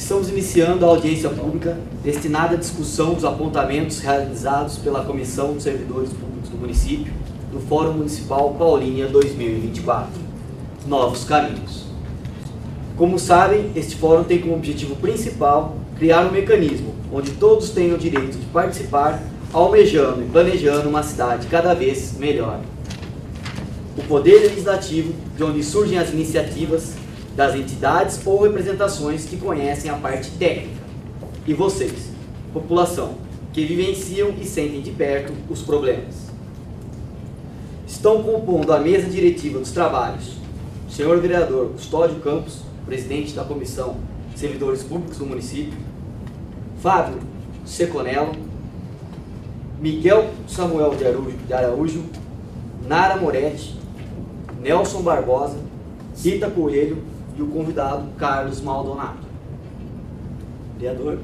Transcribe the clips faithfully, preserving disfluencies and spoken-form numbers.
Estamos iniciando a audiência pública destinada à discussão dos apontamentos realizados pela Comissão dos Servidores Públicos do Município do Fórum Municipal Paulínia dois mil e vinte e quatro, Novos Caminhos. Como sabem, este fórum tem como objetivo principal criar um mecanismo onde todos tenham o direito de participar, almejando e planejando uma cidade cada vez melhor. O Poder Legislativo, de onde surgem as iniciativas das entidades ou representações que conhecem a parte técnica. E vocês, população, que vivenciam e sentem de perto os problemas. Estão compondo a mesa diretiva dos trabalhos o senhor vereador Custódio Campos, presidente da Comissão de Servidores Públicos do município, Fábio Seconello, Miguel Samuel de Araújo, Nara Moretti, Nelson Barbosa, Rita Coelho e o convidado Carlos Maldonado. Vereador.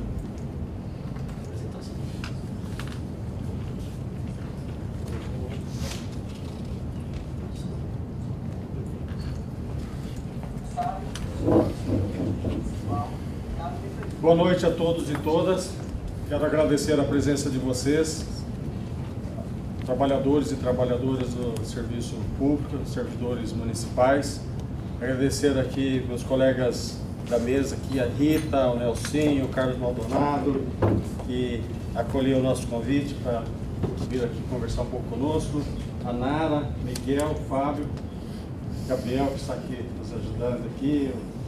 Boa noite a todos e todas. Quero agradecer a presença de vocês, trabalhadores e trabalhadoras do serviço público, servidores municipais. Agradecer aqui meus colegas da mesa, aqui a Rita, o Nelsinho, o Carlos Maldonado, que acolheu o nosso convite para vir aqui conversar um pouco conosco. A Nara, Miguel, Fábio, Gabriel, que está aqui nos ajudando aqui,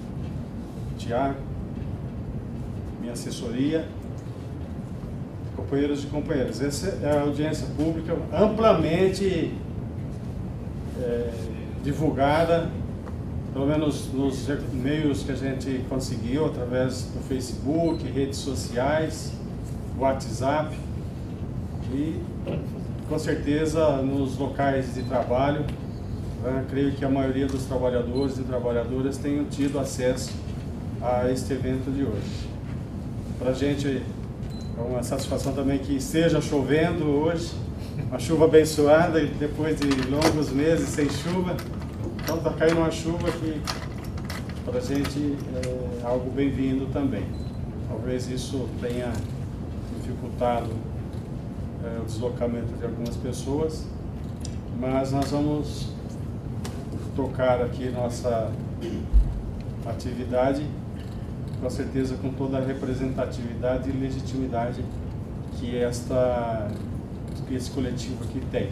o Tiago, minha assessoria, companheiros e companheiras. Essa é a audiência pública amplamente é, divulgada, pelo menos nos meios que a gente conseguiu, através do Facebook, redes sociais, WhatsApp e, com certeza, nos locais de trabalho. Eu creio que a maioria dos trabalhadores e trabalhadoras tenham tido acesso a este evento de hoje. Para a gente é uma satisfação também que esteja chovendo hoje, uma chuva abençoada, e depois de longos meses sem chuva. Então está caindo uma chuva que para a gente é algo bem-vindo também. Talvez isso tenha dificultado é, o deslocamento de algumas pessoas, mas nós vamos tocar aqui nossa atividade, com certeza com toda a representatividade e legitimidade que, esta, que esse coletivo aqui tem.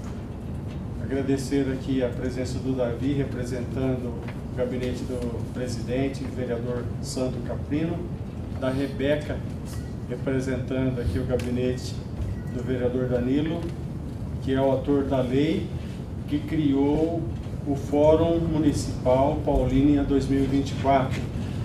Agradecer aqui a presença do Davi, representando o gabinete do presidente, o vereador Sandro Caprino, da Rebeca, representando aqui o gabinete do vereador Danilo, que é o autor da lei que criou o Fórum Municipal Paulínia dois mil e vinte e quatro,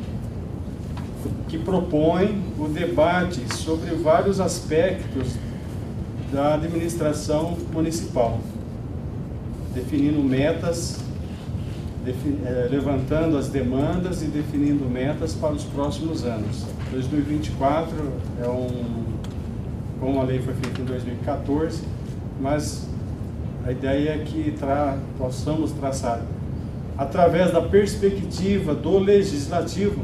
que propõe o debate sobre vários aspectos da administração municipal, definindo metas, defin, é, levantando as demandas e definindo metas para os próximos anos. dois mil e vinte e quatro é um, como a lei foi feita em dois mil e quatorze, mas a ideia é que tra, possamos traçar, através da perspectiva do legislativo,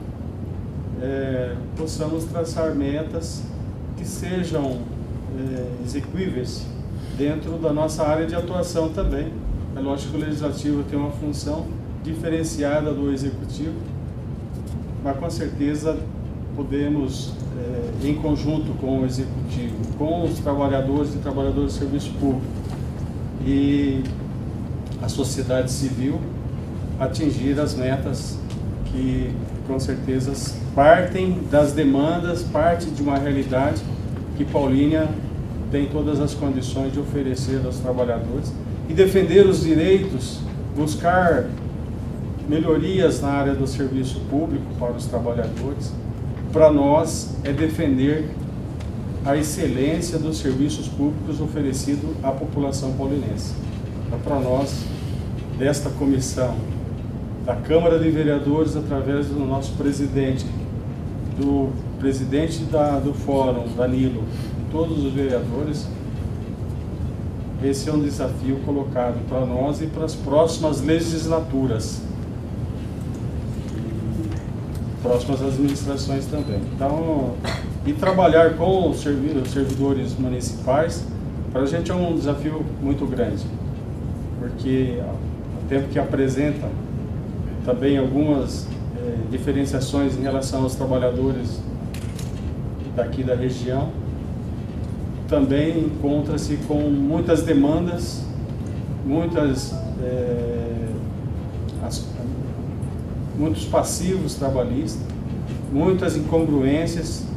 é, possamos traçar metas que sejam é, execuíveis dentro da nossa área de atuação também. É lógico que o legislativo tem uma função diferenciada do executivo, mas com certeza podemos, é, em conjunto com o executivo, com os trabalhadores e trabalhadoras do serviço público e a sociedade civil, atingir as metas que com certeza partem das demandas, parte de uma realidade que Paulínia tem todas as condições de oferecer aos trabalhadores e defender os direitos, buscar melhorias na área do serviço público para os trabalhadores. Para nós é defender a excelência dos serviços públicos oferecidos à população paulinense. Então, para nós, desta comissão, da Câmara de Vereadores, através do nosso presidente, do presidente da, do Fórum, Danilo, e todos os vereadores, esse é um desafio colocado para nós e para as próximas legislaturas. próximas administrações também. Então, e trabalhar com os servidores municipais, para a gente é um desafio muito grande, porque ao tempo que apresenta também algumas eh, diferenciações em relação aos trabalhadores daqui da região, também encontra-se com muitas demandas, muitas, eh, as, muitos passivos trabalhistas, muitas incongruências,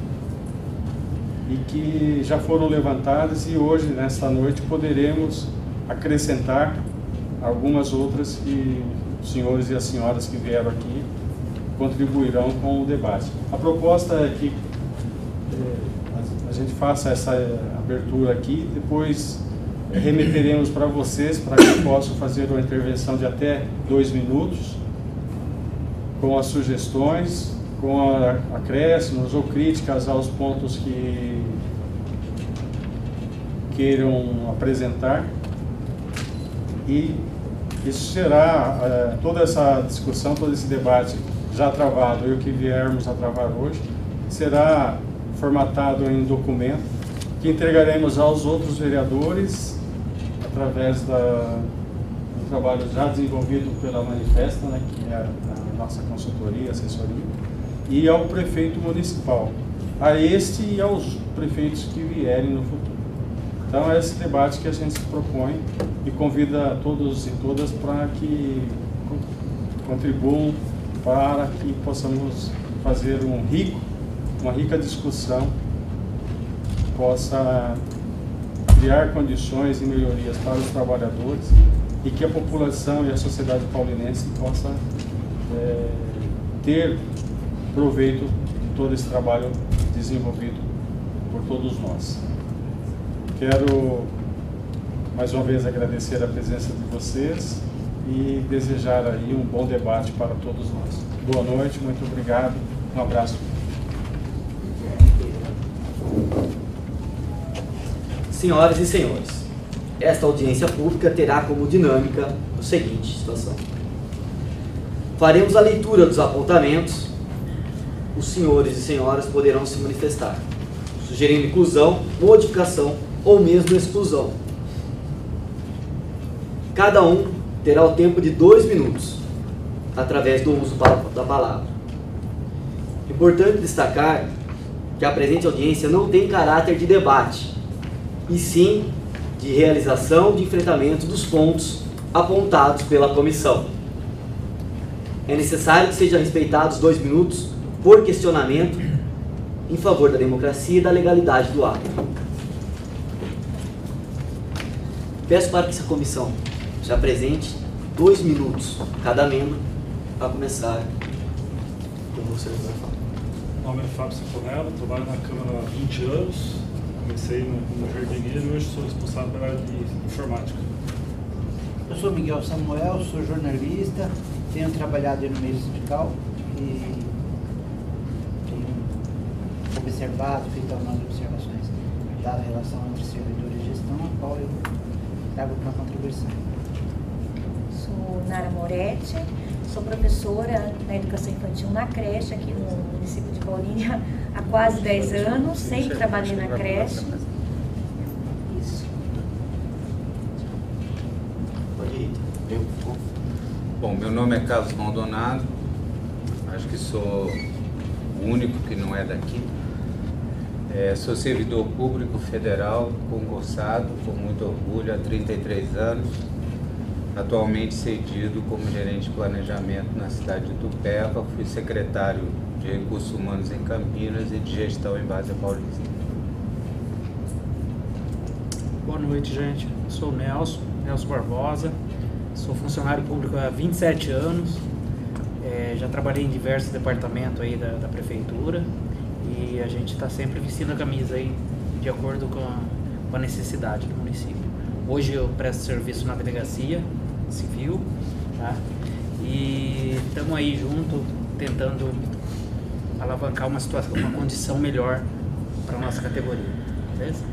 e que já foram levantadas, e hoje, nesta noite, poderemos acrescentar algumas outras, e os senhores e as senhoras que vieram aqui contribuirão com o debate. A proposta é que eh, a gente faça essa abertura aqui, depois eh, remeteremos para vocês, para que possam fazer uma intervenção de até dois minutos, com as sugestões, com acréscimos ou críticas aos pontos que queiram apresentar. E isso será, toda essa discussão, todo esse debate já travado e o que viermos a travar hoje, será formatado em documento que entregaremos aos outros vereadores através da, do trabalho já desenvolvido pela Manifesta, né, que é a, a nossa consultoria, assessoria, e ao prefeito municipal, a este e aos prefeitos que vierem no futuro. Então é esse debate que a gente se propõe e convida todos e todas para que contribuam para que possamos fazer um rico, uma rica discussão que possa criar condições e melhorias para os trabalhadores e que a população e a sociedade paulinense possa é, ter proveito de todo esse trabalho desenvolvido por todos nós. Quero mais uma vez agradecer a presença de vocês e desejar aí um bom debate para todos nós. Boa noite, muito obrigado, um abraço. Senhoras e senhores, esta audiência pública terá como dinâmica a seguinte situação. Faremos a leitura dos apontamentos, os senhores e senhoras poderão se manifestar, sugerindo inclusão, modificação ou mesmo exclusão. Cada um terá o tempo de dois minutos, através do uso da palavra. Importante destacar que a presente audiência não tem caráter de debate, e sim de realização de enfrentamento dos pontos apontados pela comissão. É necessário que sejam respeitados dois minutos por questionamento em favor da democracia e da legalidade do ato. Peço para que essa comissão se apresente dois minutos cada membro para começar com vocês. Meu nome é Fábio Saponello, trabalho na Câmara há vinte anos, comecei no, no jardineiro e hoje sou responsável pela área de informática. Eu sou Miguel Samuel, sou jornalista, tenho trabalhado no meio sindical e tenho observado, feito algumas observações da relação entre servidores e gestão, a qual eu trago uma contribuição. Sou Nara Moretti, sou professora na educação infantil na creche aqui no município de Paulínia há quase dez anos, sempre trabalhei na creche. Isso. Pode ir. Eu. Bom, meu nome é Carlos Maldonado, acho que sou o único que não é daqui. É, sou servidor público federal, concursado com muito orgulho há trinta e três anos, atualmente cedido como gerente de planejamento na cidade de Itupeva, fui secretário de Recursos Humanos em Campinas e de Gestão em Várzea Paulista. Boa noite, gente. Eu sou o Nelson, Nelson Barbosa, sou funcionário público há vinte e sete anos, é, já trabalhei em diversos departamentos aí da, da prefeitura e a gente está sempre vestindo a camisa aí de acordo com a, com a necessidade do município. Hoje eu presto serviço na delegacia civil, tá? E estamos aí junto tentando alavancar uma situação, uma condição melhor para a nossa categoria, beleza?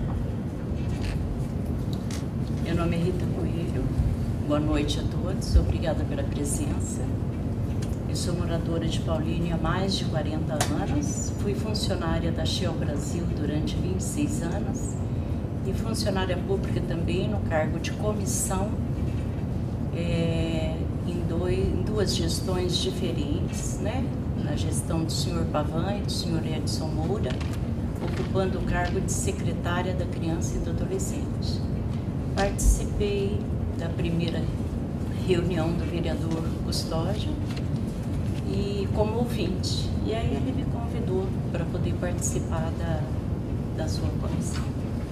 Meu nome é Rita Coelho, boa noite a todos, obrigada pela presença. Eu sou moradora de Paulínia há mais de quarenta anos, fui funcionária da Shell Brasil durante vinte e seis anos e funcionária pública também no cargo de comissão é, em, dois, em duas gestões diferentes, né? Na gestão do senhor Pavan e do senhor Edson Moura, ocupando o cargo de secretária da Criança e do Adolescente. Participei da primeira reunião do vereador Custódio e como ouvinte. E aí ele me convidou para poder participar da, da sua comissão.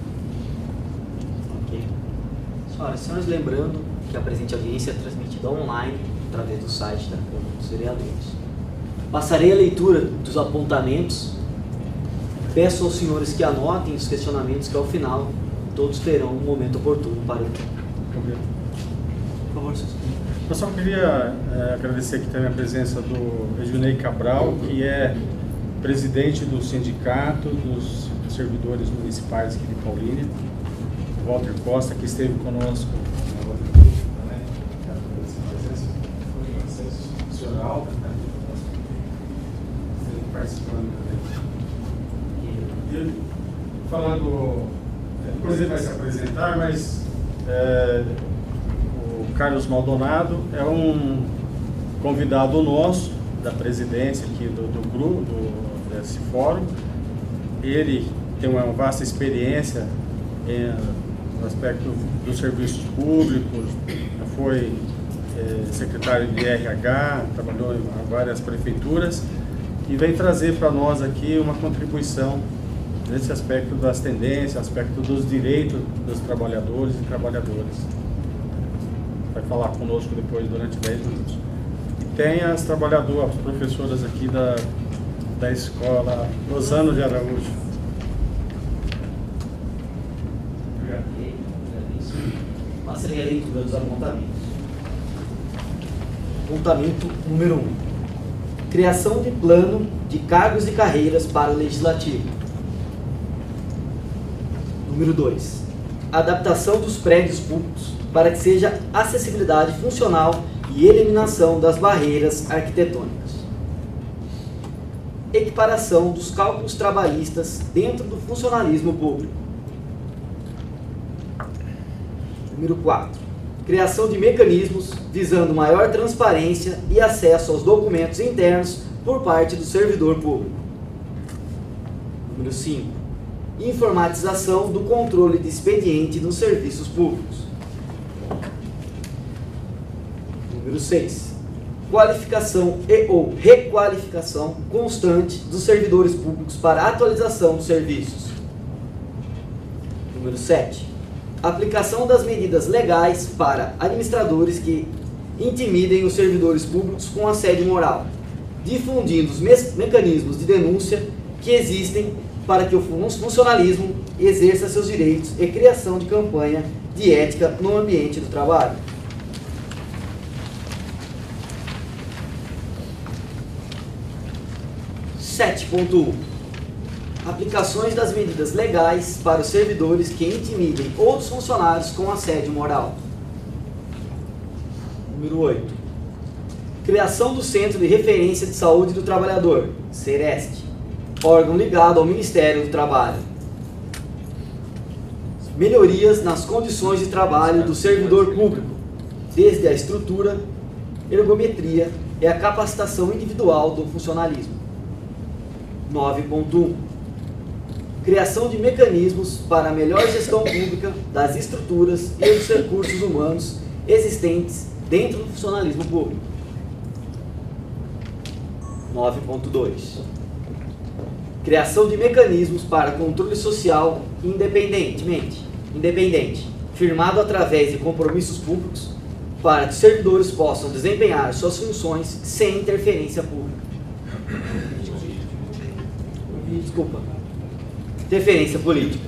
Ok. Senhoras e senhores, lembrando que a presente audiência é transmitida online através do site da Câmara dos Vereadores. Passarei a leitura dos apontamentos. Peço aos senhores que anotem os questionamentos que ao final todos terão um momento oportuno para ele. Por favor, senhor. Eu só queria é, agradecer aqui também a presença do Ednei Cabral, que é presidente do Sindicato dos Servidores Municipais aqui de Paulínia. O Walter Costa, que esteve conosco na outra visita, né? Foi um acesso institucional, né? Participando também. E falando, depois ele vai se apresentar, mas é, o Carlos Maldonado é um convidado nosso da presidência aqui do, do grupo, do, desse fórum. Ele tem uma vasta experiência em, no aspecto dos serviços públicos, foi é, secretário de R H, trabalhou em várias prefeituras e vem trazer para nós aqui uma contribuição nesse aspecto das tendências, aspecto dos direitos dos trabalhadores e trabalhadoras. Vai falar conosco depois durante dez minutos. E tem as trabalhadoras, as professoras aqui da, da escola Rosano de Araújo. Passarei a leitura dos apontamentos. Apontamento número um. Criação de plano de cargos e carreiras para o Legislativo. Número dois. Adaptação dos prédios públicos para que seja acessibilidade funcional e eliminação das barreiras arquitetônicas. Equiparação dos cálculos trabalhistas dentro do funcionalismo público. Número quatro. Criação de mecanismos visando maior transparência e acesso aos documentos internos por parte do servidor público. Número cinco. Informatização do controle de expediente nos serviços públicos. Número seis. Qualificação e ou requalificação constante dos servidores públicos para atualização dos serviços. Número sete. Aplicação das medidas legais para administradores que intimidem os servidores públicos com assédio moral, difundindo os me mecanismos de denúncia que existem para que o funcionalismo exerça seus direitos e criação de campanha de ética no ambiente do trabalho. sete ponto um. Aplicações das medidas legais para os servidores que intimidem outros funcionários com assédio moral. Número oito. Criação do Centro de Referência de Saúde do Trabalhador, CEREST, órgão ligado ao Ministério do Trabalho. Melhorias nas condições de trabalho do servidor público, desde a estrutura, ergometria e a capacitação individual do funcionalismo. nove ponto um. Criação de mecanismos para a melhor gestão pública das estruturas e dos recursos humanos existentes dentro do funcionalismo público. nove ponto dois. Criação de mecanismos para controle social independentemente, independente, firmado através de compromissos públicos para que os servidores possam desempenhar suas funções sem interferência pública. Desculpa. Interferência política.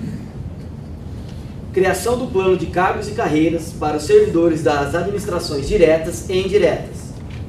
Criação do plano de cargos e carreiras para os servidores das administrações diretas e indiretas.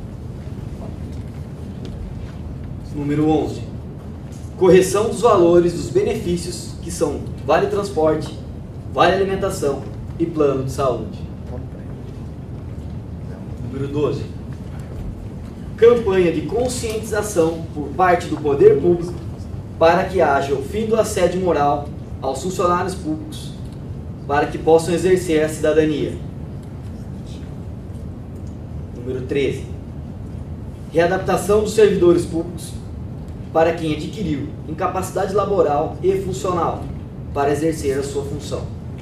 Número onze. Correção dos valores dos benefícios que são vale transporte, vale alimentação e plano de saúde. Número doze. campanha de conscientização por parte do poder público para que haja o fim do assédio moral aos funcionários públicos, para que possam exercer a cidadania. Número treze. Readaptação dos servidores públicos para quem adquiriu incapacidade laboral e funcional para exercer a sua função.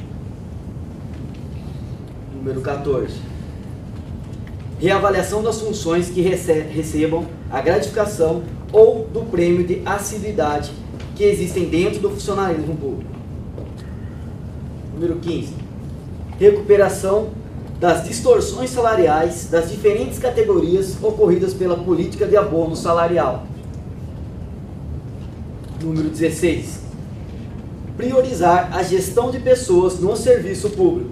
Número quatorze. Reavaliação das funções que rece- recebam a gratificação ou do prêmio de assiduidade que existem dentro do funcionalismo público. Número quinze. Recuperação das distorções salariais das diferentes categorias ocorridas pela política de abono salarial. Número dezesseis. Priorizar a gestão de pessoas no serviço público.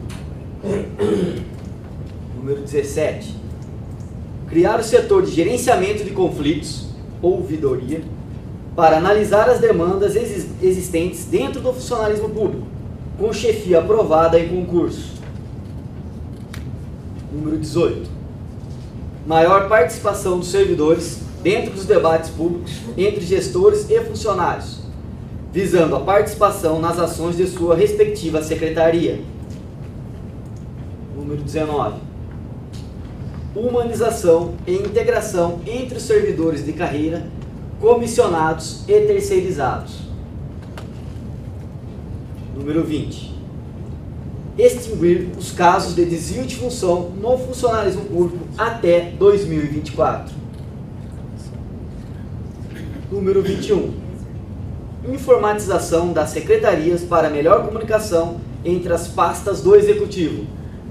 Número dezessete. Criar o setor de gerenciamento de conflitos, ouvidoria, para analisar as demandas exis- existentes dentro do funcionalismo público, com chefia aprovada em concurso. Número dezoito. Maior participação dos servidores dentro dos debates públicos entre gestores e funcionários, visando a participação nas ações de sua respectiva secretaria. Número dezenove. Humanização e integração entre os servidores de carreira, comissionados e terceirizados. Número vinte. Extinguir os casos de desvio de função no funcionalismo público até dois mil e vinte e quatro. Número vinte e um. Informatização das secretarias para melhor comunicação entre as pastas do Executivo.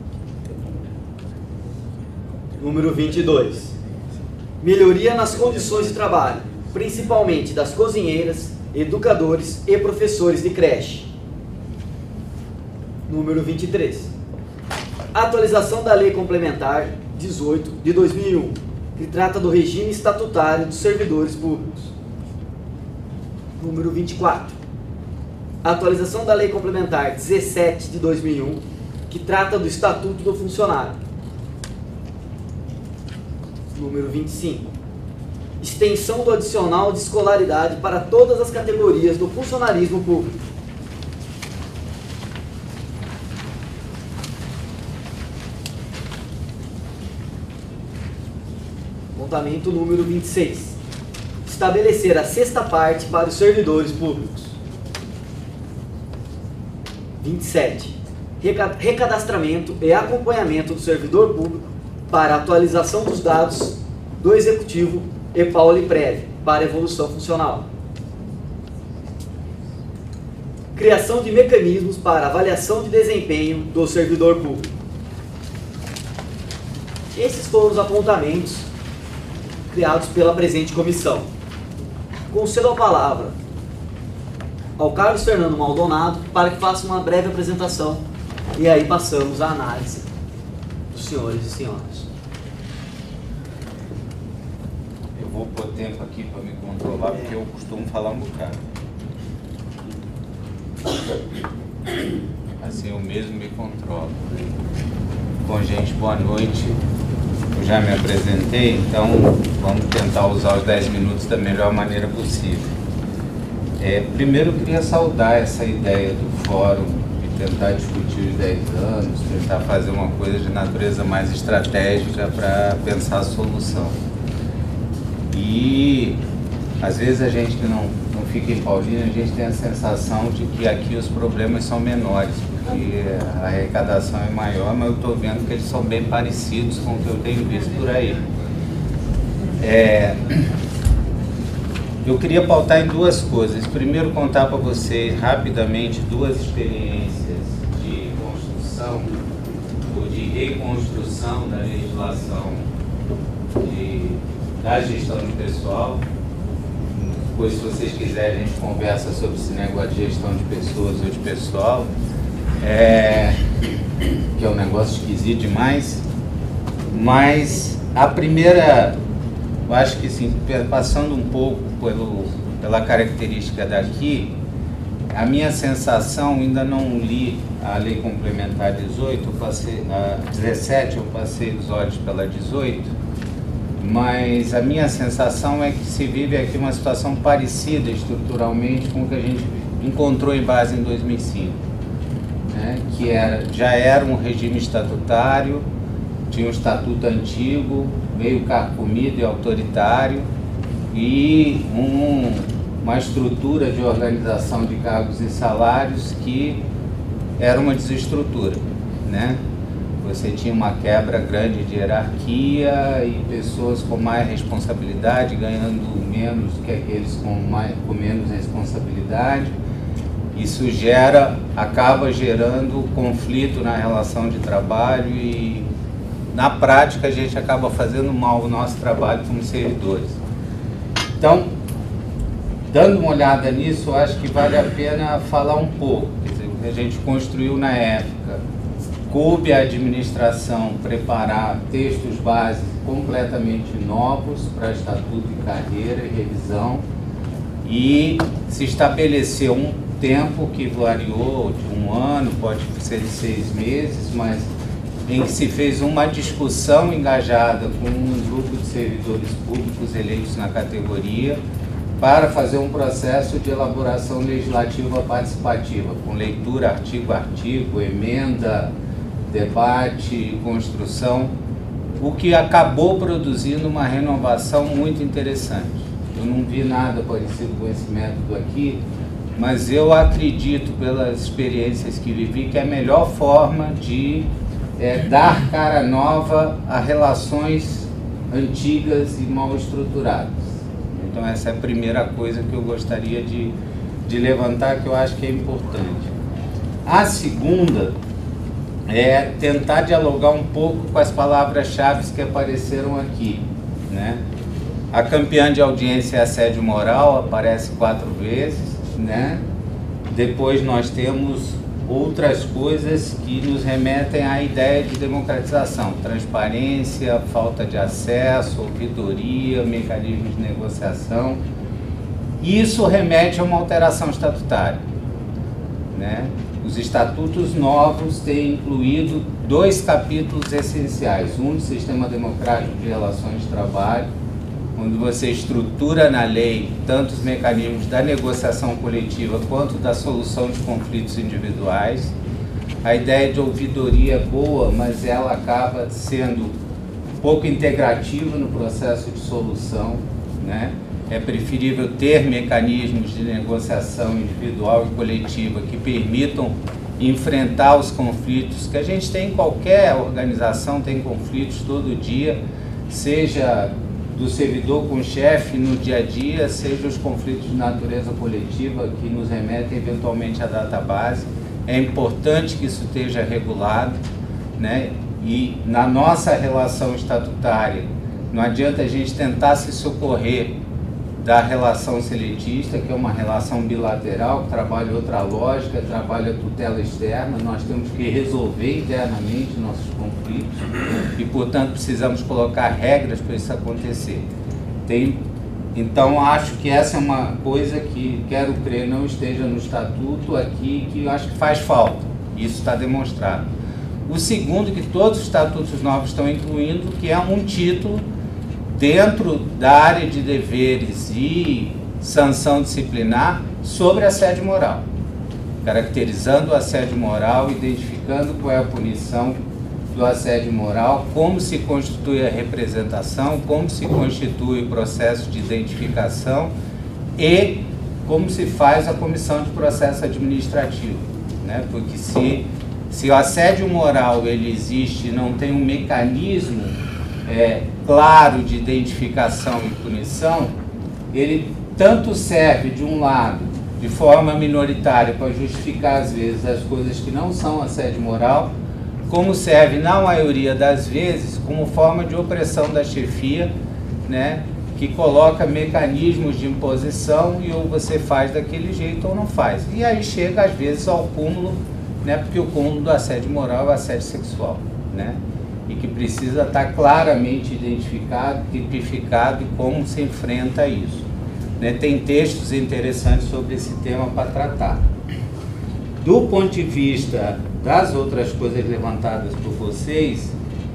Número vinte e dois. Melhoria nas condições de trabalho, principalmente das cozinheiras, educadores e professores de creche. Número vinte e três. Atualização da Lei Complementar dezoito de dois mil e um, que trata do regime estatutário dos servidores públicos. Número vinte e quatro. Atualização da Lei Complementar dezessete de dois mil e um, que trata do Estatuto do Funcionário. Número vinte e cinco. Extensão do adicional de escolaridade para todas as categorias do funcionalismo público. Apontamento número vinte e seis. Estabelecer a sexta parte para os servidores públicos. vinte e sete. Reca- Recadastramento e acompanhamento do servidor público para atualização dos dados do Executivo e Pauliprev para evolução funcional. Criação de mecanismos para avaliação de desempenho do servidor público. Esses foram os apontamentos criados pela presente comissão. Concedo a palavra ao Carlos Fernando Maldonado para que faça uma breve apresentação e aí passamos à análise dos senhores e senhoras. Eu vou pôr tempo aqui para me controlar, porque eu costumo falar um bocado. Assim eu mesmo me controlo. Bom, gente, boa noite. Eu já me apresentei, então vamos tentar usar os dez minutos da melhor maneira possível. É, primeiro eu queria saudar essa ideia do fórum de tentar discutir os dez anos, tentar fazer uma coisa de natureza mais estratégica para pensar a solução. E às vezes a gente que não, não fica em Paulínia, a gente tem a sensação de que aqui os problemas são menores, porque a arrecadação é maior, mas eu estou vendo que eles são bem parecidos com o que eu tenho visto por aí. É, eu queria pautar em duas coisas. Primeiro, contar para vocês rapidamente duas experiências de construção ou de reconstrução da legislação de, da gestão de pessoal. Depois, se vocês quiserem, a gente conversa sobre esse negócio de gestão de pessoas ou de pessoal, é, que é um negócio esquisito demais. Mas a primeira, eu acho que assim, passando um pouco pelo, pela característica daqui, a minha sensação, ainda não li a Lei Complementar dezoito, eu passei, a dezessete, eu passei os olhos pela dezoito, mas a minha sensação é que se vive aqui uma situação parecida estruturalmente com o que a gente encontrou em base em dois mil e cinco, né? Que era, já era um regime estatutário, tinha um estatuto antigo, meio carcomido e autoritário, e um, uma estrutura de organização de cargos e salários que era uma desestrutura, né? Você tinha uma quebra grande de hierarquia e pessoas com mais responsabilidade ganhando menos que aqueles com, mais, com menos responsabilidade. Isso gera, acaba gerando conflito na relação de trabalho e, na prática, a gente acaba fazendo mal o nosso trabalho como servidores. Então, dando uma olhada nisso, eu acho que vale a pena falar um pouco. Quer dizer, o que a gente construiu na época, coube à administração preparar textos básicos completamente novos para estatuto e carreira e revisão, e se estabeleceu um tempo que variou de um ano, pode ser de seis meses, mas em que se fez uma discussão engajada com um grupo de servidores públicos eleitos na categoria para fazer um processo de elaboração legislativa participativa, com leitura artigo a artigo, emenda, debate, construção, o que acabou produzindo uma renovação muito interessante. Eu não vi nada parecido com esse método aqui, mas eu acredito, pelas experiências que vivi, que é a melhor forma de é, dar cara nova a relações antigas e mal estruturadas. Então essa é a primeira coisa que eu gostaria de, de levantar, que eu acho que é importante. A segunda é tentar dialogar um pouco com as palavras-chave que apareceram aqui, né? A campeã de audiência é assédio moral, aparece quatro vezes, né? Depois nós temos outras coisas que nos remetem à ideia de democratização, transparência, falta de acesso, ouvidoria, mecanismos de negociação. Isso remete a uma alteração estatutária, né? Os estatutos novos têm incluído dois capítulos essenciais. Um do Sistema Democrático de Relações de Trabalho, onde você estrutura na lei tanto os mecanismos da negociação coletiva quanto da solução de conflitos individuais. A ideia de ouvidoria é boa, mas ela acaba sendo pouco integrativa no processo de solução, né? É preferível ter mecanismos de negociação individual e coletiva que permitam enfrentar os conflitos que a gente tem em qualquer organização, tem conflitos todo dia, seja do servidor com o chefe no dia a dia, seja os conflitos de natureza coletiva que nos remetem eventualmente à database. É importante que isso esteja regulado, né? E na nossa relação estatutária, não adianta a gente tentar se socorrer da relação seletista, que é uma relação bilateral, que trabalha outra lógica, trabalha tutela externa. Nós temos que resolver internamente nossos conflitos e, portanto, precisamos colocar regras para isso acontecer. Tem, então, acho que essa é uma coisa que, quero crer, não esteja no estatuto aqui, que eu acho que faz falta. Isso está demonstrado. O segundo, que todos os estatutos novos estão incluindo, que é um título dentro da área de deveres e sanção disciplinar sobre assédio moral, caracterizando o assédio moral, identificando qual é a punição do assédio moral, como se constitui a representação, como se constitui o processo de identificação e como se faz a comissão de processo administrativo, né? Porque se, se o assédio moral ele existe e não tem um mecanismo É, claro de identificação e punição, ele tanto serve, de um lado, de forma minoritária para justificar, às vezes, as coisas que não são assédio moral, como serve, na maioria das vezes, como forma de opressão da chefia, né, que coloca mecanismos de imposição e ou você faz daquele jeito ou não faz. E aí chega, às vezes, ao cúmulo, né, porque o cúmulo do assédio moral é o assédio sexual, né? E que precisa estar claramente identificado, tipificado e como se enfrenta isso, né? Tem textos interessantes sobre esse tema para tratar. Do ponto de vista das outras coisas levantadas por vocês,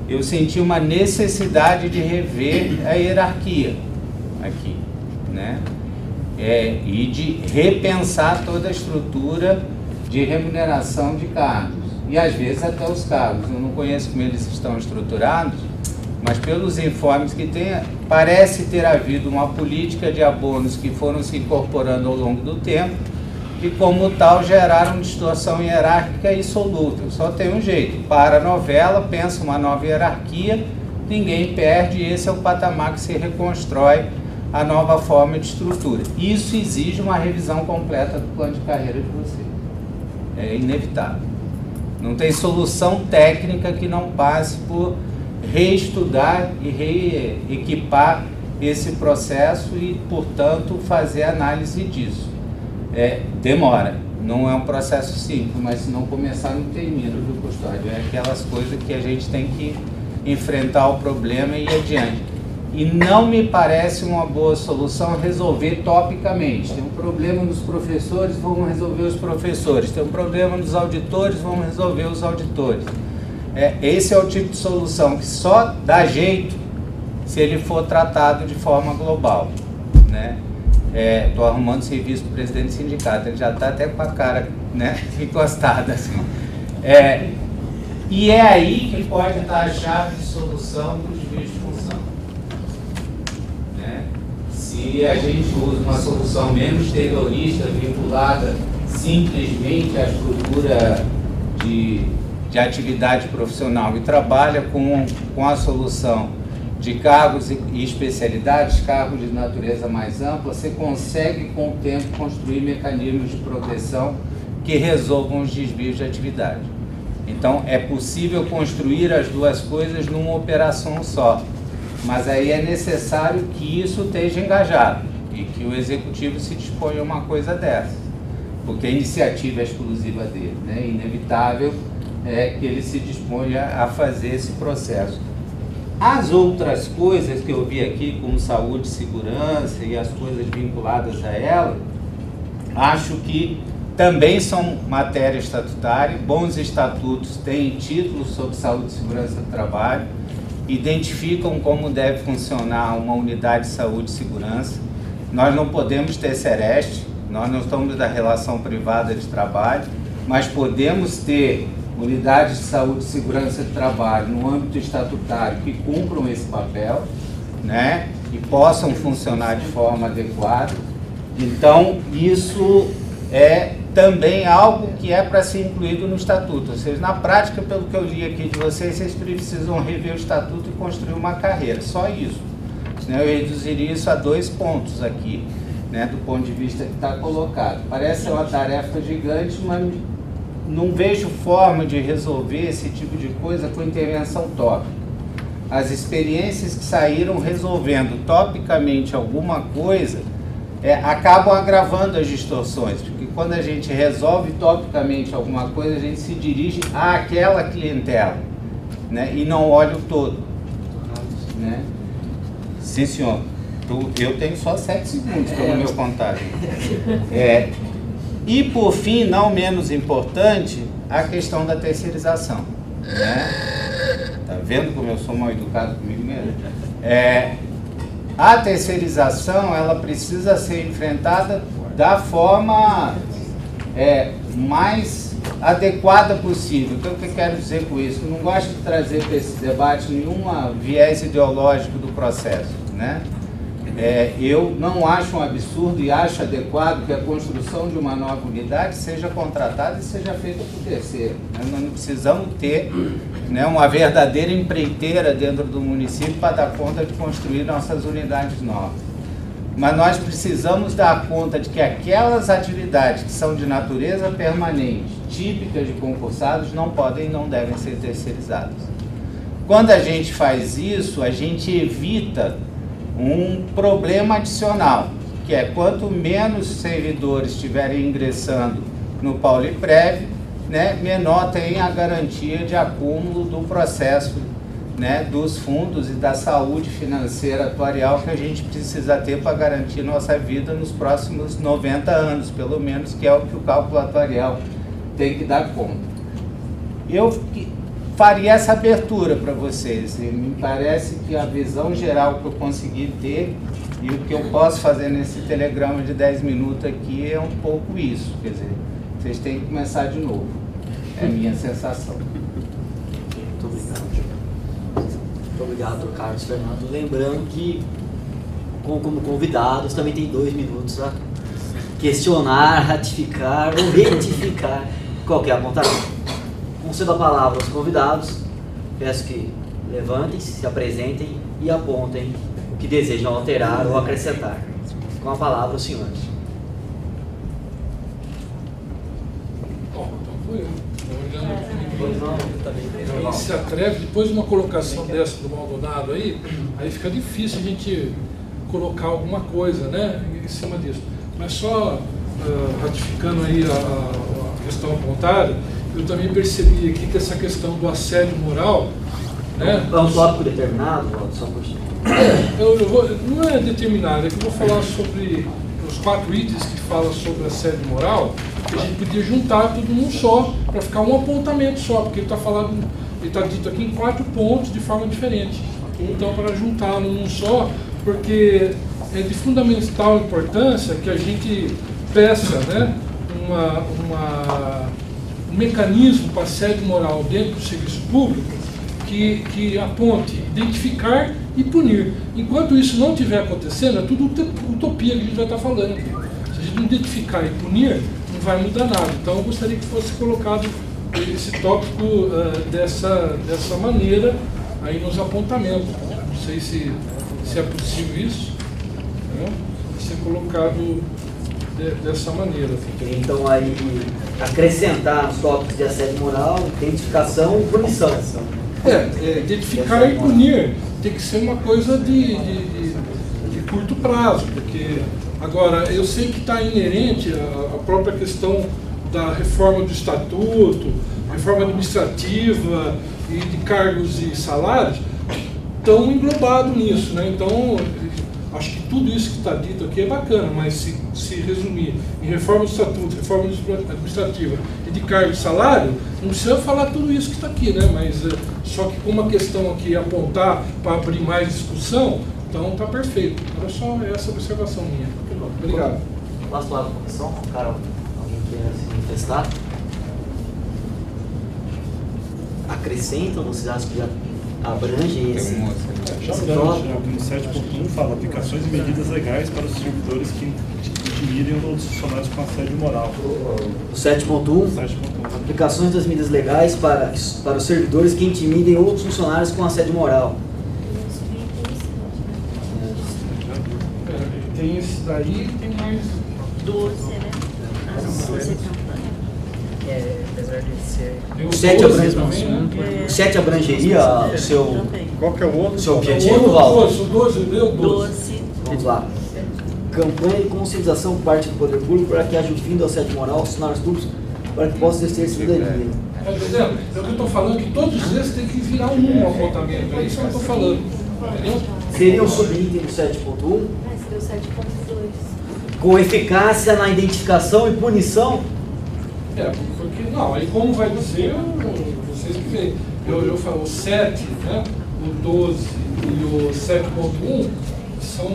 eu senti uma necessidade de rever a hierarquia aqui, né? É, e de repensar toda a estrutura de remuneração de cargos, e às vezes até os cargos. Eu não conheço como eles estão estruturados, mas pelos informes que tem, parece ter havido uma política de abonos que foram se incorporando ao longo do tempo, e como tal geraram distorção hierárquica insolúvel. Só tem um jeito: para a novela, pensa uma nova hierarquia, ninguém perde, e esse é o patamar que se reconstrói a nova forma de estrutura. Isso exige uma revisão completa do plano de carreira de vocês. É inevitável. Não tem solução técnica que não passe por reestudar e reequipar esse processo e, portanto, fazer análise disso. É, demora, não é um processo simples, mas se não começar não termina, viu, Custódio? É aquelas coisas que a gente tem que enfrentar o problema e ir adiante. E não me parece uma boa solução resolver topicamente. Tem um problema nos professores, vamos resolver os professores. Tem um problema nos auditores, vamos resolver os auditores. É, esse é o tipo de solução que só dá jeito se ele for tratado de forma global, né? Estou é, arrumando serviço para o presidente do sindicato, ele já está até com a cara, né, encostada assim. É, e é aí que pode estar a chave de solução para os desvios de função. Né? Se a gente usa uma solução menos terrorista, vinculada simplesmente à estrutura de, de atividade profissional, e trabalha com, com a solução de cargos e especialidades, cargos de natureza mais ampla, você consegue com o tempo construir mecanismos de proteção que resolvam os desvios de atividade. Então é possível construir as duas coisas numa operação só, mas aí é necessário que isso esteja engajado e que o executivo se disponha a uma coisa dessa, porque a iniciativa é exclusiva dele, né? É inevitável é, que ele se disponha a fazer esse processo. As outras coisas que eu vi aqui, como saúde, segurança e as coisas vinculadas a ela, acho que também são matéria estatutária. Bons estatutos têm títulos sobre saúde e segurança do trabalho, identificam como deve funcionar uma unidade de saúde e segurança. Nós não podemos ter sereste, nós não estamos da relação privada de trabalho, mas podemos ter unidades de saúde e segurança de trabalho no âmbito estatutário que cumpram esse papel, né, e possam funcionar de forma adequada. Então, isso é também algo que é para ser incluído no estatuto. Ou seja, na prática, pelo que eu li aqui de vocês, vocês precisam rever o estatuto e construir uma carreira, só isso. Né, eu reduziria isso a dois pontos aqui, né, do ponto de vista que está colocado. Parece ser uma tarefa gigante, mas não vejo forma de resolver esse tipo de coisa com intervenção tópica. As experiências que saíram resolvendo topicamente alguma coisa é, acabam agravando as distorções, porque quando a gente resolve topicamente alguma coisa, a gente se dirige àquela clientela, né, e não olha o todo. Né? Sim, senhor. Eu tenho só sete segundos pelo meu contato. É, E, por fim, não menos importante, a questão da terceirização. Né? Tá vendo como eu sou mal educado comigo mesmo? É, a terceirização, ela precisa ser enfrentada da forma é, mais adequada possível. Então, o que eu quero dizer com isso? Eu não gosto de trazer para esse debate nenhuma viés ideológico do processo, né? É, eu não acho um absurdo e acho adequado que a construção de uma nova unidade seja contratada e seja feita por terceiro. Né? Nós não precisamos ter, né, uma verdadeira empreiteira dentro do município para dar conta de construir nossas unidades novas. Mas nós precisamos dar conta de que aquelas atividades que são de natureza permanente, típicas de concursados, não podem e não devem ser terceirizadas. Quando a gente faz isso, a gente evita um problema adicional, que é quanto menos servidores estiverem ingressando no Pauliprev, né, menor tem a garantia de acúmulo do processo, né, dos fundos e da saúde financeira atuarial que a gente precisa ter para garantir nossa vida nos próximos noventa anos, pelo menos, que é o que o cálculo atuarial tem que dar conta. Eu faria essa abertura para vocês. E me parece que a visão geral que eu consegui ter e o que eu posso fazer nesse telegrama de dez minutos aqui é um pouco isso. Quer dizer, vocês têm que começar de novo. É a minha sensação. Muito obrigado. Muito obrigado, Carlos Fernando. Lembrando que, como convidados, também tem dois minutos a questionar, ratificar ou retificar qualquer apontamento. Concedo a palavra aos convidados, peço que levantem-se, se apresentem e apontem o que desejam alterar ou acrescentar. Com a palavra, os senhores. Bom, então foi eu. Ele se atreve, depois de uma colocação dessa do Maldonado aí, aí fica difícil a gente colocar alguma coisa, né, em cima disso. Mas só uh, ratificando aí a, a questão apontada, eu também percebi aqui que essa questão do assédio moral, né? É um tópico determinado, só por é, eu, eu vou, não é determinado, é que eu vou falar sobre os quatro itens que falam sobre assédio moral, que a gente podia juntar tudo num só, para ficar um apontamento só, porque ele está falando, ele está dito aqui em quatro pontos de forma diferente. Então, para juntá-lo num só, porque é de fundamental importância que a gente peça, né, uma, uma, um mecanismo para assédio moral dentro do serviço público que, que aponte identificar e punir. Enquanto isso não estiver acontecendo, é tudo utopia que a gente vai estar falando aqui. Se a gente não identificar e punir, não vai mudar nada. Então eu gostaria que fosse colocado esse tópico uh, dessa, dessa maneira aí nos apontamentos. Não sei se, se é possível isso, né? Ser colocado de, dessa maneira. Então aí acrescentar os tópicos de assédio moral, identificação e punição. É, é, identificar e punir tem que ser uma coisa de, de, de, de curto prazo, porque agora eu sei que está inerente a, a própria questão da reforma do estatuto, reforma administrativa e de cargos e salários, estão englobados nisso, né? Então acho que tudo isso que está dito aqui é bacana, mas se, se resumir em reforma do estatuto, reforma administrativa e de cargo e salário, não precisa falar tudo isso que está aqui, né? Mas só que como a questão aqui é apontar para abrir mais discussão, então está perfeito. Era só essa observação minha. Obrigado. Passo lá na comissão, Carol, alguém quer se manifestar? Acrescentam, vocês acham que já abrange esse? Já abrange, né? No sete ponto um fala aplicações e medidas legais para os servidores que intimidem outros funcionários com assédio moral. O sete ponto um, aplicações das medidas legais para, para os servidores que intimidem outros funcionários com assédio moral. Tem esse daí e tem mais doze, né? As doze campanhas. É, apesar de ser... O sete abrange, né? o sete abrangeria o seu, Qual que é o outro? seu O objetivo, outro Valdo? doze, o doze, deu doze. doze. Vamos lá. Campanha de conscientização por parte do poder público para que haja o fim do assédio moral aos funcionários públicos para que possa exercer cidadania. Tá entendendo? É o que eu estou falando, que todos esses têm que virar um apontamento. É isso que eu estou falando. Entendeu? Seria o subitem do sete ponto um, Seria o sete ponto dois. com eficácia na identificação e punição. É, porque não, aí como vai dizer, vocês que veem. Eu, eu falo, o sete, né, o doze e o sete ponto um são.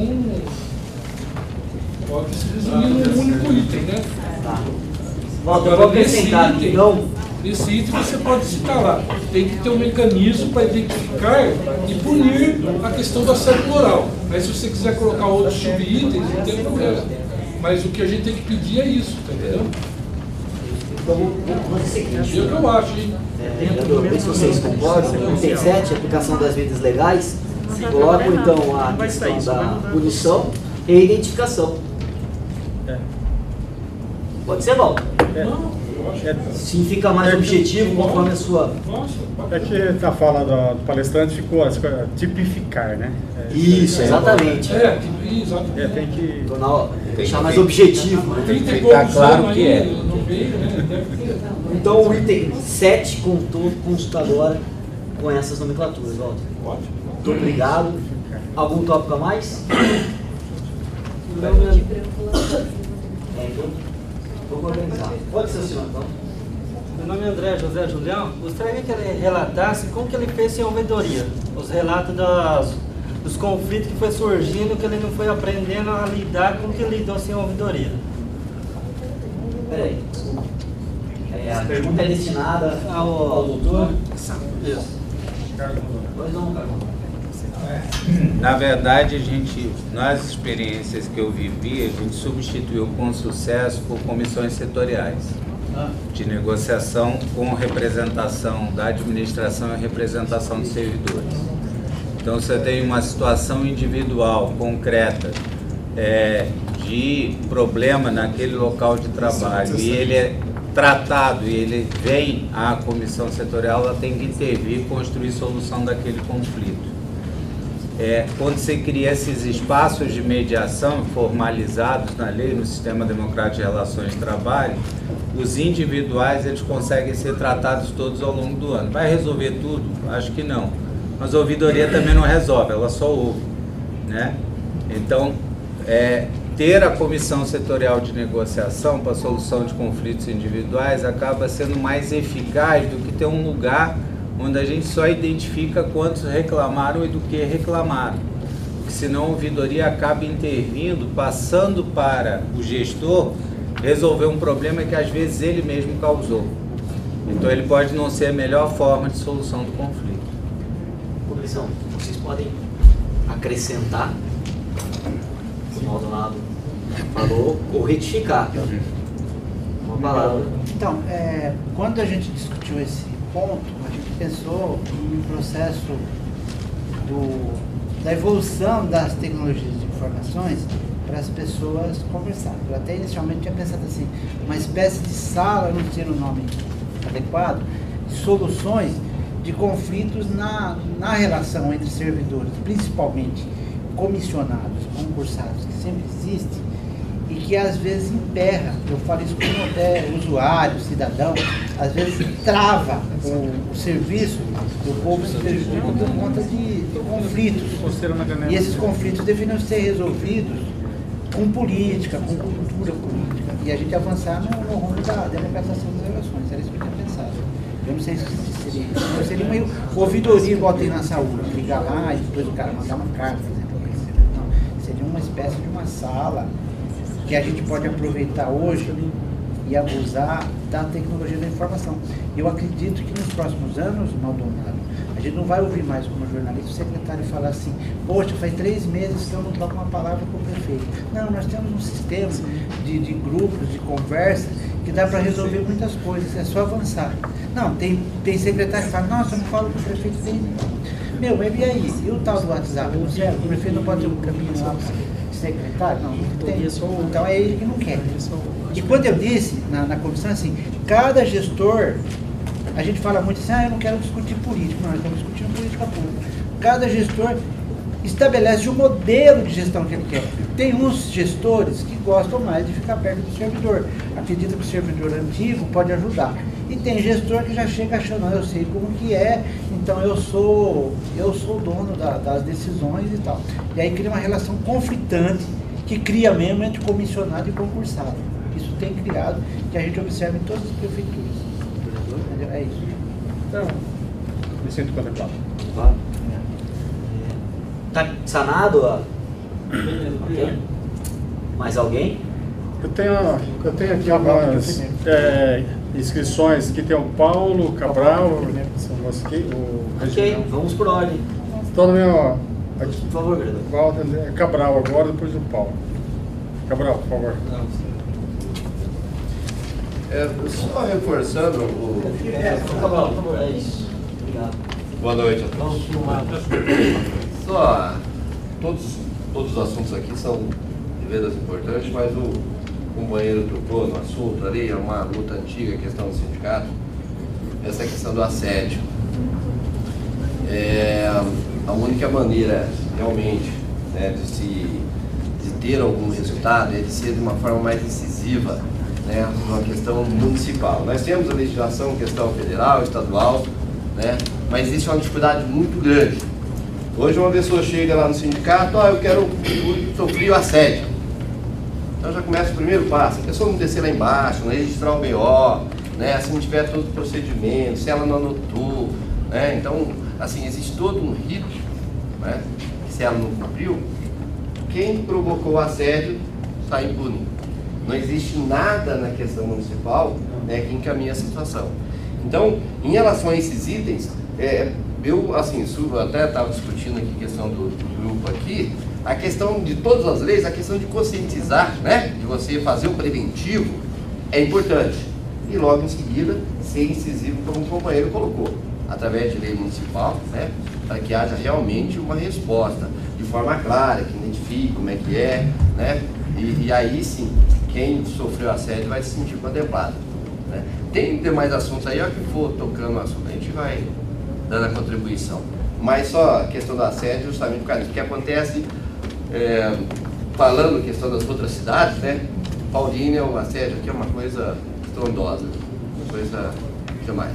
Pode se resumir num único item, né? Tá. Valdo, eu vou acrescentar aqui, então. Nesse item você pode citar lá. Tem que ter um mecanismo para identificar e punir a questão do assédio moral. Aí se você quiser colocar outros subitens, não tem problema. Mas o que a gente tem que pedir é isso, tá entendeu? Então, vamos fazer o seguinte. É o que eu acho, hein? É, eu ver se vocês concordam. Item sete, aplicação das medidas legais. Colocam então a questão da punição e identificação. Pode ser, Valdo? Não, eu acho que Sim, fica mais objetivo conforme a sua. nossa, É que na fala do, do palestrante ficou as coisas, tipificar, né? É, Isso, exatamente. É, que- exatamente. É, tem que... Tornar, deixar mais objetivo. Né? trinta e Ficar poucos claro anos que aí é. no meio, né? Deve ter. Então o item sete contou, consta agora com essas nomenclaturas, Valdo. Ótimo. Muito obrigado. Algum tópico a mais? Não, De né? preocupação. É, então, vamos organizar. Pode ser o senhor, então. nome é André José Julião. Gostaria que ele relatasse como que ele fez sem ouvidoria. Os relatos das, dos conflitos que foi surgindo, que ele não foi aprendendo a lidar, como que ele lidou sem ouvidoria. Peraí. É, a pergunta é destinada ao, ao doutor? Isso. Pois não, cara. Na verdade, a gente, nas experiências que eu vivi, a gente substituiu com sucesso por comissões setoriais de negociação com representação da administração e representação dos servidores. Então, você tem uma situação individual, concreta, é, de problema naquele local de trabalho e ele é tratado e ele vem à comissão setorial, ela tem que intervir e construir solução daquele conflito. É, quando você cria esses espaços de mediação formalizados na lei, no Sistema Democrático de Relações de Trabalho, os individuais eles conseguem ser tratados todos ao longo do ano. Vai resolver tudo? Acho que não. Mas a ouvidoria também não resolve, ela só ouve, né? Então, é, ter a comissão setorial de negociação para a solução de conflitos individuais acaba sendo mais eficaz do que ter um lugar onde a gente só identifica quantos reclamaram e do que reclamaram. Porque senão a ouvidoria acaba intervindo, passando para o gestor resolver um problema que às vezes ele mesmo causou. Então ele pode não ser a melhor forma de solução do conflito. Comissão, vocês podem acrescentar o que o Maldonado falou ou retificar. Uma palavra. Então, é, quando a gente discutiu esse ponto, a gente pensou no processo do, da evolução das tecnologias de informações para as pessoas conversarem. Eu até inicialmente tinha pensado assim, uma espécie de sala, não sei o nome adequado, de soluções de conflitos na, na relação entre servidores, principalmente comissionados, concursados, que sempre existe, e que às vezes emperra, eu falo isso como até usuário, cidadão, às vezes trava o, o serviço do povo supervisor por conta de, de conflitos. E esses conflitos deveriam ser resolvidos com política, com cultura política, e a gente avançar no, no rumo da democratização das relações. Era isso que eu tinha pensado. Eu não sei se seria, não seria meio ouvidoria igual tem na saúde, ligar lá e depois o cara mandar uma carta, por exemplo. Não, seria uma espécie de uma sala que a gente pode aproveitar hoje e abusar da tecnologia da informação. Eu acredito que nos próximos anos, Maldonado, a gente não vai ouvir mais como jornalista o secretário falar assim, poxa, faz três meses que eu não troco uma palavra com o prefeito. Não, nós temos um sistema de, de grupos, de conversa, que dá para resolver muitas coisas, é só avançar. Não, tem, tem secretário que fala, nossa, eu não falo com o prefeito, tem... Meu, mas e aí? E o tal do WhatsApp? Não serve? O prefeito não pode ter um caminho lá secretário? Não, não tem. Então é ele que não quer. E quando eu disse na, na comissão assim, cada gestor, a gente fala muito assim, ah, eu não quero discutir política. Não, nós estamos discutindo política pública. Cada gestor estabelece o modelo de gestão que ele quer. Tem uns gestores que gostam mais de ficar perto do servidor. Acredita que o servidor antigo pode ajudar. E tem gestor que já chega achando, não, eu sei como que é, então eu sou eu sou dono da, das decisões e tal. E aí cria uma relação conflitante que cria mesmo entre comissionado e concursado. Isso tem criado, que a gente observa em todas as prefeituras. Entendeu? É isso. Então, me sinto contemplado. Claro. Tá sanado? A... Okay. Mais alguém? Eu tenho, eu tenho aqui algumas é, inscrições. Aqui tem o Paulo Cabral, o, o Ok, vamos por ordem. Todo meu, aqui, por favor, vereador. Walter Cabral agora, depois o Paulo. Cabral, por favor. É, só reforçando o... É, Cabral, por favor, é isso. Obrigado. Boa noite a todos. Só, todos, todos os assuntos aqui são deveras importantes, mas o companheiro tocou no assunto ali, é uma luta antiga, a questão do sindicato, essa questão do assédio. É, a única maneira, realmente, né, de, se, de ter algum resultado é de ser de uma forma mais incisiva, né, numa questão municipal. Nós temos a legislação, questão federal, estadual, né, mas existe uma dificuldade muito grande. Hoje uma pessoa chega lá no sindicato, ó, oh, eu quero sofrer o assédio. Então já começa o primeiro passo, a pessoa não descer lá embaixo, não registrar o B O, né? Se não tiver todo o procedimento, se ela não anotou, né? Então, assim, existe todo um rito, né? Que se ela não cumpriu, quem provocou o assédio está impune. Não existe nada na questão municipal, né, que encaminhe a situação. Então, em relação a esses itens, é, eu, assim, até estava discutindo aqui a questão do, do grupo aqui, a questão de todas as leis, a questão de conscientizar, né, de você fazer o preventivo, é importante. E logo em seguida, ser incisivo como o companheiro colocou, através de lei municipal, né, para que haja realmente uma resposta, de forma clara, que identifique como é que é, né, e, e aí sim, quem sofreu assédio vai se sentir contemplado, né. Tem demais assuntos aí, ó, que for tocando o assunto, a gente vai dando a contribuição. Mas só a questão do assédio, justamente por causa disso, que acontece, é, falando a questão das outras cidades, né, Paulínia, o assédio aqui é uma coisa estrondosa, uma coisa demais.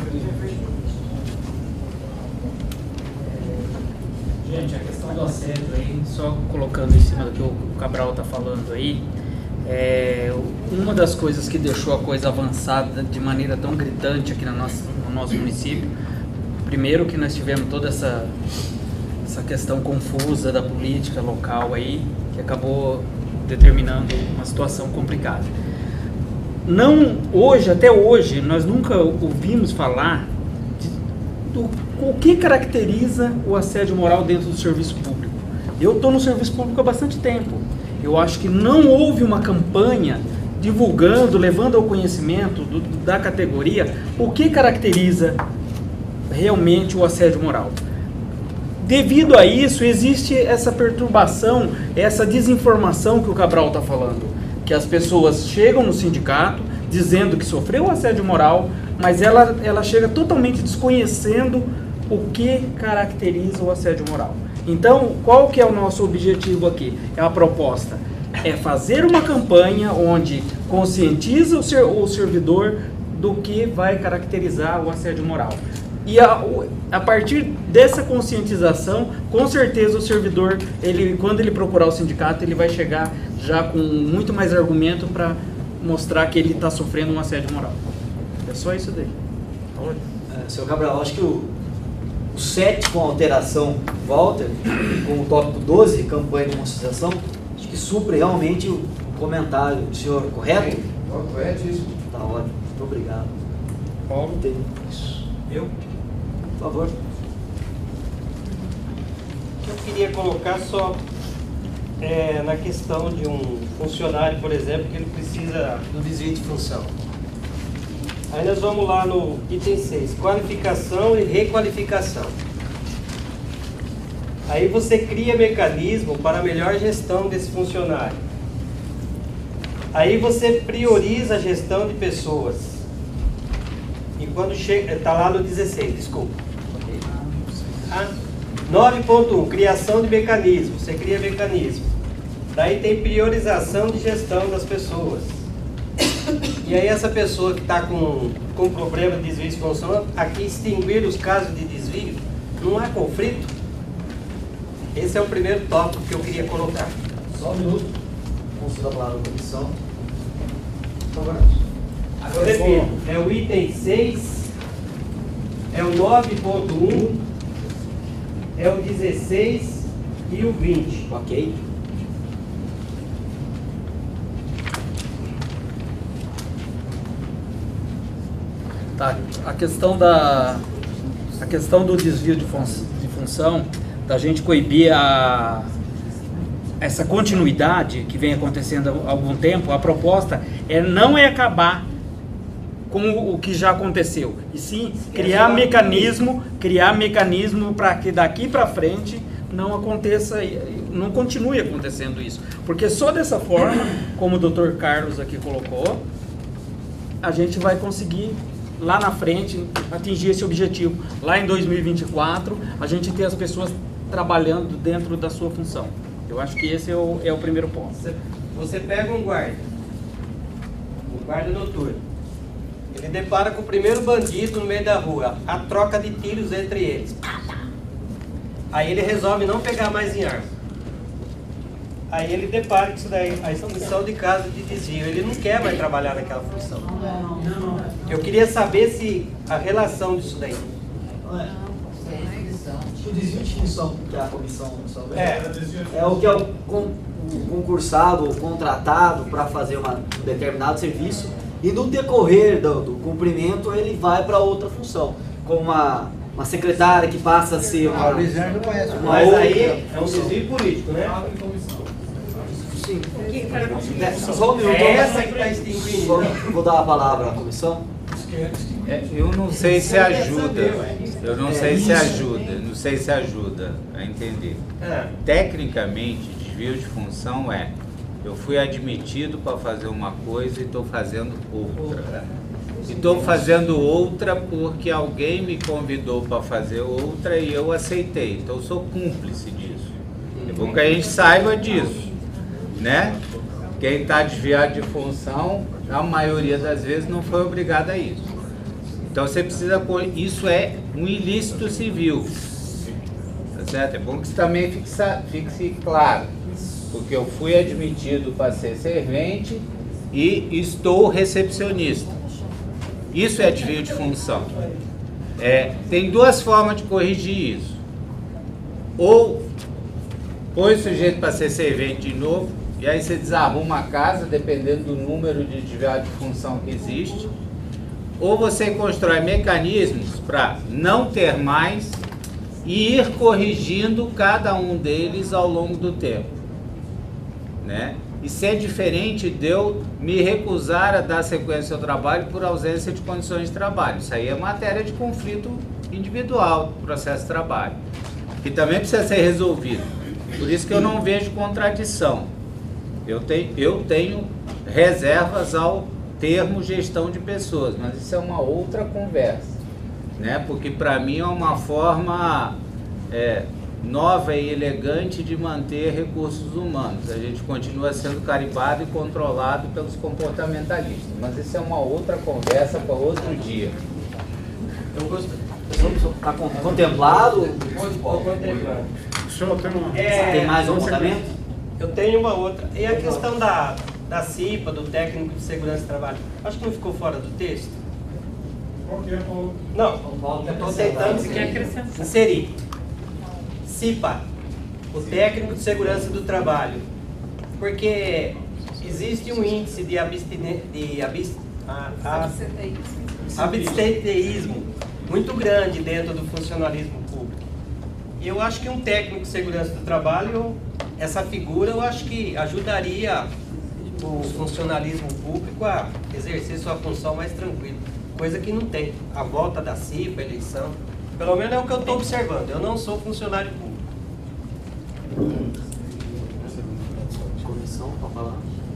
Gente, a questão do assédio aí, só colocando em cima do que o Cabral está falando aí, é, uma das coisas que deixou a coisa avançada de maneira tão gritante aqui no nosso, no nosso município, primeiro que nós tivemos toda essa, essa questão confusa da política local aí, que acabou determinando uma situação complicada. Não, hoje, até hoje, nós nunca ouvimos falar de, do o que caracteriza o assédio moral dentro do serviço público. Eu estou no serviço público há bastante tempo. Eu acho que não houve uma campanha divulgando, levando ao conhecimento do, da categoria o que caracteriza realmente o assédio moral. Devido a isso, existe essa perturbação, essa desinformação que o Cabral está falando, que as pessoas chegam no sindicato dizendo que sofreu assédio moral, mas ela, ela chega totalmente desconhecendo o que caracteriza o assédio moral. Então, qual que é o nosso objetivo aqui? É a proposta, é fazer uma campanha onde conscientiza o, ser, o servidor do que vai caracterizar o assédio moral. E a, a partir dessa conscientização, com certeza o servidor, ele, quando ele procurar o sindicato, ele vai chegar já com muito mais argumento para mostrar que ele está sofrendo um assédio moral. É só isso daí. É, senhor Cabral, acho que o, o sete com alteração Walter, com o tópico doze, campanha de conscientização, acho que supre realmente o comentário do senhor, correto? Sim, corretíssimo. Tá ótimo, muito obrigado. Paulo? Tem isso. Eu? Por favor. Eu queria colocar só é, na questão de um funcionário, por exemplo, que ele precisa do desvio de função. Aí nós vamos lá no item seis, qualificação e requalificação. Aí você cria mecanismo para a melhor gestão desse funcionário. Aí você prioriza a gestão de pessoas. E quando chega, está lá no dezesseis, desculpa. Ah, nove ponto um, criação de mecanismo. Você cria mecanismo. Daí tem priorização de gestão das pessoas. E aí essa pessoa que está com, com problema de desvio de função, aqui extinguir os casos de desvio, não há conflito. Esse é o primeiro tópico que eu queria colocar. Só um minuto. Consulta a palavra da comissão. Por favor. Eu repito, é o item seis, é o nove ponto um, é o dezesseis e o vinte. Ok. Tá, a questão da a questão do desvio de, fun de função, da gente coibir a, essa continuidade que vem acontecendo há algum tempo, a proposta é não é acabar com o que já aconteceu, e sim criar mecanismo, criar mecanismo para que daqui para frente não aconteça, não continue acontecendo isso, porque só dessa forma, como o doutor Carlos aqui colocou, a gente vai conseguir lá na frente atingir esse objetivo. Lá em dois mil e vinte e quatro, a gente ter as pessoas trabalhando dentro da sua função. Eu acho que esse é o, é o primeiro ponto. Você, você pega um guarda, um guarda noturno. Ele depara com o primeiro bandido no meio da rua, a troca de tiros entre eles. Aí ele resolve não pegar mais em arma. aí ele depara com isso daí, a extinção de caso de desvio. Ele não quer mais trabalhar naquela função. Eu queria saber se a relação disso daí. O desvio de função que a comissão É, é o que é o con- o concursado ou contratado para fazer uma, um determinado serviço e no decorrer do, do cumprimento ele vai para outra função, como uma, uma secretária que passa a ser uma, A Luiziane não conhece. uma mas outra aí é um função. desvio político, né? Sim. É, só um minuto. É essa que está extinguindo. Só- Vou dar a palavra à comissão. É, eu não sei se ajuda, eu não sei se ajuda, não sei se ajuda a entender. É. Tecnicamente, desvio de função é, eu fui admitido para fazer uma coisa e estou fazendo outra. E estou fazendo outra porque alguém me convidou para fazer outra e eu aceitei. Então eu sou cúmplice disso. É bom que a gente saiba disso, né? Quem está desviado de função, a maioria das vezes não foi obrigado a isso. Então você precisa, isso é um ilícito civil, tá certo? É bom que isso também fique, fique claro, porque eu fui admitido para ser servente e estou recepcionista. Isso é desvio de função. É, tem duas formas de corrigir isso. Ou põe o sujeito para ser servente de novo, e aí você desarruma a casa, dependendo do número de desviado de função que existe. Ou você constrói mecanismos para não ter mais e ir corrigindo cada um deles ao longo do tempo, né? Isso é diferente de eu me recusar a dar sequência ao trabalho por ausência de condições de trabalho. Isso aí é matéria de conflito individual do processo de trabalho, que também precisa ser resolvido. Por isso que eu não vejo contradição. Eu tenho, eu tenho reservas ao termo gestão de pessoas, mas isso é uma outra conversa, né? Porque para mim é uma forma é, nova e elegante de manter recursos humanos. A gente continua sendo carimbado e controlado pelos comportamentalistas, mas isso é uma outra conversa para outro dia. Eu gosto. Está contemplado? Pode contemplar. O senhor tem uma... É, Tem mais um apontamento? Eu tenho uma outra. E a questão da, da C I P A, do técnico de segurança do trabalho, acho que não ficou fora do texto? Qual que é, Paulo? Não, eu estou tentando inserir. C I P A, o técnico de segurança do trabalho. Porque existe um índice de abstine, de abst, a, a, abstenteísmo muito grande dentro do funcionalismo público. E eu acho que um técnico de segurança do trabalho, essa figura, eu acho que ajudaria o funcionalismo público a exercer sua função mais tranquilo. Coisa que não tem. A volta da C I P A, a eleição, pelo menos é o que eu estou observando. Eu não sou funcionário público. Comissão, para falar.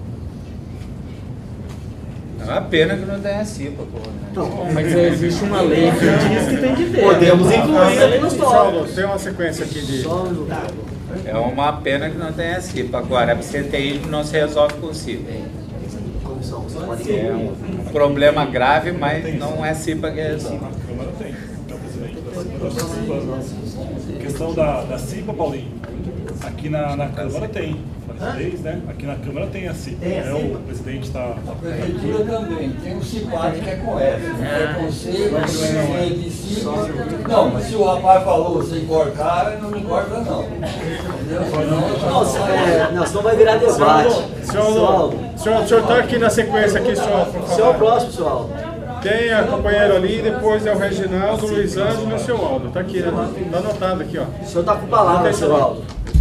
É uma pena que não tenha C I P A, pô, né? Não, mas existe uma lei que diz que tem que ter. Podemos incluir ali nos Saulo, tópicos. tem uma sequência aqui de... Só um minuto. É uma pena que não tenha C I P A. Agora, absenteísmo não se resolve com C I P A. Comissão, você pode É um problema grave, mas não é C I P A que resolve. Na Câmara tem, é o presidente da Câmara. A questão da, da C I P A, Paulinho, aqui na, na Câmara tem. Faz leis, né? Aqui na Câmara tem a C I P A. É, o presidente está... A prefeitura também, tem um CIPAD que é com F. É conselho, presidente de C I P A. Não, mas se o rapaz falou sem cortar, não me corta não. Entendeu? Não, se- é, não, senão vai virar debate. Senhor Aldo, o senhor está aqui na sequência aqui, senhor, por Senhor é o favor. próximo, senhor Aldo. Tem a companheira ali, depois é o Reginaldo, o Luiz Ângelo e o seu Aldo. Está aqui, né? Está anotado aqui, ó. O senhor está com palavra, senhor Aldo.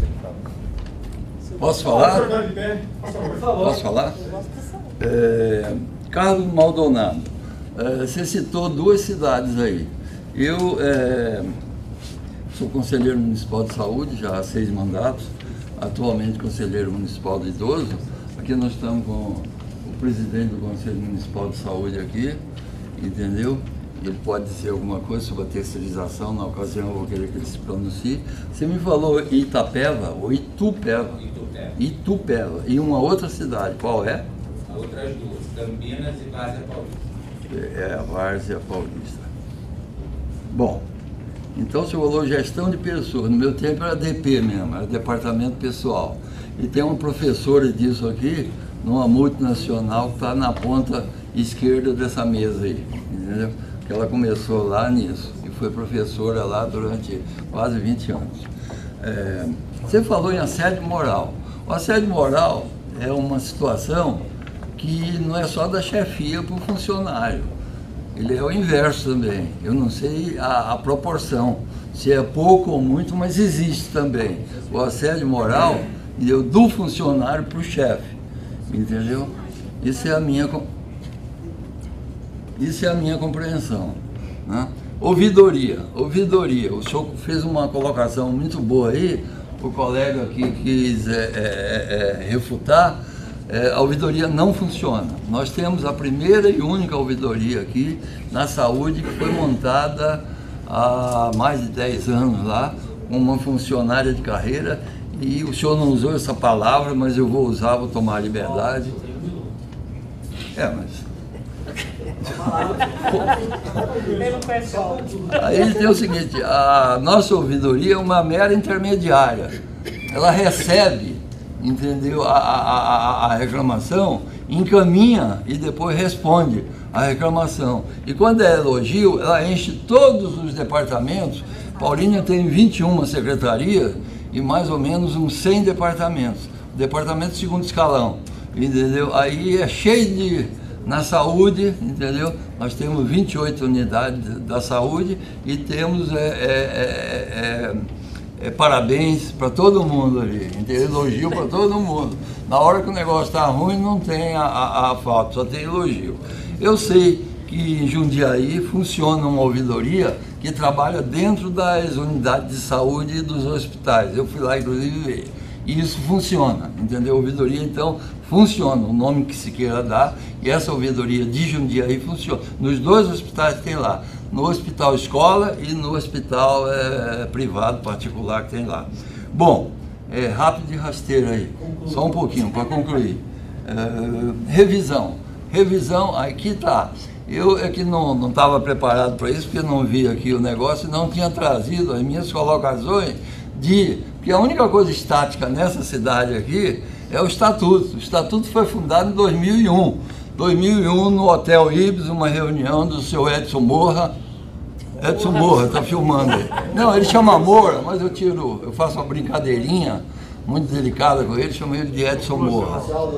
Posso falar? Por favor. Posso falar? É, Carlos Maldonado, é, você citou duas cidades aí. Eu é, sou conselheiro municipal de saúde, já há seis mandatos, atualmente conselheiro municipal de idoso. Aqui nós estamos com o presidente do Conselho Municipal de Saúde aqui, entendeu? Ele pode dizer alguma coisa sobre a terceirização, na ocasião eu vou querer que ele se pronuncie. Você me falou Itapeva ou Itupeva? Itupeva. Itupeva. E uma outra cidade, qual é? Outras duas, Campinas e Várzea Paulista. É a Várzea Paulista. Bom, Então, você falou gestão de pessoas. No meu tempo era D P mesmo, era departamento pessoal. E tem uma professora disso aqui, numa multinacional, que está na ponta esquerda dessa mesa aí, entendeu? Que ela começou lá nisso e foi professora lá durante quase vinte anos. É, você falou em assédio moral. O assédio moral é uma situação que não é só da chefia para o funcionário. Ele é o inverso também. Eu não sei a, a proporção, se é pouco ou muito, mas existe também. O assédio moral do funcionário para o chefe, entendeu? Isso é a minha, isso é a minha compreensão, né? Ouvidoria, ouvidoria. O senhor fez uma colocação muito boa aí, o colega aqui quis é, é, é, refutar. É, a ouvidoria não funciona. Nós temos a primeira e única ouvidoria aqui na saúde, que foi montada há mais de dez anos lá, com uma funcionária de carreira, e o senhor não usou essa palavra, mas eu vou usar, vou tomar a liberdade. É, mas... Aí tem o seguinte, a nossa ouvidoria é uma mera intermediária. Ela recebe, entendeu, a, a, a reclamação, encaminha e depois responde a reclamação. E quando é elogio, ela enche todos os departamentos. Paulínia tem vinte e uma secretarias e mais ou menos uns cem departamentos. Departamento de segundo escalão, entendeu? Aí é cheio de... Na saúde, entendeu? Nós temos vinte e oito unidades da saúde e temos é, é, é, é, parabéns para todo mundo ali, entendeu? Elogio para todo mundo. Na hora que o negócio está ruim, não tem a, a, a falta, só tem elogio. Eu sei que em Jundiaí funciona uma ouvidoria que trabalha dentro das unidades de saúde e dos hospitais. Eu fui lá, inclusive, ver. E isso funciona, entendeu? A ouvidoria, então, funciona, o nome que se queira dar, e essa ouvidoria de Jundiaí funciona. Nos dois hospitais que tem lá, no hospital escola e no hospital é, privado, particular que tem lá. Bom, é, rápido e rasteiro aí, só um pouquinho para concluir. É, revisão, revisão, aqui está. Eu é que não estava preparado para isso, porque não vi aqui o negócio e não tinha trazido as minhas colocações de... Porque a única coisa estática nessa cidade aqui é o Estatuto. O Estatuto foi fundado em dois mil e um. dois mil e um, no Hotel Ibis, uma reunião do seu Edson Moura. Edson Moura, está filmando aí. Não, ele chama Moura, mas eu tiro, eu faço uma brincadeirinha muito delicada com ele, chamo ele de Edson Moura.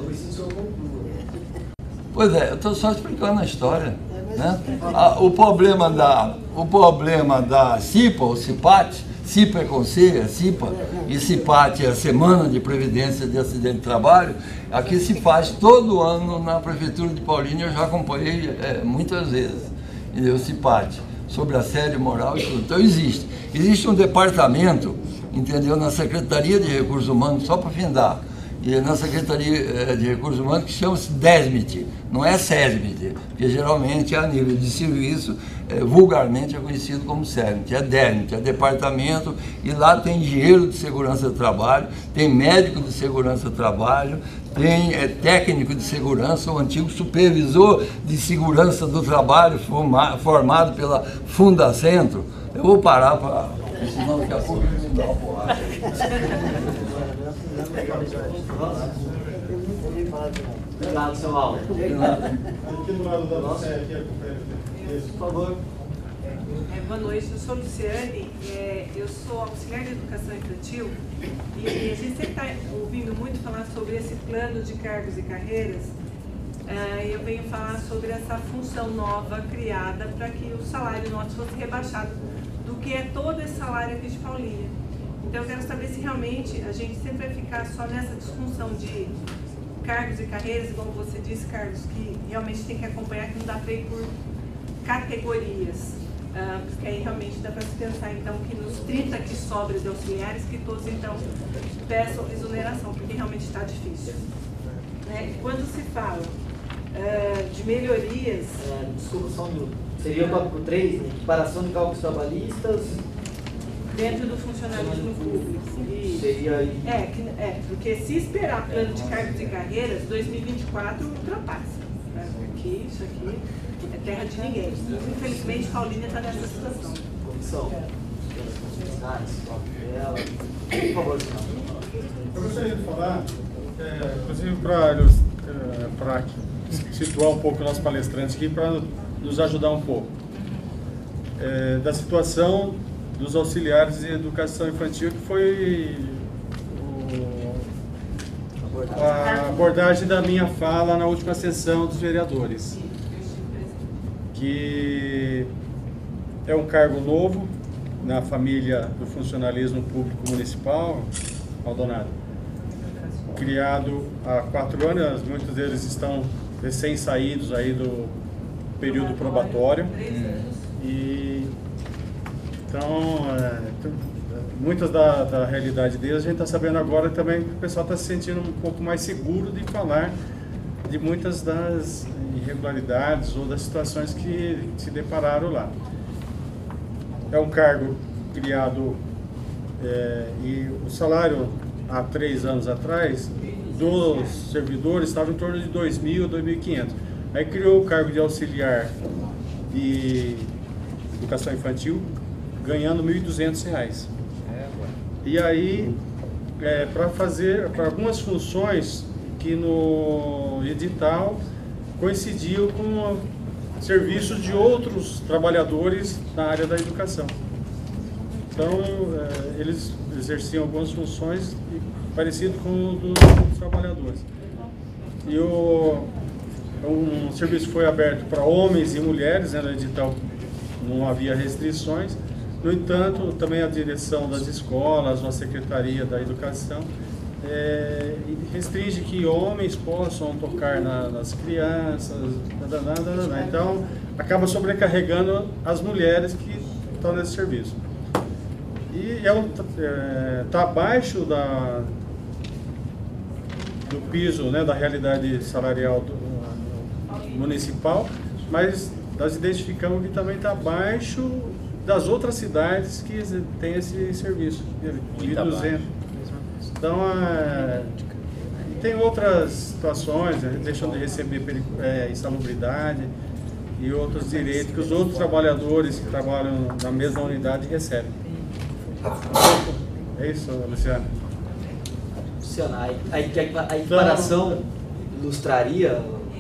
Pois é, eu estou só explicando a história, né? Ah, o problema da, o problema da CIPA, ou CIPAT, CIPA é Conselho, é CIPA, e CIPAT é a Semana de Previdência de Acidente de Trabalho, aqui se faz todo ano na Prefeitura de Paulínia, eu já acompanhei é, muitas vezes, entendeu? CIPAT, sobre assédio moral e tudo. Então existe. Existe um departamento, entendeu, na Secretaria de Recursos Humanos, só para findar, e na Secretaria de Recursos Humanos, que chama-se DESMIT, não é SESMIT, porque geralmente a nível de serviço, é, vulgarmente é conhecido como SESMIT, é DESMIT, é departamento, e lá tem engenheiro de segurança do trabalho, tem médico de segurança do trabalho, tem é, técnico de segurança, o antigo supervisor de segurança do trabalho, forma, formado pela Fundacentro. Eu vou parar para... senão daqui a pouco eu vou dar uma porrada. Obrigado, seu Mauro. Aqui do lado da nossa, aqui, por favor. É, boa noite, eu sou Luciane, é, eu sou auxiliar de educação infantil e, e a gente sempre está ouvindo muito falar sobre esse plano de cargos e carreiras. É, eu venho falar sobre essa função nova criada para que o salário nosso fosse rebaixado do que é todo esse salário aqui de Paulínia. Então eu quero saber se realmente a gente sempre vai ficar só nessa disfunção de cargos e carreiras, igual você disse, cargos que realmente tem que acompanhar, que não dá para ir por categorias. Uh, porque aí realmente dá para se pensar então que nos trinta que sobram de auxiliares, que todos então peçam exoneração, porque realmente está difícil. Né? Quando se fala uh, de melhorias... É, desculpa, só um minuto. Seria o tópico três, né? Equiparação de cálculos trabalhistas... Dentro do funcionalismo público. E, seria aí... É, que, é, porque se esperar plano de cargos e carreiras, dois mil e vinte e quatro ultrapassa. Né? Porque isso aqui é terra de ninguém. Infelizmente, Paulínia está nessa situação. Comissão. Por favor, senhor. Eu gostaria de falar, é, inclusive para é, para situar um pouco o nosso palestrante aqui, para nos ajudar um pouco, é, da situação dos auxiliares de educação infantil, que foi o, a abordagem da minha fala na última sessão dos vereadores, que é um cargo novo na família do funcionalismo público municipal, Maldonado, criado há quatro anos, muitos deles estão recém-saídos aí do período probatório. E então, é, muitas da, da realidade deles a gente está sabendo agora também que o pessoal está se sentindo um pouco mais seguro de falar de muitas das irregularidades ou das situações que se depararam lá. É um cargo criado é, e o salário há três anos atrás dos servidores estava em torno de dois mil, dois mil e quinhentos. Aí criou o cargo de auxiliar de educação infantil, ganhando mil e duzentos reais. E aí, é, para fazer, para algumas funções que no edital coincidiu com serviços de outros trabalhadores na área da educação. Então, é, eles exerciam algumas funções parecidas com o dos trabalhadores. E o, um serviço foi aberto para homens e mulheres, né, no edital não havia restrições. No entanto, também a direção das escolas, ou a Secretaria da Educação, é, restringe que homens possam tocar na, nas crianças, nada, nada, nada. Então acaba sobrecarregando as mulheres que estão nesse serviço. E está é, tá abaixo da, do piso, né, da realidade salarial do, do municipal, mas nós identificamos que também está abaixo das outras cidades que têm esse serviço, mil e duzentos. Então, é, tem outras situações, né, deixam de receber é, insalubridade e outros direitos que os outros trabalhadores que trabalham na mesma unidade recebem. É isso, Luciano. Luciano, a, a, a equiparação ilustraria...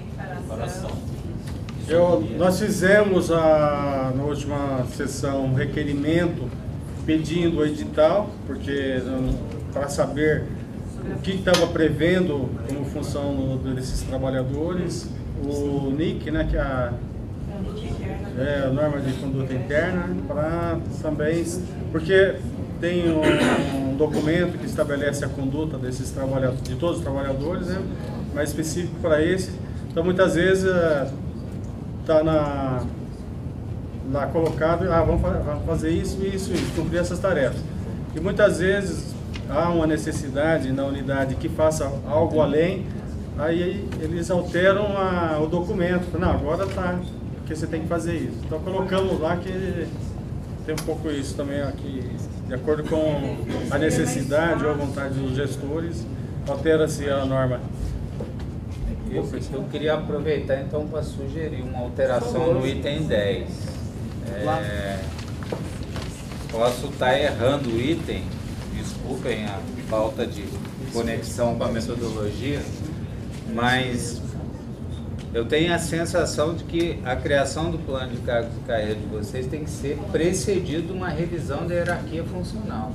Eu, nós fizemos a, na última sessão um requerimento pedindo o edital, porque para saber o que estava prevendo como função no, desses trabalhadores, o N I C, né, que é a, é a norma de conduta interna, para também, porque tem um, um documento que estabelece a conduta desses trabalhadores, de todos os trabalhadores, né, mais específico para esse. Então muitas vezes está na, lá colocado, ah, vamos, vamos fazer isso, isso, isso, cumprir essas tarefas. E muitas vezes há uma necessidade na unidade que faça algo além, aí eles alteram a, o documento. Não, agora tá, porque você tem que fazer isso. Então colocamos lá que tem um pouco isso também aqui, de acordo com a necessidade ou a vontade dos gestores, altera-se a norma. Eu, eu queria aproveitar então para sugerir uma alteração no item dez. É, posso estar errando o item, desculpem a falta de conexão com a metodologia, mas eu tenho a sensação de que a criação do plano de cargos e carreira de vocês tem que ser precedido de uma revisão da hierarquia funcional.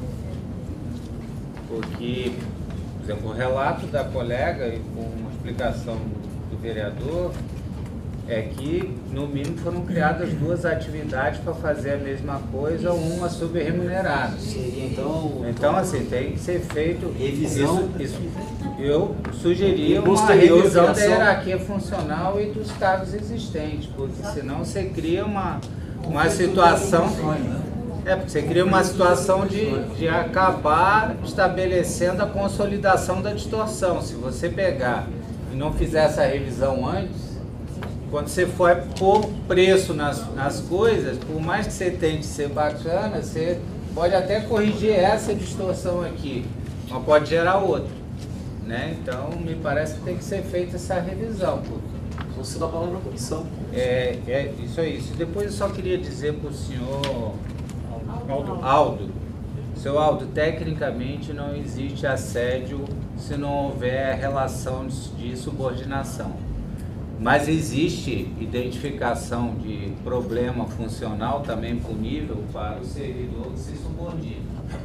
Porque, por exemplo, o relato da colega e com uma explicação do, do vereador é que, no mínimo, foram criadas duas atividades para fazer a mesma coisa, uma subremunerada. Seria, então... Então, assim, tem que ser feito... Revisão... Isso, isso, eu sugeria uma revisão da hierarquia funcional e dos cargos existentes, porque senão você cria uma, uma situação... É, porque você cria uma situação de, de acabar estabelecendo a consolidação da distorção. Se você pegar e não fizer essa revisão antes, quando você for pôr preço nas, nas coisas, por mais que você tente ser bacana, você pode até corrigir essa distorção aqui, mas pode gerar outra, né? Então, me parece que tem que ser feita essa revisão. Você dá a palavra à comissão. É, é isso aí. Depois eu só queria dizer para o senhor Aldo. Aldo. Seu Aldo, tecnicamente não existe assédio se não houver relação de subordinação. Mas existe identificação de problema funcional também punível para o servidor que se subordina.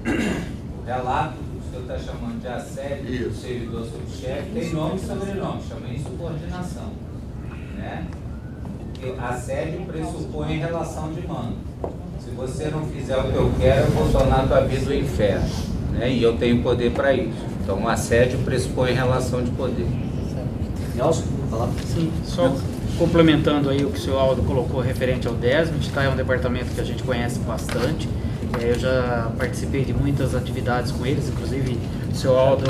O relato que o senhor está chamando de assédio do servidor sobre o chefe tem nome e sobrenome, chama insubordinação. Né? Porque assédio pressupõe relação de mando. Se você não fizer o que eu quero, eu vou tornar a tua vida um inferno. Né? E eu tenho poder para isso. Então, o assédio pressupõe relação de poder. Nelson, falar? Sim, só complementando aí o que o senhor Aldo colocou referente ao DESMIT, tá? É um departamento que a gente conhece bastante. É, eu já participei de muitas atividades com eles, inclusive o senhor Aldo,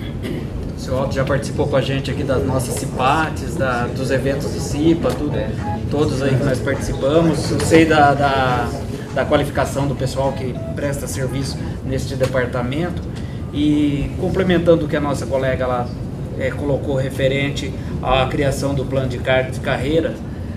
o senhor Aldo já participou com a gente aqui das nossas CIPATs, da, dos eventos de CIPA, tudo, todos aí que nós participamos. Eu sei da, da, da qualificação do pessoal que presta serviço neste departamento. E complementando o que a nossa colega lá é, colocou referente à criação do plano de carga de carreira,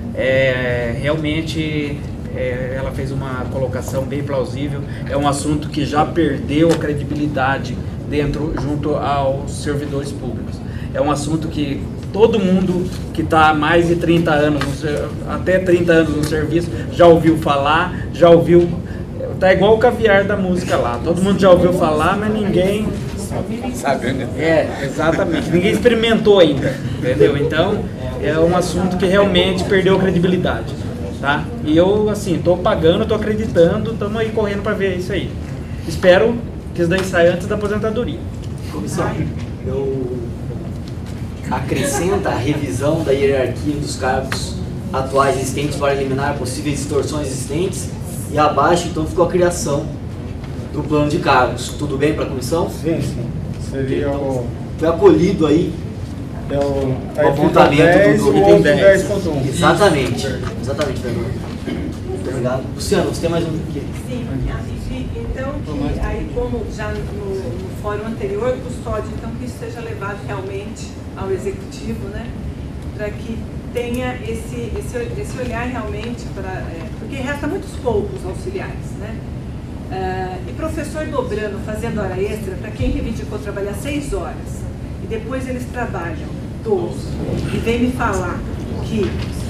é, realmente é, ela fez uma colocação bem plausível. É um assunto que já perdeu a credibilidade dentro, junto aos servidores públicos. É um assunto que todo mundo que está há mais de trinta anos, até trinta anos no serviço, já ouviu falar, já ouviu. Tá igual o caviar da música lá. Todo mundo já ouviu falar, mas ninguém sabe, né? É, exatamente. Ninguém experimentou ainda, entendeu? Então, é um assunto que realmente perdeu a credibilidade, tá? E eu, assim, tô pagando, tô acreditando, estamos aí correndo para ver isso aí. Espero que isso daí saia antes da aposentadoria. Comissão, eu acrescenta a revisão da hierarquia dos cargos atuais existentes para eliminar possíveis distorções existentes. E abaixo, então, ficou a criação do plano de cargos. Tudo bem para a comissão? Sim, sim. Seria o... Foi acolhido aí é o, o apontamento dez, do, do item dez ponto um. Exatamente. Exatamente, Fernando. Obrigado. Luciano, você tem mais um aqui? Sim. Então, que, aí como já no, no fórum anterior, custódio, então que isso seja levado realmente ao executivo, né? Para que tenha esse, esse, esse olhar realmente para... É, porque resta muitos poucos auxiliares, né? Uh, e professor dobrando, fazendo hora extra, para quem reivindicou trabalhar seis horas, e depois eles trabalham doze, e vem me falar que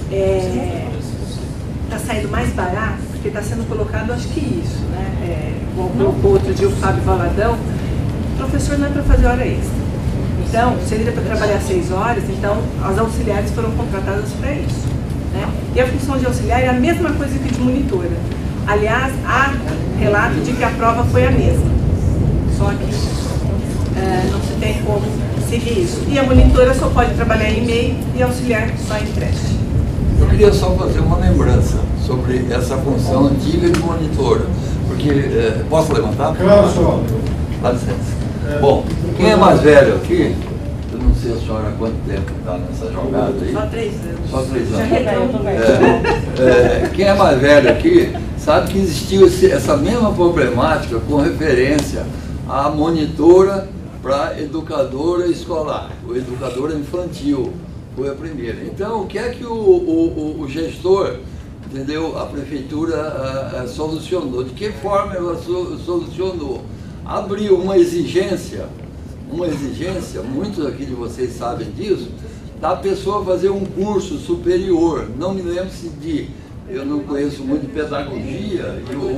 está é, saindo mais barato, porque está sendo colocado, acho que isso, né? É, o outro dia o Fábio Valadão, professor não é para fazer hora extra. Então, se ele é para trabalhar seis horas, então as auxiliares foram contratadas para isso. Né? E a função de auxiliar é a mesma coisa que de monitora. Aliás, há relato de que a prova foi a mesma. Só que uh, não se tem como seguir isso. E a monitora só pode trabalhar em E M E I e auxiliar só em creche. Eu queria só fazer uma lembrança sobre essa função antiga de monitora. Porque, eh, posso levantar? Claro, senhor. Dá licença. Bom, quem é mais velho aqui, eu não sei a senhora há quanto tempo está nessa jogada aí. Só três anos. Só três anos. Já reclamo. É, é, quem é mais velho aqui sabe que existiu esse, essa mesma problemática com referência à monitora para educadora escolar, ou educadora infantil, foi a primeira. Então, o que é que o, o, o gestor, entendeu, a prefeitura a, a, solucionou? De que forma ela so, solucionou? Abriu uma exigência, uma exigência, muitos aqui de vocês sabem disso, da pessoa fazer um curso superior, não me lembro se de, eu não conheço muito de pedagogia,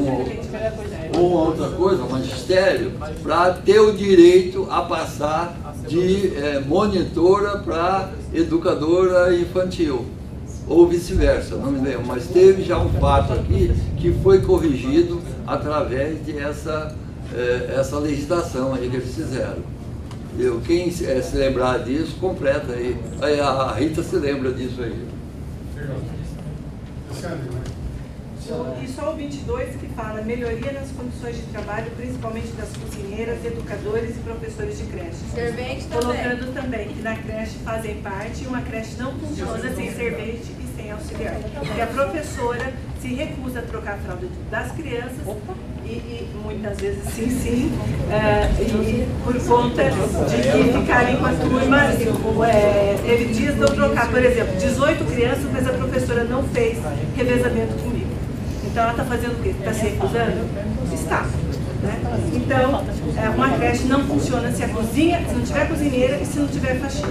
ou, ou outra coisa, magistério, para ter o direito a passar de é, monitora para educadora infantil, ou vice-versa, não me lembro, mas teve já um fato aqui que foi corrigido através dessa essa legislação aí que eles fizeram. Eu, quem se, é, se lembrar disso, completa aí. aí. A Rita se lembra disso aí. E só o vinte e dois que fala melhoria nas condições de trabalho, principalmente das cozinheiras, educadores e professores de creche. Servente também. Colocando também que na creche fazem parte e uma creche não funciona sem servente e sem auxiliar. Porque a professora se recusa a trocar a fralda das crianças e, e muitas vezes sim, sim, é, e por conta de que ficarem com a turma, é, teve dias de eu trocar, por exemplo, dezoito crianças, mas a professora não fez revezamento comigo. Então ela está fazendo o quê? Está se recusando? Está. Né? Então, é, uma creche não funciona se a cozinha, se não tiver cozinheira e se não tiver faxina.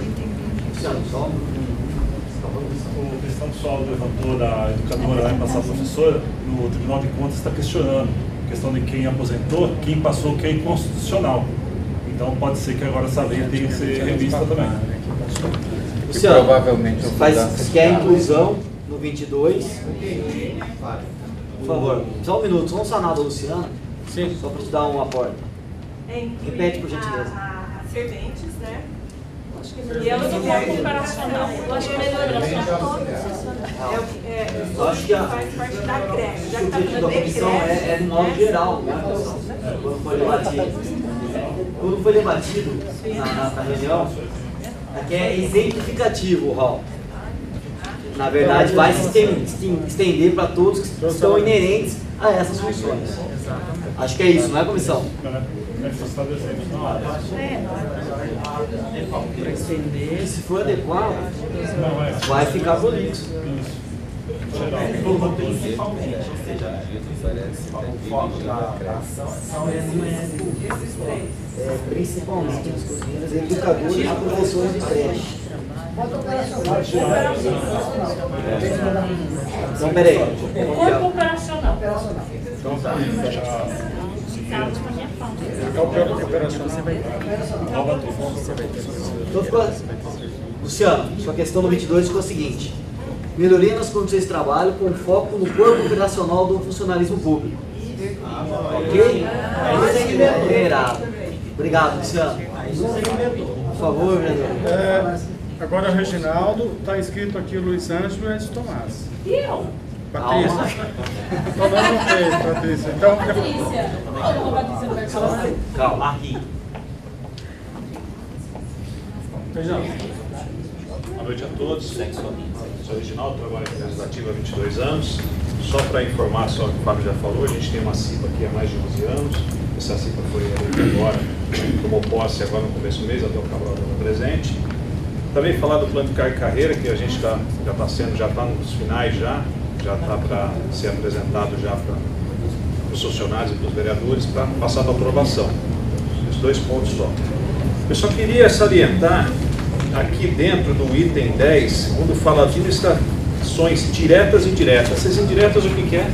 O questão que o pessoal levantou da educadora vai passar a professora, no Tribunal de Contas está questionando a questão de quem aposentou, quem passou, quem é inconstitucional. Então pode ser que agora essa lei tenha que ser revista também. Luciano, provavelmente faz, quer a inclusão no vinte e dois? Por favor, só um minuto, vamos sanar da Luciana? Sim. Só para te dar um aporte. É, repete, por gentileza. A, a serventes, né? Acho que E ela não é comparacional. Eu acho que melhorou é, é, Eu acho que a, faz parte da creche. Já o que tá objetivo da falando de comissão é, é de modo geral, né? Quando foi debatido. Quando foi debatido na, na, na reunião, aqui é exemplificativo o rol. Na verdade, vai se estender para todos que estão inerentes a essas funções. Acho que é isso, não é, comissão? Para estender, se for adequado, vai ficar prolixo. Principalmente, ou seja, o foco da ação é principalmente as cozinheiras, educadores e professores de creche. Então, peraí. Corpo operacional. Então tá. Então ficou, Luciano, sua questão no vinte e dois ficou a seguinte: melhoria nas condições de trabalho com foco no corpo operacional do funcionalismo público. Ok? Errado. Obrigado, Luciano. Por favor, vereador. É, agora o Reginaldo, está escrito aqui Luiz Ângelo e Edson Tomás. E eu? Patrícia. Então não fez, Patrícia. Então, Patrícia. Olha, Patrícia não vai falar. Calma, aqui. Boa noite a todos. Sou Reginaldo, trabalho aqui na Legislativa há vinte e dois anos. Só para informar, só que o Fábio já falou, a gente tem uma C I P A aqui há mais de onze anos. Essa C I P A foi eleita agora, tomou posse agora no começo do mês, até o Cabral estava presente. Também falar do plano de carga e carreira, que a gente tá, já está sendo, já está nos finais já, já está para ser apresentado já para os funcionários e para os vereadores para passar para aprovação. Esses dois pontos só. Eu só queria salientar aqui dentro do item dez, quando fala de administrações diretas e indiretas. Essas indiretas o que, que é?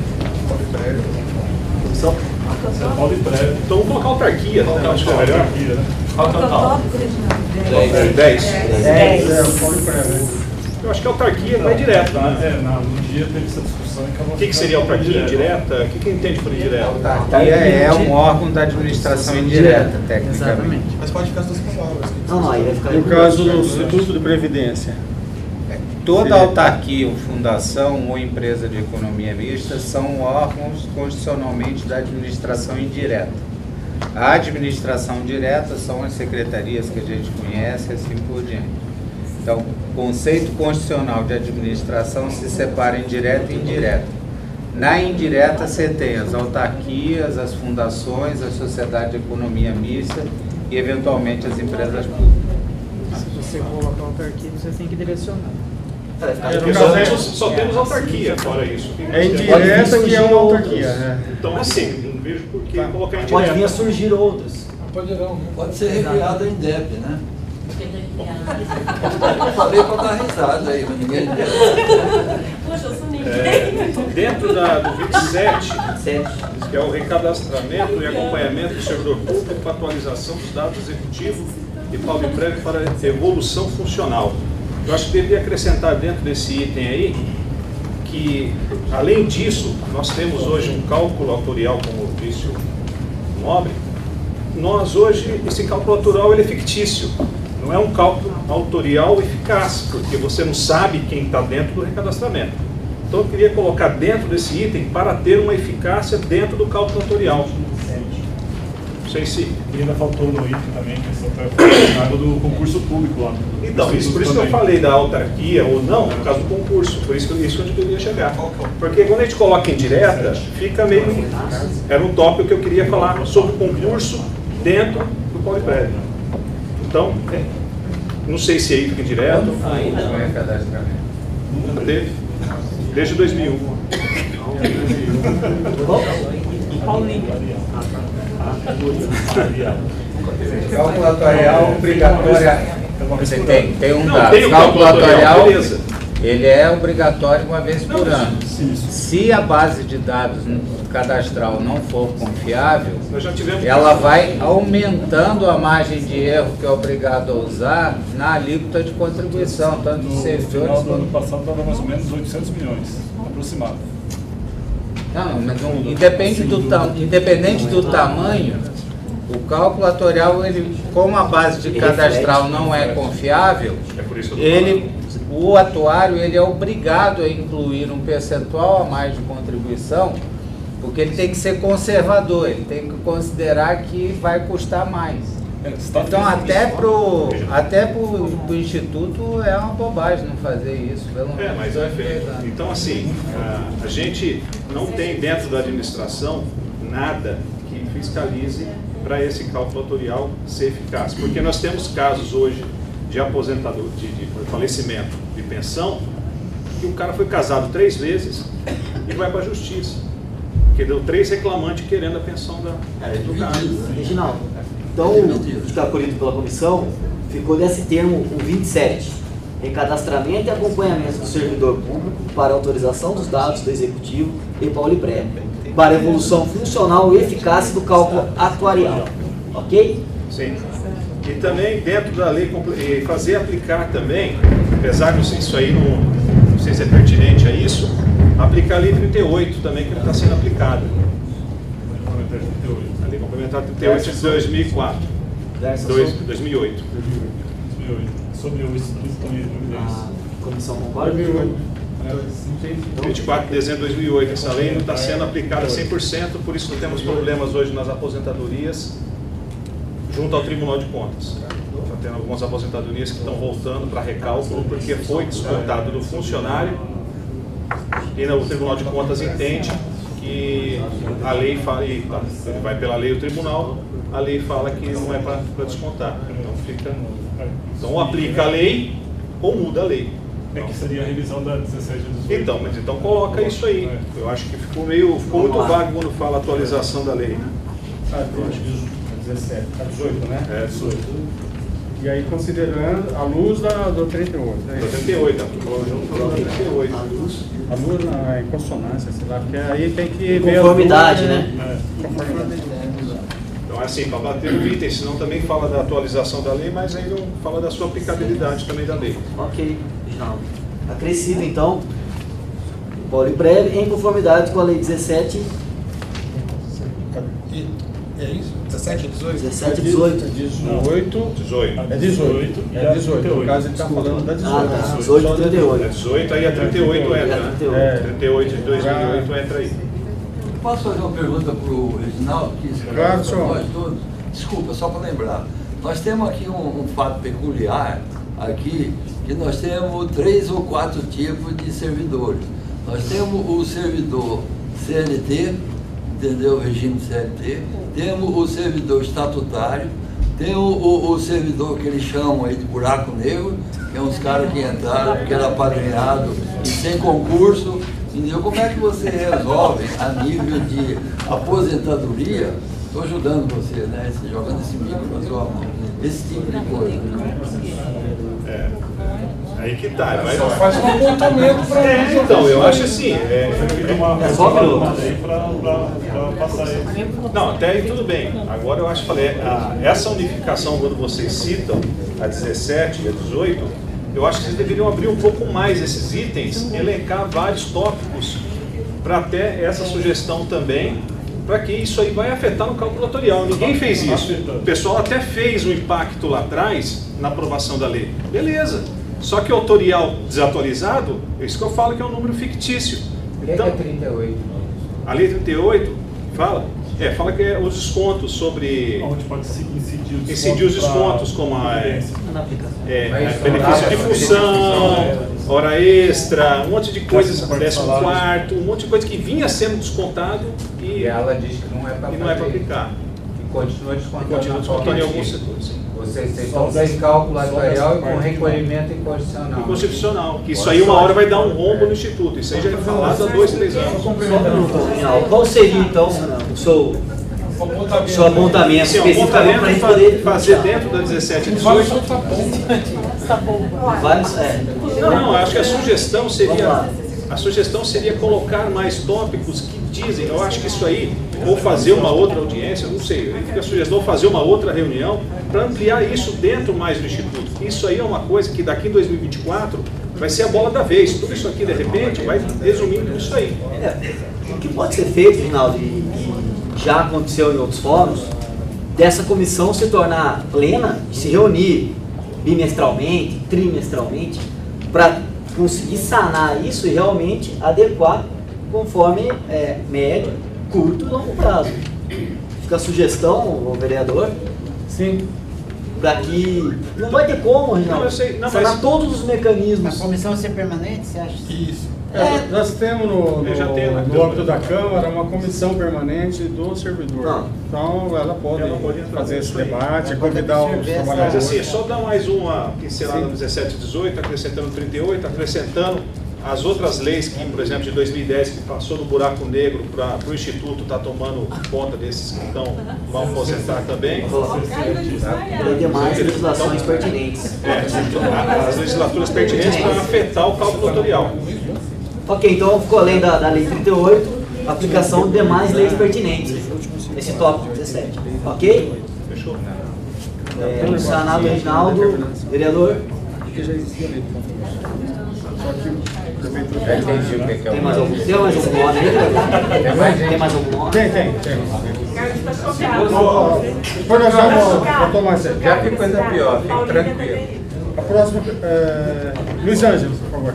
São Paulo e prévio. Então vamos colocar autarquia, né? Acho que é melhor. Qual que é o tópico, Reginaldo? dez. dez. Eu acho que a autarquia vai direto, né? É, no dia teve essa discussão e acabou. O que, que seria autarquia indireta? O que, que entende por indireta? Autarquia é um órgão da administração indireta, tecnicamente. Mas pode ficar as duas palavras. Não, não, aí vai ficar no caso do Instituto de Previdência. Toda autarquia, ou fundação ou empresa de economia mista são órgãos constitucionalmente da administração indireta. A administração direta são as secretarias que a gente conhece, assim por diante. Então, o conceito constitucional de administração se separa em direta e indireta. Na indireta, você tem as autarquias, as fundações, a sociedade de economia mista e, eventualmente, as empresas públicas. Se você colocar autarquia, você tem que direcionar. É, só, temos, só temos autarquia, fora isso. É indireta que é uma autarquia. É. Então, assim, não vejo por que tá. colocar indireta. Pode vir a surgir outras. Pode, não, né? Pode ser recriada em D E P, né? Eu falei para dar risada aí, mas ninguém Poxa, eu sou ninguém. É, dentro da, do vinte e sete, que é o recadastramento e acompanhamento do servidor público para atualização dos dados executivos e Paulo e prévio para evolução funcional. Eu acho que deveria acrescentar dentro desse item aí que, além disso, nós temos hoje um cálculo autorial, como disse o Nobre. Nós hoje, esse cálculo autorial ele é fictício, não é um cálculo autorial eficaz, porque você não sabe quem está dentro do recadastramento. Então eu queria colocar dentro desse item para ter uma eficácia dentro do cálculo autorial. Não sei se... E ainda faltou no item também a questão do concurso público lá. Então, isso, por isso que eu falei da autarquia ou não, no caso do concurso, por isso que isso eu queria chegar. Porque quando a gente coloca em direta, fica meio... Era um tópico que eu queria falar sobre o concurso dentro do Poliprédio. Então, não sei se aí fica direto. Ainda não é cadastramento. Nunca teve. Desde dois mil e um. Calculatorial obrigatória. Você tem, tem um Não, dado. tem o Calculatorial, beleza. ele é obrigatório uma vez por Não, ano. sim, sim. Se a base de dados cadastral não for confiável, Nós já tivemos ela vai aumentando a margem de erro que é obrigado a usar na alíquota de contribuição, tanto dos No servidores final do ano quanto... passado estava mais ou menos oitocentos milhões, aproximado. Não, mas não, independe do ta- independente do tamanho, o calculatorial, ele, como a base de cadastral não é confiável, É por isso que eu tô ele, o atuário ele é obrigado a incluir um percentual a mais de contribuição, porque ele tem que ser conservador, ele tem que considerar que vai custar mais. Então até pro, até pro, pro Instituto é uma bobagem não fazer isso. Pelo É, mas é feito. Então, assim, a, a gente não tem dentro da administração nada que fiscalize para esse calculatorial ser eficaz. Porque nós temos casos hoje de aposentador, de, de falecimento de pensão, que o cara foi casado três vezes e vai para a justiça. Porque deu três reclamantes querendo a pensão da, do cara. Reginaldo, então, está acolhido pela comissão, ficou nesse termo o vinte e sete, recadastramento e acompanhamento do servidor público para autorização dos dados do Executivo e Paulipré, para evolução funcional e eficácia do cálculo atuarial. Ok? Sim. E também dentro da lei, e fazer aplicar também, apesar de isso aí não, não sei se é pertinente a isso, aplicar a lei trinta e oito também, que não está sendo aplicada. A lei complementar trinta e oito de dois mil e quatro. dois mil e oito. Sobre o Instituto de A comissão concorda? vinte e quatro de dezembro de dois mil e oito. Essa lei não está sendo aplicada cem por cento, por isso não temos problemas hoje nas aposentadorias junto ao Tribunal de Contas. Está tendo algumas aposentadorias que estão voltando para recálculo porque foi descontado do funcionário e o Tribunal de Contas entende que a lei fala, e tá, ele vai pela lei do tribunal, a lei fala que não é para descontar. Então fica. Então ou aplica a lei ou muda a lei. É que seria a revisão da dezessete e dezoito. Então, mas então coloca isso aí. Eu acho que ficou meio, ficou muito vago quando fala atualização da lei. Ah, dezessete, tá dezoito, né? É, dezoito. E aí considerando a luz da, do trinta e oito. Né? Do trinta e oito, falou junto com o trinta e oito. A luz, a luz não, é em consonância, sei lá, porque aí tem que Em ver... conformidade, a luz, né? É, conformidade. Então é assim, para bater no item, senão também fala da atualização da lei, mas aí não fala da sua aplicabilidade também da lei. Ok, Reginaldo. Acrescido então, Paulipré em conformidade com a lei dezessete. É isso? dezessete e dezoito? dezessete e dezoito. dezoito. dezoito. É dezoito. É dezoito. No caso ele está falando da dezoito. Ah, tá. dezoito e trinta e oito. É dezoito, aí a trinta e oito entra, né? É. trinta e oito de dois mil e oito entra aí. Posso fazer uma pergunta para o Reginaldo? Que Claro, senhor. nós todos? Desculpa, só para lembrar. Nós temos aqui um, um fato peculiar, aqui, que nós temos três ou quatro tipos de servidores. Nós temos o servidor C L T, entendeu? O regime C L T. Temos o servidor estatutário. Tem o, o, o servidor que eles chamam aí de buraco negro, que é uns caras que entraram porque era apadrinhado e sem concurso. Entendeu? Como é que você resolve a nível de aposentadoria? Estou ajudando você, né? Você jogando esse micro na sua mão. Esse tipo de coisa. Né? É. Aí que tá. Vai, Só faz um apontamento para é, então, eu acho assim. É, É só um minuto. Para passar aí. Não, até aí tudo bem. Agora eu acho que falei, a, essa unificação, quando vocês citam a dezessete e a dezoito, eu acho que vocês deveriam abrir um pouco mais esses itens, elencar vários tópicos para até essa sugestão também, para que isso aí vai afetar no calculatorial. Ninguém fez isso. O pessoal até fez um impacto lá atrás na aprovação da lei. Beleza. Só que o autorial desatualizado, é isso que eu falo que é um número fictício. Então, é trinta e oito. A lei trinta e oito fala? É, fala que é os descontos sobre... Onde pode incidir os descontos, incidir os descontos como a, é, é, É, benefício de função, hora extra, um monte de coisas, décimo quarto, um monte de coisa que vinha sendo descontado e, E ela diz que não é para e não é para aplicar. E continua descontando. Continua descontando em alguns setores. setores. Sim. Vocês estão sem cálculo atuarial e com recolhimento inconstitucional. Inconstitucional. Que isso aí uma hora vai dar um rombo no Instituto. Isso aí já é falado há dois, três anos. Qual seria então o seu, o seu apontamento Sim, especificamente para a gente poder fazer dentro da dezessete e dezoito? Vários, é. Não, não, acho que a sugestão seria, a sugestão seria colocar mais tópicos que dizem, eu acho que isso aí, ou fazer uma outra audiência, não sei, fica a sugestão, ou fazer uma outra reunião para ampliar isso dentro mais do Instituto. Isso aí é uma coisa que daqui em dois mil e vinte e quatro vai ser a bola da vez. Tudo isso aqui, de repente, vai resumindo isso aí. É, o que pode ser feito, Rinaldo, e, e já aconteceu em outros fóruns, dessa comissão se tornar plena, de se reunir bimestralmente, trimestralmente, para conseguir sanar isso e realmente adequar conforme é, médio, curto e longo prazo. Fica a sugestão, o vereador, sim, para que não vai ter como, Rinaldo, não, eu sei, não, sanar mas... todos os mecanismos. A comissão ser permanente, você acha? Isso. É, nós temos no, no, já tenho, no tenho. âmbito da Câmara uma comissão permanente do servidor. Não. Então ela pode, ela pode fazer esse debate, Ela convidar pode os absorver trabalhadores. Mas assim, só dar mais uma pincelada no dezessete e dezoito, acrescentando trinta e oito, acrescentando as outras leis que, por exemplo, de dois mil e dez, que passou no buraco negro para o Instituto estar tá tomando conta desses que estão, vão aposentar também. E demais legislações pertinentes. É, as legislaturas pertinentes para afetar o cálculo notorial. Ok, então ficou além da, da Lei trinta e oito, aplicação de demais leis pertinentes, esse tópico dezessete. Ok? Fechou? É, o Senado, Reginaldo, vereador. Já entendi o que é Tem o mais algum, tem mais algum modo aí? Tem mais gente? Tem mais algum modo? Tem, tem, tem. Chocado. Depois nós vamos vamos tomar isso aí. Já que coisa pior, fique tranquilo. A próxima, é, Luiz Ângelo, por favor.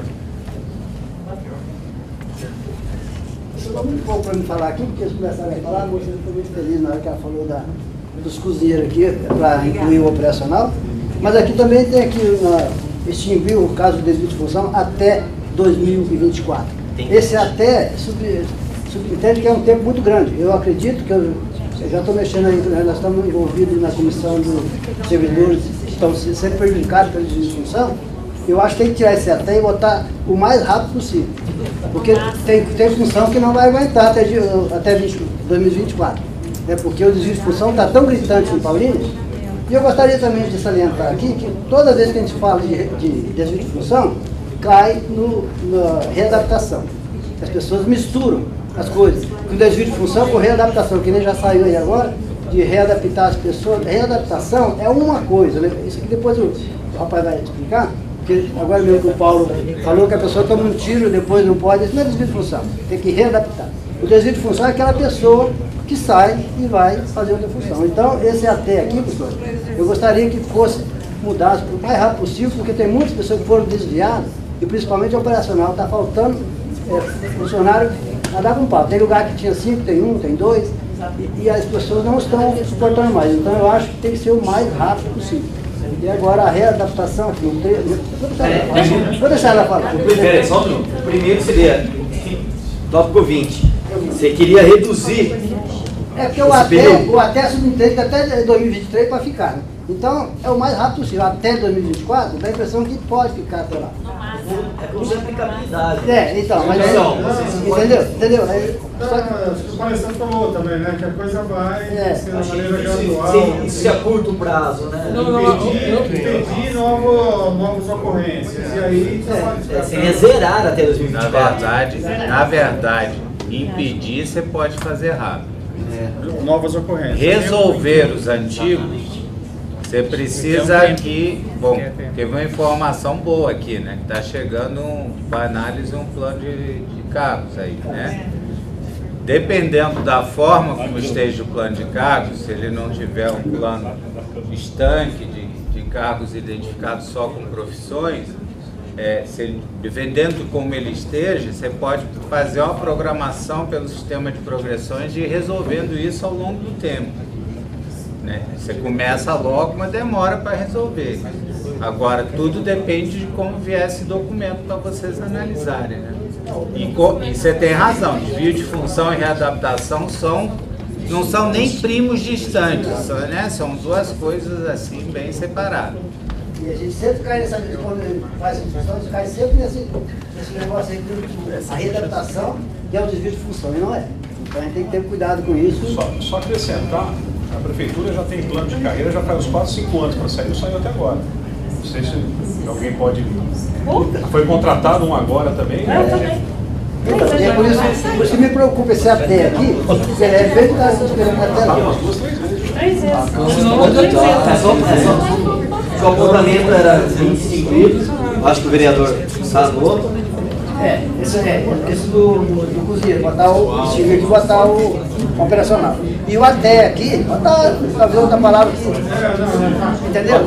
Muito pouco para me falar aqui, porque eles começaram a falar, você foi muito feliz na hora que ela falou da, dos cozinheiros aqui, para incluir o operacional. Mas aqui também tem aqui, uma, extinguir o caso de desvio de função até dois mil e vinte e quatro. Esse até sub, subentende que é um tempo muito grande. Eu acredito que eu, eu já estou mexendo aí, nós estamos envolvidos na comissão dos servidores que estão sendo prejudicados pelo desvio de função. Eu acho que tem que tirar esse até e botar o mais rápido possível. Porque tem, tem função que não vai aguentar até, de, até dois mil e vinte e quatro. É porque o desvio de função está tão gritante em Paulínia. E eu gostaria também de salientar aqui que toda vez que a gente fala de, de desvio de função, cai no, na readaptação. As pessoas misturam as coisas. Com desvio de função com readaptação, que nem já saiu aí agora, de readaptar as pessoas. Readaptação é uma coisa, né? Isso aqui depois o, o rapaz vai explicar. Porque agora mesmo que o Paulo falou que a pessoa toma um tiro e depois não pode, isso não é desvio de função, tem que readaptar. O desvio de função é aquela pessoa que sai e vai fazer outra função. Então, esse até aqui, pessoal, eu gostaria que fosse mudado o mais rápido possível, porque tem muitas pessoas que foram desviadas, e principalmente operacional, está faltando é, funcionário a dar com pau. Tem lugar que tinha cinco, tem um, tem dois, e, e as pessoas não estão suportando mais. Então, eu acho que tem que ser o mais rápido possível. E agora a readaptação aqui, não tem. Vou deixar ela falar. Peraí, só um minuto. O primeiro seria tópico vinte. Você queria reduzir. É porque o até, o até subentende até dois mil e vinte e três para ficar. Né? Então é o mais rápido possível. Até dois mil e vinte e quatro, dá a impressão que pode ficar até lá. É como se aplicabilidade. É, então, mas aí, entendeu? Entendeu? Aí, só que o palestrante falou também, né? Que a coisa vai é. ser de maneira gradual. Sim, isso é a curto prazo, né? Não, não, não. Impedir novo, novas ocorrências. E aí é, é, seria zerar até dois mil e vinte e quatro. Na verdade, na verdade, impedir você pode fazer rápido. É. Novas ocorrências. Resolver os antigos, você precisa aqui, bom, teve uma informação boa aqui, né? Que está chegando para análise um plano de, de cargos aí, né? Dependendo da forma como esteja o plano de cargos, se ele não tiver um plano estanque de, de cargos identificados só com profissões, é, se, dependendo de como ele esteja, você pode fazer uma programação pelo sistema de progressões e ir resolvendo isso ao longo do tempo. Né? Você começa logo, mas demora para resolver. Agora, tudo depende de como vier esse documento para vocês analisarem. Né? E, e você tem razão, desvio de função e readaptação são não são nem primos distantes, né? São duas coisas assim bem separadas. E a gente sempre cai nessa, quando faz função, a gente cai sempre nesse, nesse negócio aí, de a readaptação, que é o desvio de função, e não é. Então a gente tem que ter cuidado com isso. Só, só acrescentar, a prefeitura já tem plano de carreira, já faz uns quatro, cinco anos para sair, não saiu até agora. Não sei se alguém pode... Foi contratado um agora também? É, eu também. Então, é por isso, por isso que me preocupa esse até aqui, porque ele é feito da esperando até lá. Três vezes. O apontamento era distinguido, acho que o vereador sanou. É, esse, é, esse do, do, do cozinheiro, botar o distinguido aqui, botar o operacional. E o até aqui, botar talvez outra palavra aqui. Entendeu?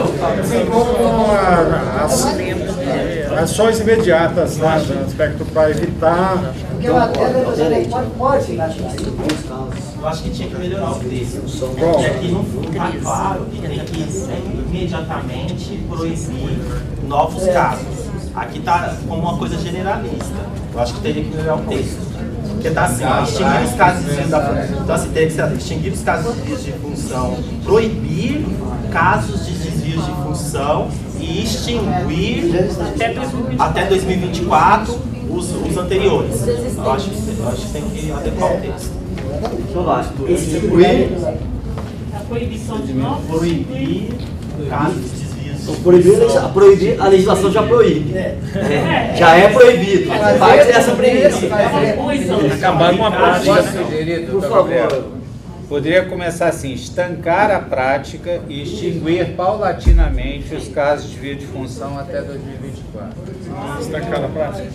As ações imediatas, né, no aspecto para evitar. Porque o até pode, pode ficar assim. Eu acho que tinha que melhorar o texto. Porque aqui não fica claro que tem que imediatamente proibir novos casos. Aqui está como uma coisa generalista. Eu acho que teria que melhorar o texto. Porque está assim, ó, extinguir os casos de desvio da função. Então assim, teria que ser extinguir os casos de desvio de função, proibir casos de desvio de função e extinguir até dois mil e vinte e quatro os, os anteriores. Eu acho, que, eu acho que tem que adequar o texto. Eu acho que extinguir A proibição de novo? Proibir casos de desvios de proibir, função. proibir, a legislação já proíbe. É, já é proibido. Parte dessa premissa. Acabar com a prática. Por favor. Poderia começar assim, estancar a prática e extinguir paulatinamente os casos de desvio de função até dois mil e vinte e quatro. Estancar a prática.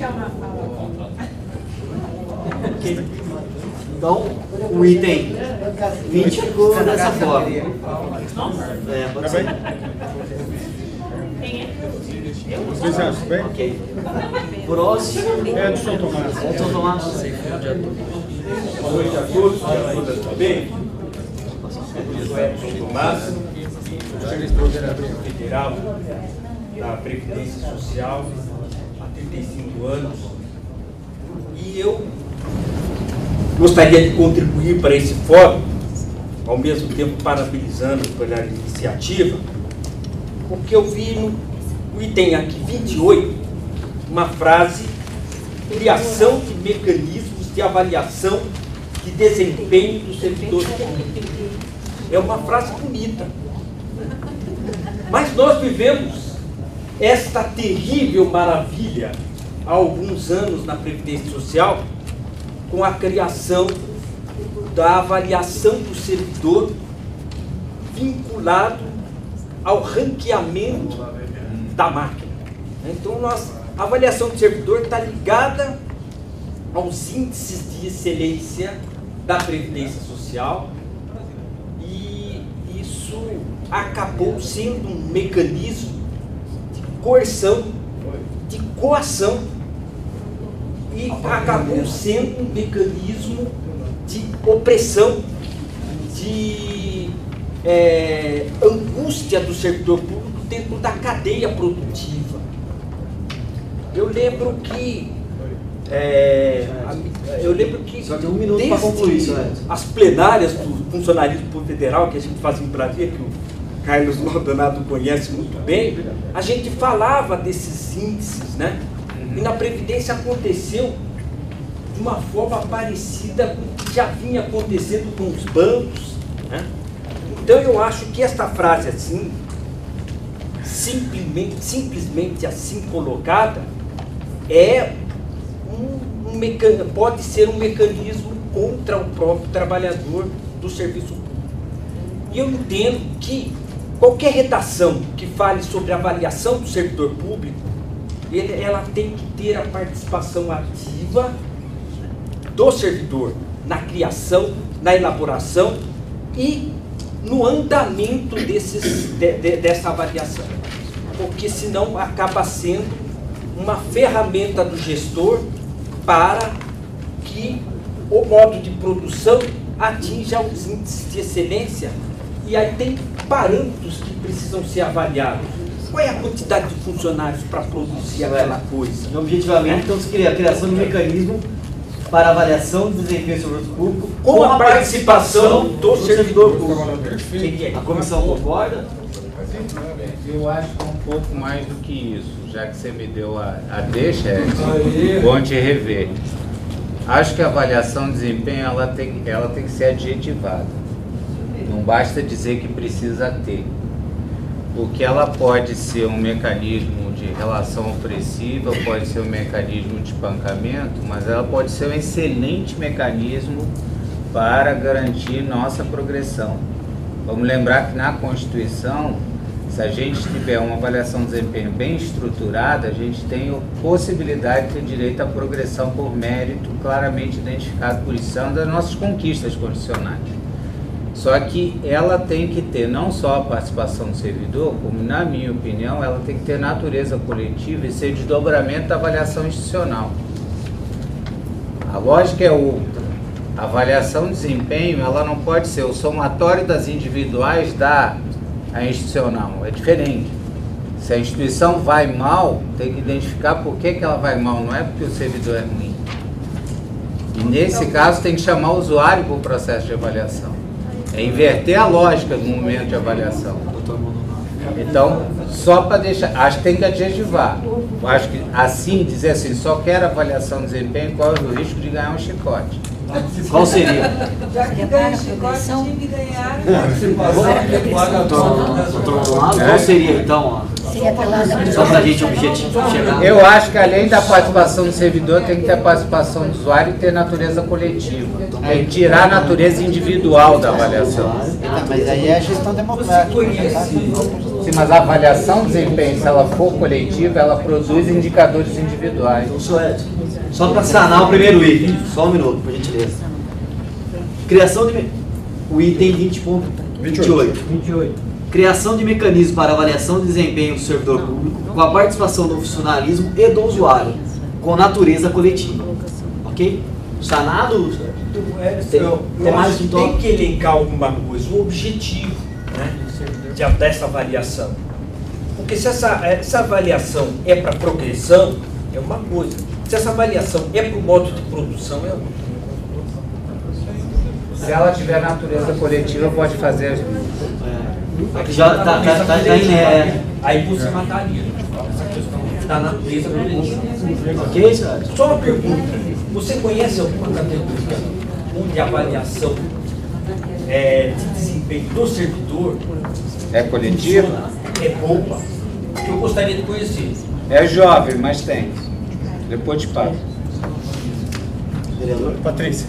Então, o item vinte ficou dessa forma. É, pode ser. Vocês acham bem? Ok. Próximo. Edson Tomás. Edson Tomás. Boa noite a todos. Tudo bem? Eu sou Edson Tomás, sou federal da Previdência Social há trinta e cinco anos. E eu gostaria de contribuir para esse fórum, ao mesmo tempo parabenizando pela iniciativa, porque eu vi no item aqui vinte e oito uma frase: criação de mecanismos de avaliação de desempenho do servidor público. É uma frase bonita, mas nós vivemos esta terrível maravilha há alguns anos na Previdência Social, com a criação da avaliação do servidor vinculado ao ranqueamento da máquina. Então, nós, a avaliação do servidor está ligada aos índices de excelência da Previdência Social, e isso acabou sendo um mecanismo de coerção, de coação, e acabou sendo um mecanismo de opressão, de é, angústia do servidor público dentro da cadeia produtiva. Eu lembro que é, eu lembro que só tem um minuto para concluir isso, né? As plenárias do funcionalismo federal que a gente fazia em Brasília, que o Carlos Maldonado conhece muito bem, a gente falava desses índices, né? E na Previdência aconteceu de uma forma parecida com o que já vinha acontecendo com os bancos, né? Então eu acho que esta frase assim, simplesmente, simplesmente assim colocada, é um, um mecan... pode ser um mecanismo contra o próprio trabalhador do serviço público. E eu entendo que qualquer redação que fale sobre a avaliação do servidor público, ele, ela tem que ter a participação ativa do servidor na criação, na elaboração e no andamento desses, de, de, dessa avaliação, porque senão acaba sendo uma ferramenta do gestor para que o modo de produção atinja os índices de excelência, e aí tem parâmetros que precisam ser avaliados. Qual é a quantidade de funcionários para produzir aquela coisa? E objetivamente, então, se cria a criação de um mecanismo para avaliação do desempenho do serviço público com a participação do servidor público. A comissão concorda? Eu acho que é um pouco mais do que isso, já que você me deu a, a deixa, é bom te rever. Acho que a avaliação de desempenho ela tem, ela tem que ser adjetivada. Não basta dizer que precisa ter. Porque ela pode ser um mecanismo de relação opressiva, pode ser um mecanismo de espancamento, mas ela pode ser um excelente mecanismo para garantir nossa progressão. Vamos lembrar que na Constituição, se a gente tiver uma avaliação de desempenho bem estruturada, a gente tem a possibilidade de ter direito à progressão por mérito, claramente identificado por isso, é uma das nossas conquistas constitucionais. Só que ela tem que ter não só a participação do servidor, como, na minha opinião, ela tem que ter natureza coletiva e ser desdobramento da avaliação institucional. A lógica é outra. A avaliação de desempenho, ela não pode ser o somatório das individuais da a institucional, é diferente. Se a instituição vai mal, tem que identificar por que, que ela vai mal, não é porque o servidor é ruim. E nesse caso tem que chamar o usuário para o processo de avaliação. É inverter a lógica do momento de avaliação. Então, só para deixar, acho que tem que adjetivar. Acho que assim, dizer assim, só quero avaliação de desempenho, qual é o risco de ganhar um chicote? Qual seria? Já que ganha chicote, tinha que ganhar. Qual seria então? Só para a gente objetivo chegar. Eu acho que além da participação do servidor, tem que ter a participação do usuário e ter natureza coletiva. Tem que tirar a natureza individual da avaliação. Mas aí é a gestão democrática. Sim, mas a avaliação de desempenho, se ela for coletiva, ela produz indicadores individuais. Só para sanar o primeiro item, só um minuto, por gentileza. Criação de... O item vinte ponto vinte e oito. Criação de mecanismos para avaliação de desempenho do servidor público com a participação do funcionalismo e do usuário, com natureza coletiva. Ok? Sanado? Tem, tem, mais um tem que elencar alguma coisa, um objetivo, né, de, dessa avaliação. Porque se essa, essa avaliação é para progressão, é uma coisa. Se essa avaliação é para o modo de produção, é outra. Se ela tiver natureza coletiva, pode fazer as duas. Aqui já está tá, tá, tá em é... Aí você mataria. Essa questão da natureza coletiva. Ok, senhor? Só uma pergunta. Você conhece alguma categoria onde a avaliação é, de desempenho do servidor é coletiva? É boa? Que eu gostaria de conhecer. É jovem, mas tem. Depois te passo. Vereador Patrícia.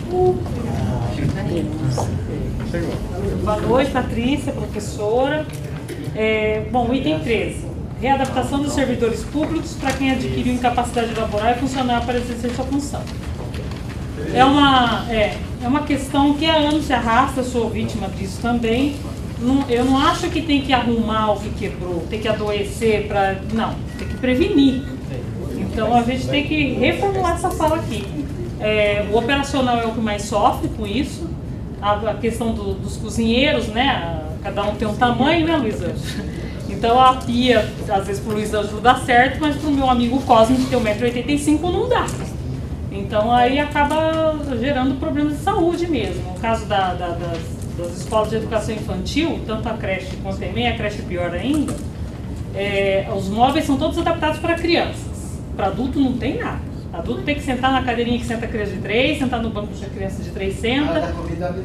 Boa noite, Patrícia, professora. É, bom, item treze. Readaptação dos servidores públicos para quem adquiriu incapacidade laboral e funcionar para exercer sua função. É uma, é, é uma questão que há anos se arrasta, eu sou vítima disso também. Não, eu não acho que tem que arrumar o que quebrou, tem que adoecer para... Não, tem que prevenir. Então a gente tem que reformular essa fala aqui. É, o operacional é o que mais sofre com isso. A, a questão do, dos cozinheiros, né? Cada um tem um tamanho, né, Luísa? Então a pia, às vezes pro Luiz Ângelo dá certo, mas pro meu amigo Cosme, que tem um metro e oitenta e cinco, não dá. Então aí acaba gerando problemas de saúde mesmo. No caso da, da, das, das escolas de educação infantil, tanto a creche quanto a EMEI, a creche pior ainda, é, os móveis são todos adaptados para crianças. Para adulto não tem nada. Adulto tem que sentar na cadeirinha que senta a criança de três, sentar no banco que a criança de três senta. Ah, a comida é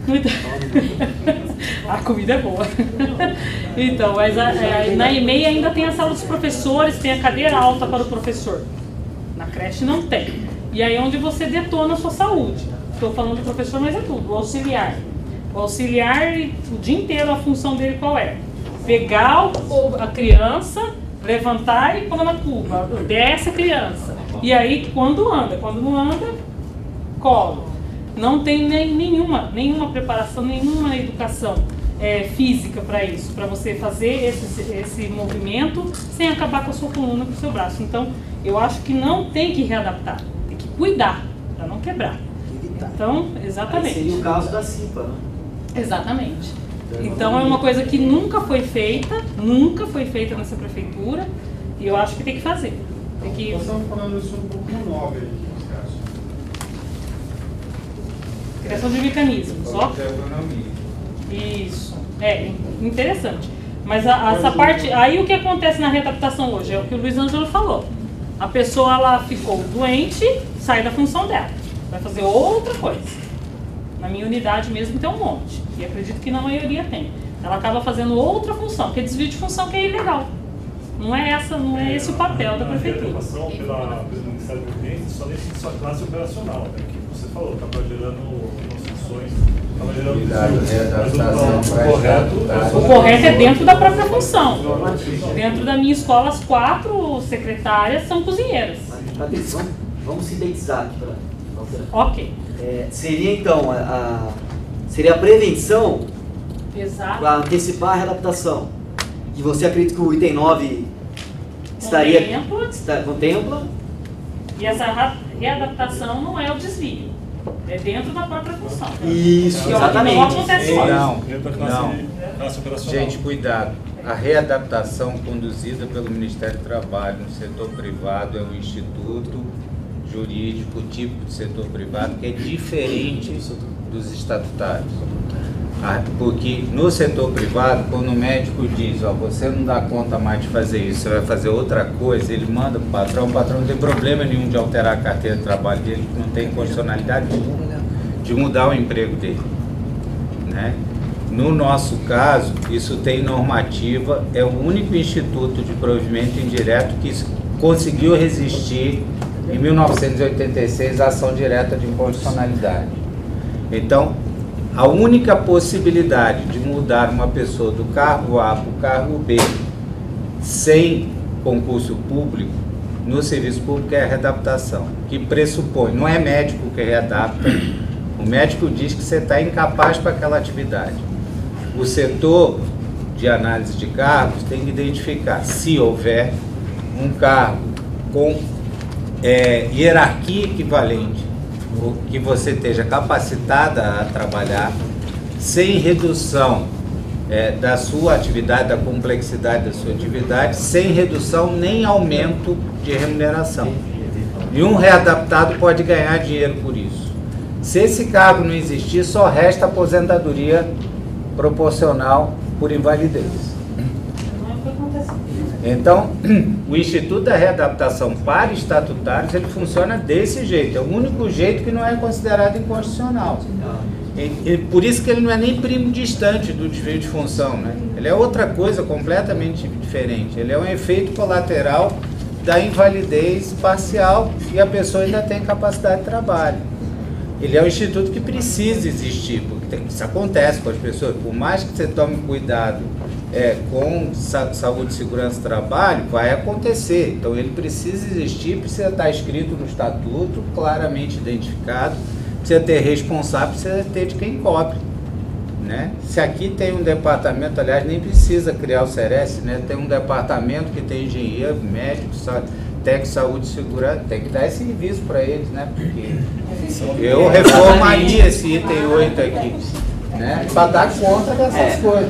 a comida é boa. Então, mas a, a, na EMEI ainda tem a sala dos professores, tem a cadeira alta para o professor. Na creche não tem. E aí é onde você detona a sua saúde. Estou falando do professor, mas é tudo. O auxiliar. O auxiliar, o dia inteiro, a função dele qual é? Pegar o, a criança, levantar e pôr na curva. Desce a criança. E aí, quando anda, quando não anda, colo. Não tem nem, nenhuma, nenhuma preparação, nenhuma educação é, física para isso, para você fazer esse, esse movimento sem acabar com a sua coluna, com o seu braço. Então, eu acho que não tem que readaptar, tem que cuidar, para não quebrar. Então, exatamente. Aí seria o caso da CIPA, né? Exatamente. Então, é uma coisa que nunca foi feita, nunca foi feita nessa prefeitura, e eu acho que tem que fazer. Tem que... Nós estamos falando sobre um pouco nove aí, Criação de mecanismos, ó. Isso. É, interessante. Mas a, essa parte, aí o que acontece na readaptação hoje é o que o Luiz Ângelo falou. A pessoa, ela ficou doente, sai da função dela, vai fazer outra coisa. Na minha unidade mesmo tem um monte, e acredito que na maioria tem. Ela acaba fazendo outra função, que é desvio de função, que é ilegal. Não é, essa, não é esse o papel da prefeitura. A readequação pela, pelo Ministério do Ambiente só nesse sua classe operacional, né, que você falou, estava gerando funções, estava gerando desvio. O correto, o correto é dentro da própria função. Dentro da minha escola, as quatro secretárias são cozinheiras. Atenção, vamos sintetizar aqui para. Ok. É, seria então a, a seria a prevenção para antecipar a readaptação. E você acredita que o item nove estaria contempla, está, contempla? E essa readaptação não é o desvio, é dentro da própria função. Isso, que exatamente. Não acontece hoje. Não, não. Gente, cuidado. A readaptação conduzida pelo Ministério do Trabalho no setor privado é um instituto jurídico típico do setor privado que é diferente dos estatutários. Porque no setor privado, quando o médico diz, ó, você não dá conta mais de fazer isso, você vai fazer outra coisa, ele manda para o patrão, o patrão não tem problema nenhum de alterar a carteira de trabalho dele, não tem condicionalidade nenhuma de mudar o emprego dele, né? No nosso caso, isso tem normativa, é o único instituto de provimento indireto que conseguiu resistir em mil novecentos e oitenta e seis à ação direta de inconstitucionalidade. Então, a única possibilidade de mudar uma pessoa do cargo A para o cargo B sem concurso público, no serviço público, é a readaptação, que pressupõe, não é médico que readapta, o médico diz que você está incapaz para aquela atividade. O setor de análise de cargos tem que identificar se houver um cargo com é, hierarquia equivalente, que você esteja capacitada a trabalhar, sem redução é, da sua atividade, da complexidade da sua atividade, sem redução nem aumento de remuneração. E um readaptado pode ganhar dinheiro por isso. Se esse cargo não existir, só resta aposentadoria proporcional por invalidez. Então, o Instituto da Readaptação para estatutários, ele funciona desse jeito, é o único jeito que não é considerado inconstitucional. E, e por isso que ele não é nem primo distante do desvio de função, né? Ele é outra coisa completamente diferente, ele é um efeito colateral da invalidez parcial e a pessoa ainda tem capacidade de trabalho. Ele é um instituto que precisa existir, porque tem, isso acontece com as pessoas, por mais que você tome cuidado É, com sa saúde, segurança e trabalho, vai acontecer. Então ele precisa existir, precisa estar escrito no estatuto, claramente identificado, precisa ter responsável, precisa ter de quem cobre, né? Se aqui tem um departamento, aliás, nem precisa criar o Ceres, né? Tem um departamento que tem engenheiro, médico, técnico, saúde e segurança, tem que dar esse serviço para eles, né? Porque eu reformaria esse item oito aqui, né? Para dar conta dessas é. coisas.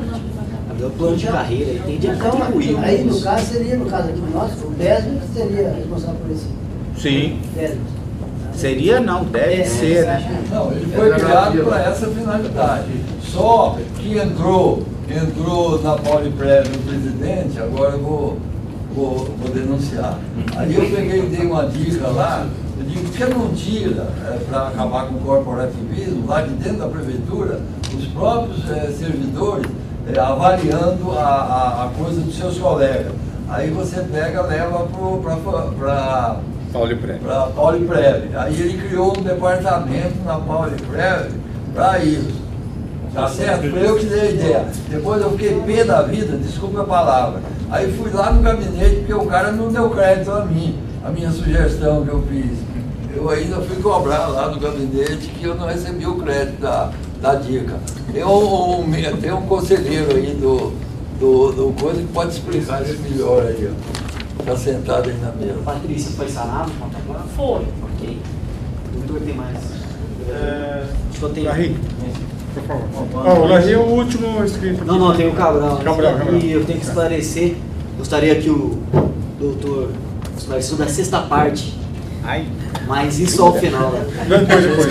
O plano de carreira e tem de então, atribuir. Aí no caso seria, no caso aqui nosso, o DESB seria responsável por isso. Sim. Seria não, deve é, ser, né? Não, ele foi criado para essa finalidade. Só que entrou, entrou na Pauliprev o presidente, agora eu vou, vou, vou denunciar. Aí eu peguei e dei uma dica lá, eu digo, por que não tira, é, para acabar com o corporativismo, lá de dentro da prefeitura, os próprios é, servidores, É, avaliando a, a, a coisa dos seus colegas. Aí você pega e leva para Pauliprev. Pauliprev. Aí ele criou um departamento na Pauliprev para isso. Tá certo? Foi eu que dei a ideia. Depois eu fiquei pé da vida, desculpa a palavra. Aí fui lá no gabinete, porque o cara não deu crédito a mim, a minha sugestão que eu fiz. Eu ainda fui cobrar lá no gabinete que eu não recebi o crédito da, da dica. Tem um, um, tem um conselheiro aí do, do, do coisa que pode explicar isso melhor aí, ó. Está sentado aí na mesa. Patrícia foi sanado? Foi. Ok. O doutor tem mais? É... Só tem... Larry, por favor. Oh, o Larry é o último inscrito. Não, não, tem o Cabral. Cabral, Cabral. E eu tenho que esclarecer, gostaria que o doutor esclareceu da sexta parte Mas isso ao final, né? Depois, depois.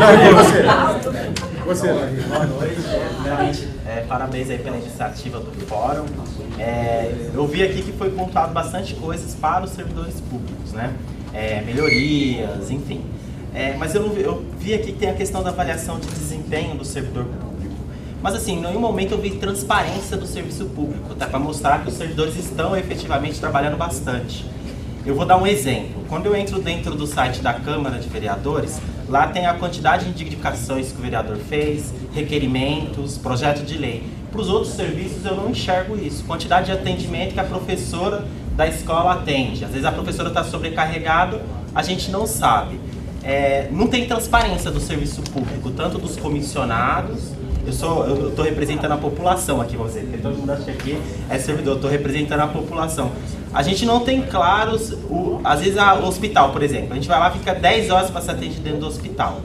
Não, você. Você. Boa noite. Primeiramente, é, parabéns aí pela iniciativa do fórum. É, eu vi aqui que foi pontuado bastante coisas para os servidores públicos, né? É, melhorias, enfim. É, mas eu, eu vi aqui que tem a questão da avaliação de desempenho do servidor público. Mas assim, em nenhum momento eu vi transparência do serviço público, tá? Para mostrar que os servidores estão efetivamente trabalhando bastante. Eu vou dar um exemplo. Quando eu entro dentro do site da Câmara de Vereadores, lá tem a quantidade de indicações que o vereador fez, requerimentos, projeto de lei. Para os outros serviços eu não enxergo isso. Quantidade de atendimento que a professora da escola atende. Às vezes a professora está sobrecarregada, a gente não sabe. É, não tem transparência do serviço público, tanto dos comissionados. Eu sou, eu estou representando a população aqui, vamos dizer, porque todo mundo acha que é servidor, eu estou representando a população. A gente não tem claros, o, às vezes o hospital, por exemplo, a gente vai lá e fica dez horas para ser atendido dentro do hospital.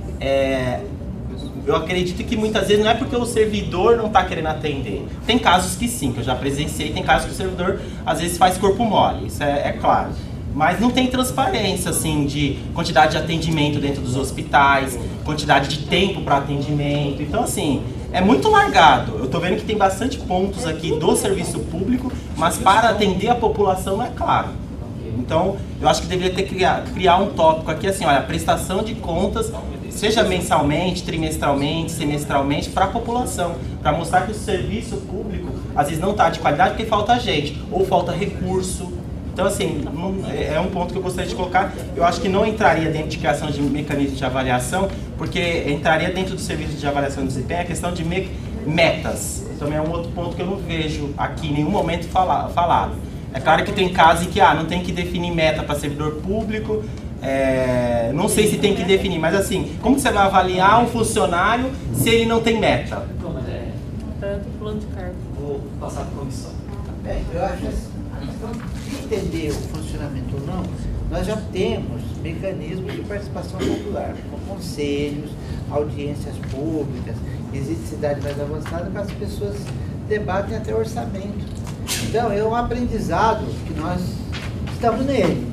É, eu acredito que muitas vezes não é porque o servidor não está querendo atender. Tem casos que sim, que eu já presenciei, tem casos que o servidor às vezes faz corpo mole, isso é, é claro. Mas não tem transparência, assim, de quantidade de atendimento dentro dos hospitais, quantidade de tempo para atendimento. Então, assim, é muito largado. Eu estou vendo que tem bastante pontos aqui do serviço público, mas para atender a população não é claro. Então, eu acho que deveria ter criar, criar um tópico aqui, assim, olha, prestação de contas, seja mensalmente, trimestralmente, semestralmente, para a população, para mostrar que o serviço público, às vezes, não está de qualidade porque falta gente, ou falta recurso. Então, assim, é um ponto que eu gostaria de colocar. Eu acho que não entraria dentro de criação de mecanismos de avaliação, porque entraria dentro do serviço de avaliação de desempenho a questão de metas. Também é um outro ponto que eu não vejo aqui em nenhum momento falado. É claro que tem casos em que ah, não tem que definir meta para servidor público, é, não sei se tem que definir, mas assim, como você vai avaliar um funcionário se ele não tem meta? É do plano de cargo. Vou passar para a comissão. É, eu acho assim. Então, de entender o funcionamento ou não, nós já temos mecanismos de participação popular, como conselhos, audiências públicas, existe cidade mais avançada que as pessoas debatem até orçamento. Então, é um aprendizado que nós estamos nele.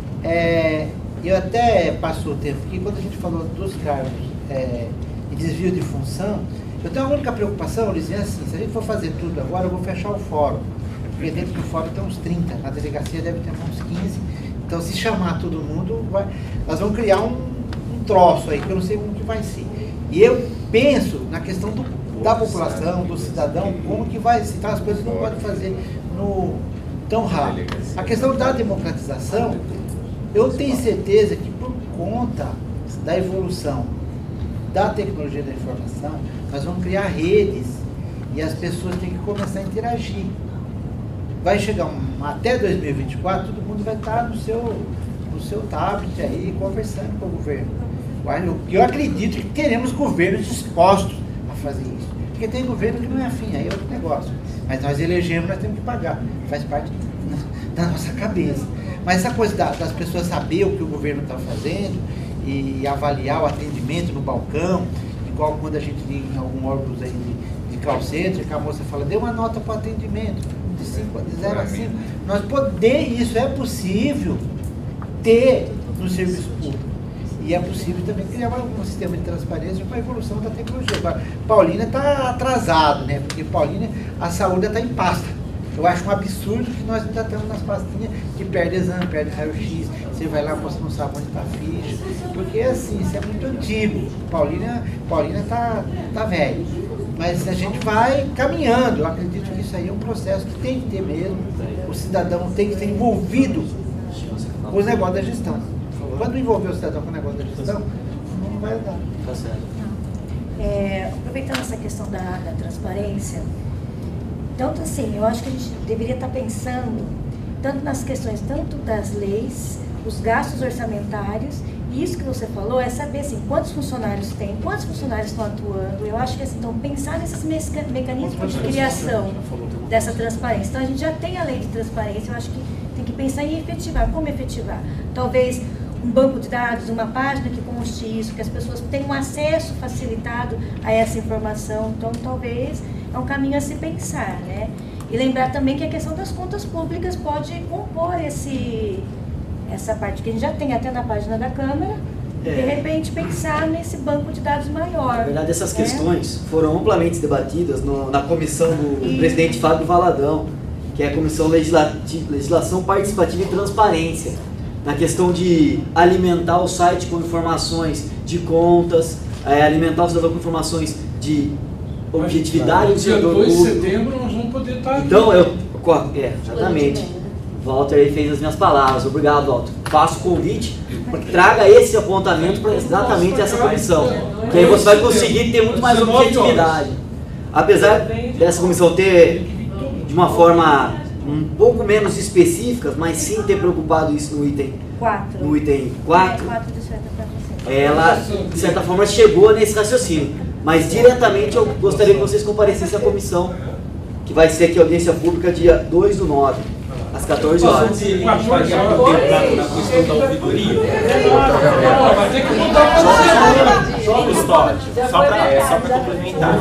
É, eu até passou o tempo que quando a gente falou dos cargos é, e desvio de função, eu tenho uma única preocupação, Lizinha, assim, se a gente for fazer tudo agora, eu vou fechar o fórum. Porque dentro do fórum tem uns trinta, na delegacia deve ter uns quinze. Então, se chamar todo mundo, vai, nós vamos criar um, um troço aí, que eu não sei como que vai ser. E eu penso na questão do, da população, do cidadão, como que vai ser. Então, as coisas não podem fazer no, tão rápido. A questão da democratização, eu tenho certeza que por conta da evolução da tecnologia da informação, nós vamos criar redes e as pessoas têm que começar a interagir. Vai chegar um, até dois mil e vinte e quatro, todo mundo vai estar no seu, no seu tablet aí, conversando com o governo. Eu, eu acredito que teremos governos dispostos a fazer isso. Porque tem governo que não é afim, aí é outro negócio. Mas nós elegemos, nós temos que pagar. Faz parte da nossa cabeça. Mas essa coisa da, das pessoas saber o que o governo está fazendo e avaliar o atendimento no balcão, igual quando a gente liga em algum órgão aí de, de call center, que a moça fala, dê uma nota para o atendimento. De zero a cinco, nós poder, isso é possível ter no serviço público. E é possível também criar um sistema de transparência com a evolução da tecnologia. Agora, Paulínia está atrasado, né? Porque Paulínia, a saúde está em pasta. Eu acho um absurdo que nós ainda estamos nas pastinhas que perde exame, perde raio-x, você vai lá, você não sabe onde está a ficha. Porque assim, isso é muito antigo. Paulínia Paulínia está tá velho. Mas a gente vai caminhando. Eu acredito que isso aí é um processo que tem que ter mesmo. O cidadão tem que ser envolvido com os negócios da gestão. Quando envolver o cidadão com o negócio da gestão, não vai dar. Tá certo. É, aproveitando essa questão da, da transparência, tanto assim, eu acho que a gente deveria estar pensando tanto nas questões, tanto das leis, os gastos orçamentários, e isso que você falou é saber assim, quantos funcionários tem, quantos funcionários estão atuando. Eu acho que assim, então pensar nesses meca mecanismos de criação dessa transparência. Então a gente já tem a lei de transparência, eu acho que tem que pensar em efetivar. Como efetivar? Talvez um banco de dados, uma página que conste isso, que as pessoas tenham acesso facilitado a essa informação. Então talvez é um caminho a se pensar, né? E lembrar também que a questão das contas públicas pode compor esse... essa parte que a gente já tem até na página da Câmara, É. de repente pensar nesse banco de dados maior. Na verdade, essas né? questões foram amplamente debatidas no, na comissão do E- presidente Fábio Valadão, que é a Comissão Legislati- Legislação Participativa e Transparência, na questão de alimentar o site com informações de contas, é, alimentar o cidadão com informações de objetividade do Dia servidor dois de público. setembro nós vamos poder estar aqui. Então, eu. co- É, exatamente. Walter aí fez as minhas palavras. Obrigado, Walter. Faço o convite, traga esse apontamento para exatamente essa comissão. Que aí você vai conseguir ter muito mais objetividade. Apesar dessa comissão ter, de uma forma um pouco menos específica, mas sim ter preocupado isso no item quatro. no item quatro, É, quatro de certa forma. ela, de certa forma, chegou nesse raciocínio. Mas, diretamente, eu gostaria que vocês comparecessem à comissão, que vai ser aqui a audiência pública dia dois do nove, às quatorze horas. Na questão da ouvidoria. Vai ter que mudar Só custódio, só para só para complementar.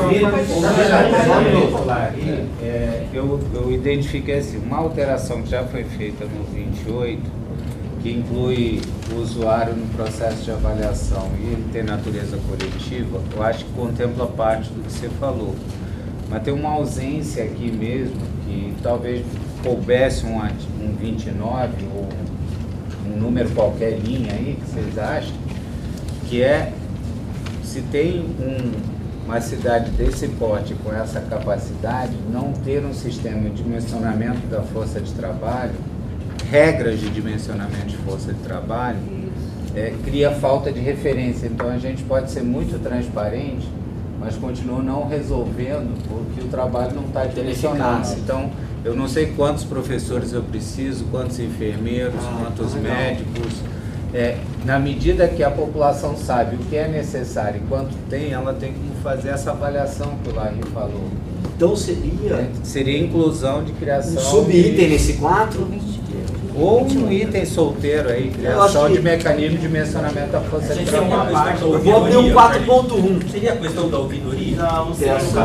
É, eu, eu identifiquei assim, uma alteração que já foi feita no vinte e oito, que inclui o usuário no processo de avaliação e ele tem natureza coletiva, eu acho que contempla parte do que você falou. Mas tem uma ausência aqui mesmo, que talvez coubesse um, art- um vinte e nove ou um número qualquer linha aí, que vocês acham, que é, se tem um, uma cidade desse porte com essa capacidade, não ter um sistema de dimensionamento da força de trabalho, regras de dimensionamento de força de trabalho, é, cria falta de referência. Então a gente pode ser muito transparente, mas continua não resolvendo porque o trabalho não está direcionado. Então, eu não sei quantos professores eu preciso, quantos enfermeiros, Ah, quantos legal. médicos. É, na medida que a população sabe o que é necessário e quanto tem, ela tem como fazer essa avaliação que o Larry falou. Então seria... É, seria inclusão de criação... Um sub-item de- nesse quatro? Ou um item solteiro aí, Eu acho criação que- de mecanismo de dimensionamento da força de trabalho. Eu vou abrir um quatro ponto um. Seria a questão da ouvidoria? Não, não seria seria.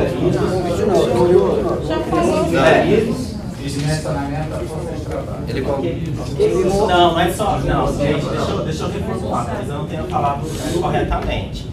Já falou. Dimensionamento da força de trabalho. Ele Não, não é só. Não, gente, deixa eu, deixa eu reformular, talvez eu não tenha falado corretamente.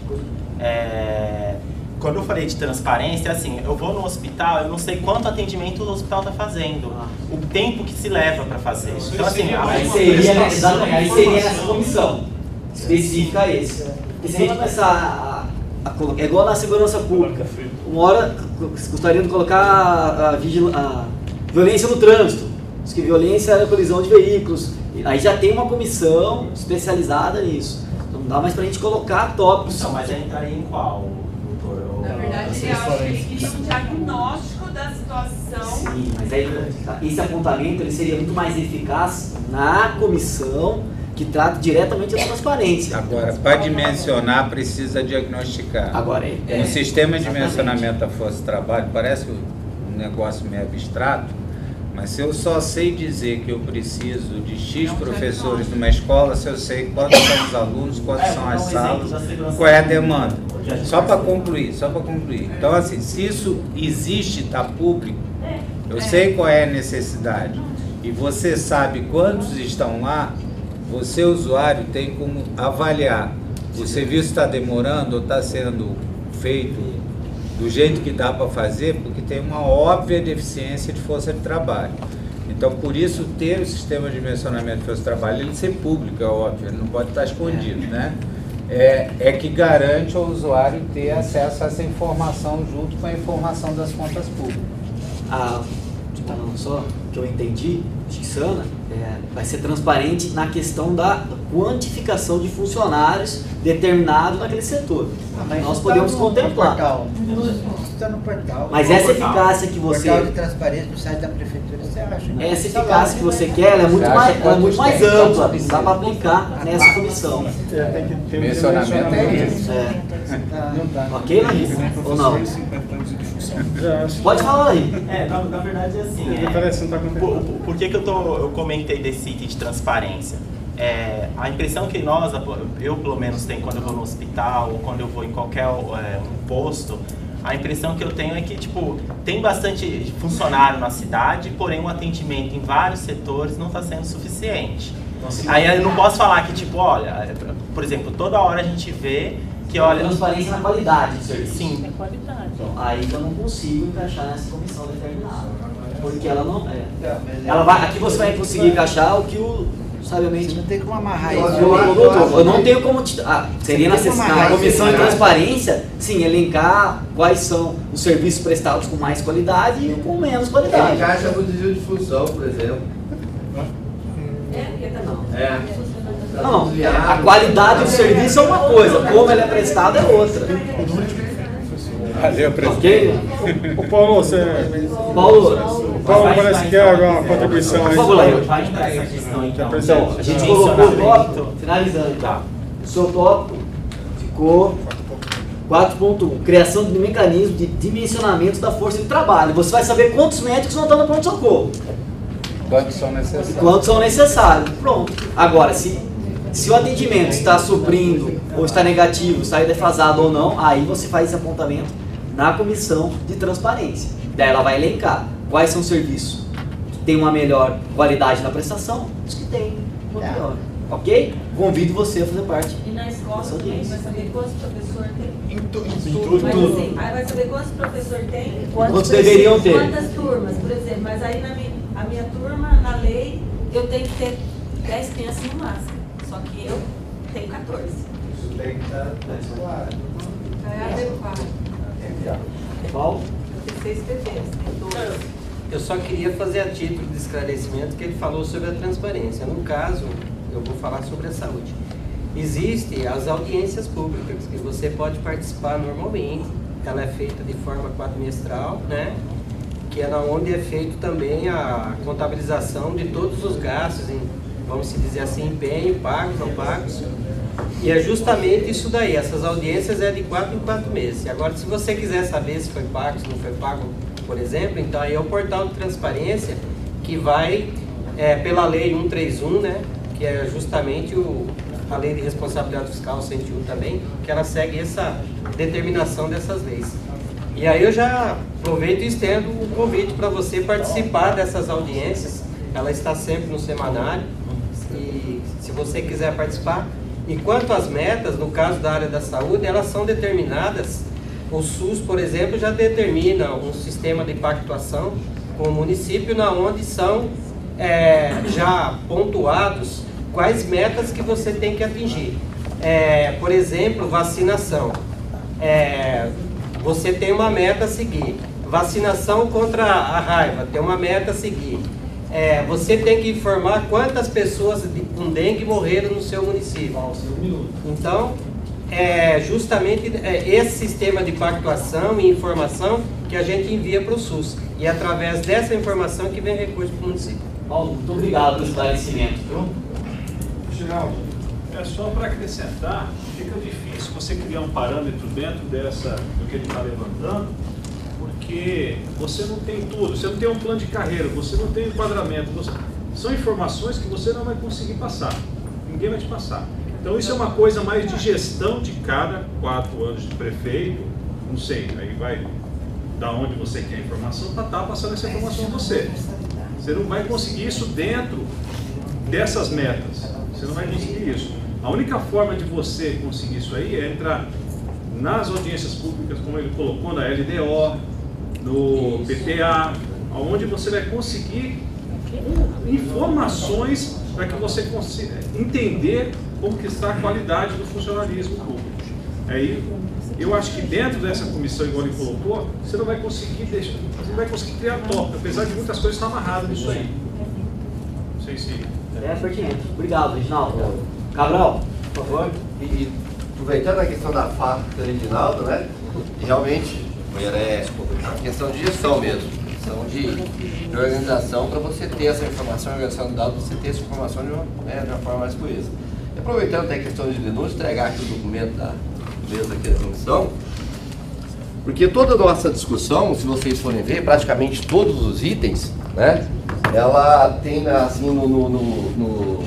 É, quando eu falei de transparência, assim, eu vou no hospital, eu não sei quanto atendimento o hospital está fazendo, o tempo que se leva para fazer. Então, assim, Aí seria, exatamente, aí seria essa comissão específica a esse. E se a gente começar a, a colocar, é igual na segurança pública, uma hora gostaria de colocar a, a, vigil, a violência no trânsito, diz que violência é a colisão de veículos, aí já tem uma comissão especializada nisso, não dá mais pra gente colocar tópicos. Então, mas aí entraria em qual, doutor? Na verdade, eu acho que ele queria um diagnóstico da situação. Sim, mas aí esse apontamento ele seria muito mais eficaz na comissão que trata diretamente da transparência. Agora, para dimensionar, precisa diagnosticar. Agora, é, no sistema de exatamente. dimensionamento da força de trabalho, parece um negócio meio abstrato, mas se eu só sei dizer que eu preciso de X professores numa escola, se eu sei quantos são os alunos, quantas são as salas, qual é a demanda. Só para concluir, só para concluir. Então, assim, se isso existe, está público, eu sei qual é a necessidade e você sabe quantos estão lá, você, usuário, tem como avaliar o serviço está demorando ou está sendo feito do jeito que dá para fazer, porque tem uma óbvia deficiência de força de trabalho. Então, por isso, ter o sistema de dimensionamento de força de trabalho, ele ser público, é óbvio, ele não pode estar escondido, né? É, é que garante ao usuário ter acesso a essa informação junto com a informação das contas públicas. Ah, então, só que eu entendi, Sana, é, vai ser transparente na questão da quantificação de funcionários determinados naquele setor. Mas Nós isso podemos tá no- contemplar. No portal. Isso está no portal. Mas No essa portal. eficácia que você- Portal de transparência do site da prefeitura, você acha? né? Essa Tá lá, eficácia que né? você quer, ela é muito Você mais, acha ela é muito quantos mais tem? ampla, Quantos dá para aplicar nessa comissão. É, tem que ter um Dimensionamento é isso. É. Não dá. Ok, Larissa? Ou não? Já, Pode falar aí. É, na, na verdade, assim, Ele é, parece não tá com por, por- por que, que eu, tô, eu comentei desse item de transparência? É, a impressão que nós, eu pelo menos tenho quando eu vou no hospital ou quando eu vou em qualquer é, um posto, a impressão que eu tenho é que, tipo, tem bastante funcionário na cidade, porém o atendimento em vários setores não está sendo suficiente. Aí eu não posso falar que, tipo, olha, por exemplo, toda hora a gente vê que, olha... Transparência na qualidade do serviço. Sim. É qualidade. Então, aí eu não consigo encaixar nessa comissão determinada. Porque ela não é. Ela vai, aqui você vai conseguir encaixar o que o sabiamente. Você não tem como amarrar Eu, isso. eu, eu, eu, eu não tenho como. Te, ah, seria na, na comissão de transparência, sim, elencar quais são os serviços prestados com mais qualidade e com menos qualidade. Ele encaixa no desvio de função, por exemplo. É. Não, a qualidade do serviço é uma coisa, como ele é prestado é outra. Valeu, presidente. Ok? O Paulo, você... Paulo, o Paulo parece que quer alguma contribuição aí. Por favor, vai entrar essa questão então. Então, a gente colocou o tópico, finalizando então. O seu tópico ficou quatro ponto um, criação de mecanismo de dimensionamento da força de trabalho. Você vai saber quantos médicos não estão no pronto-socorro. Quantos são necessários? Quantos são necessários. Pronto. Agora, se, se o atendimento está suprindo, ou está negativo, está defasado ou não, aí você faz esse apontamento na comissão de transparência. Daí ela vai elencar quais são os serviços que têm uma melhor qualidade na prestação, os que têm uma melhor. Ok? Convido você a fazer parte. E na escola dessa também audiência. vai saber quantos professores tem? Em tudo. Mas, assim, aí vai saber quantos professores tem e Quantos deveriam ter. quantas turmas, por exemplo. Mas aí na minha, a minha turma, na lei, eu tenho que ter dez crianças no máximo. Só que eu tenho quatorze. Isso tem que estar claro. É adequado. Paulo? Eu tenho seis P Ps, tem doze. Eu só queria fazer a título de esclarecimento que ele falou sobre a transparência. No caso, eu vou falar sobre a saúde. Existem as audiências públicas, que você pode participar normalmente. Ela é feita de forma quadrimestral, né? Que é onde é feito também a contabilização de todos os gastos, em, vamos se dizer assim, empenho, pagos, não pagos. E é justamente isso daí, essas audiências é de quatro em quatro meses. Agora, se você quiser saber se foi pago, se não foi pago, por exemplo, então aí é o portal de transparência que vai, é, pela lei cento e trinta e um, né, que é justamente o, a lei de responsabilidade fiscal cento e um também, que ela segue essa determinação dessas leis. E aí eu já aproveito e estendo o convite para você participar dessas audiências. Ela está sempre no semanário e se você quiser participar. E quanto às metas, no caso da área da saúde, elas são determinadas. O SUS, por exemplo, já determina um sistema de pactuação com o município, na onde são é, já pontuados quais metas que você tem que atingir. É, por exemplo, vacinação. É, você tem uma meta a seguir. Vacinação contra a raiva, tem uma meta a seguir. É, você tem que informar quantas pessoas de, com dengue morreram no seu município. Então, é justamente é, esse sistema de pactuação e informação que a gente envia para o SUS. E é através dessa informação que vem recurso para o município. Paulo, muito obrigado pelo esclarecimento. Ginaldo, é só para acrescentar, fica difícil você criar um parâmetro dentro dessa, do que ele está levantando, porque você não tem tudo, você não tem um plano de carreira, você não tem enquadramento, você, são informações que você não vai conseguir passar, ninguém vai te passar. Então isso é uma coisa mais de gestão de cada quatro anos de prefeito, não sei, aí vai da onde você quer a informação para estar passando essa informação a você. Você não vai conseguir isso dentro dessas metas, você não vai conseguir isso. A única forma de você conseguir isso aí é entrar nas audiências públicas, como ele colocou, na L D O, no P T A, onde você vai conseguir informações para que você consiga entender como que está a qualidade do funcionalismo público. Aí, eu acho que dentro dessa comissão, igual ele colocou, você não vai conseguir deixar, você não vai conseguir criar tópico, apesar de muitas coisas estar amarradas nisso aí. Não sei se... É pertinente. Obrigado, Reginaldo. Cabral, por favor. E, e aproveitando a questão da fábrica do Reginaldo, né? Realmente, é uma questão de gestão mesmo, questão de, de organização para você ter essa informação, organização de dados, você ter essa informação de uma, né, de uma forma mais coesa. E aproveitando até a questão de denúncia, entregar aqui o documento da mesa aqui da comissão, porque toda a nossa discussão, se vocês forem ver, praticamente todos os itens, né? Ela tem assim no, no, no, no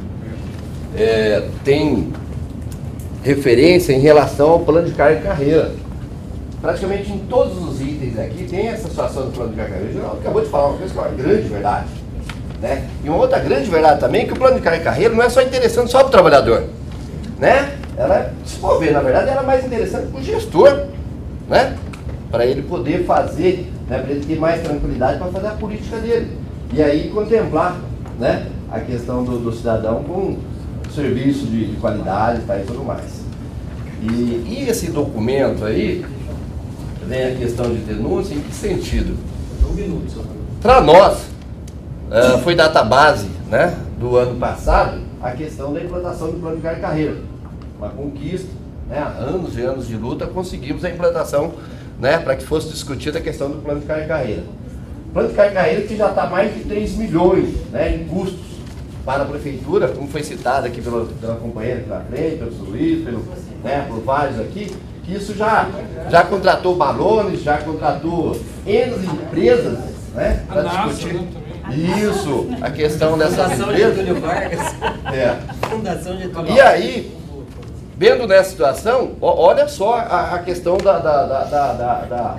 é, tem referência em relação ao plano de carga e carreira. Praticamente em todos os itens aqui tem essa situação do plano de carga e carreira. O Geraldo acabou de falar uma coisa que é uma grande verdade. Né? E uma outra grande verdade também é que o plano de carreira, carreira não é só interessante só para o trabalhador. Né? Ela, se for ver, na verdade, ela é mais interessante para o gestor. Né? Para ele poder fazer, né? Para ele ter mais tranquilidade para fazer a política dele. E aí contemplar, né? A questão do, do cidadão com serviço de, de qualidade, tá, e tudo mais. E, e esse documento aí, vem a questão de denúncia, em que sentido? Um minuto, senhor. Para nós, uh, foi database, né, do ano passado, a questão da implantação do plano de carreira e carreira. Uma conquista, né, anos e anos de luta, conseguimos a implantação, né, para que fosse discutida a questão do plano de carreira e carreira. O plano de carreira e carreira que já está mais de três milhões, né, em custos para a prefeitura, como foi citado aqui pela, pela companheira aqui na frente, pelo seu Luiz, pelo, né, por vários aqui, que isso já, já contratou balones, já contratou N empresas, né, para discutir. Isso, a questão dessas Fundação empresas. Getúlio Vargas. É. Fundação Getúlio. E aí, vendo nessa situação, ó, olha só a, a questão da, da, da, da, da, da,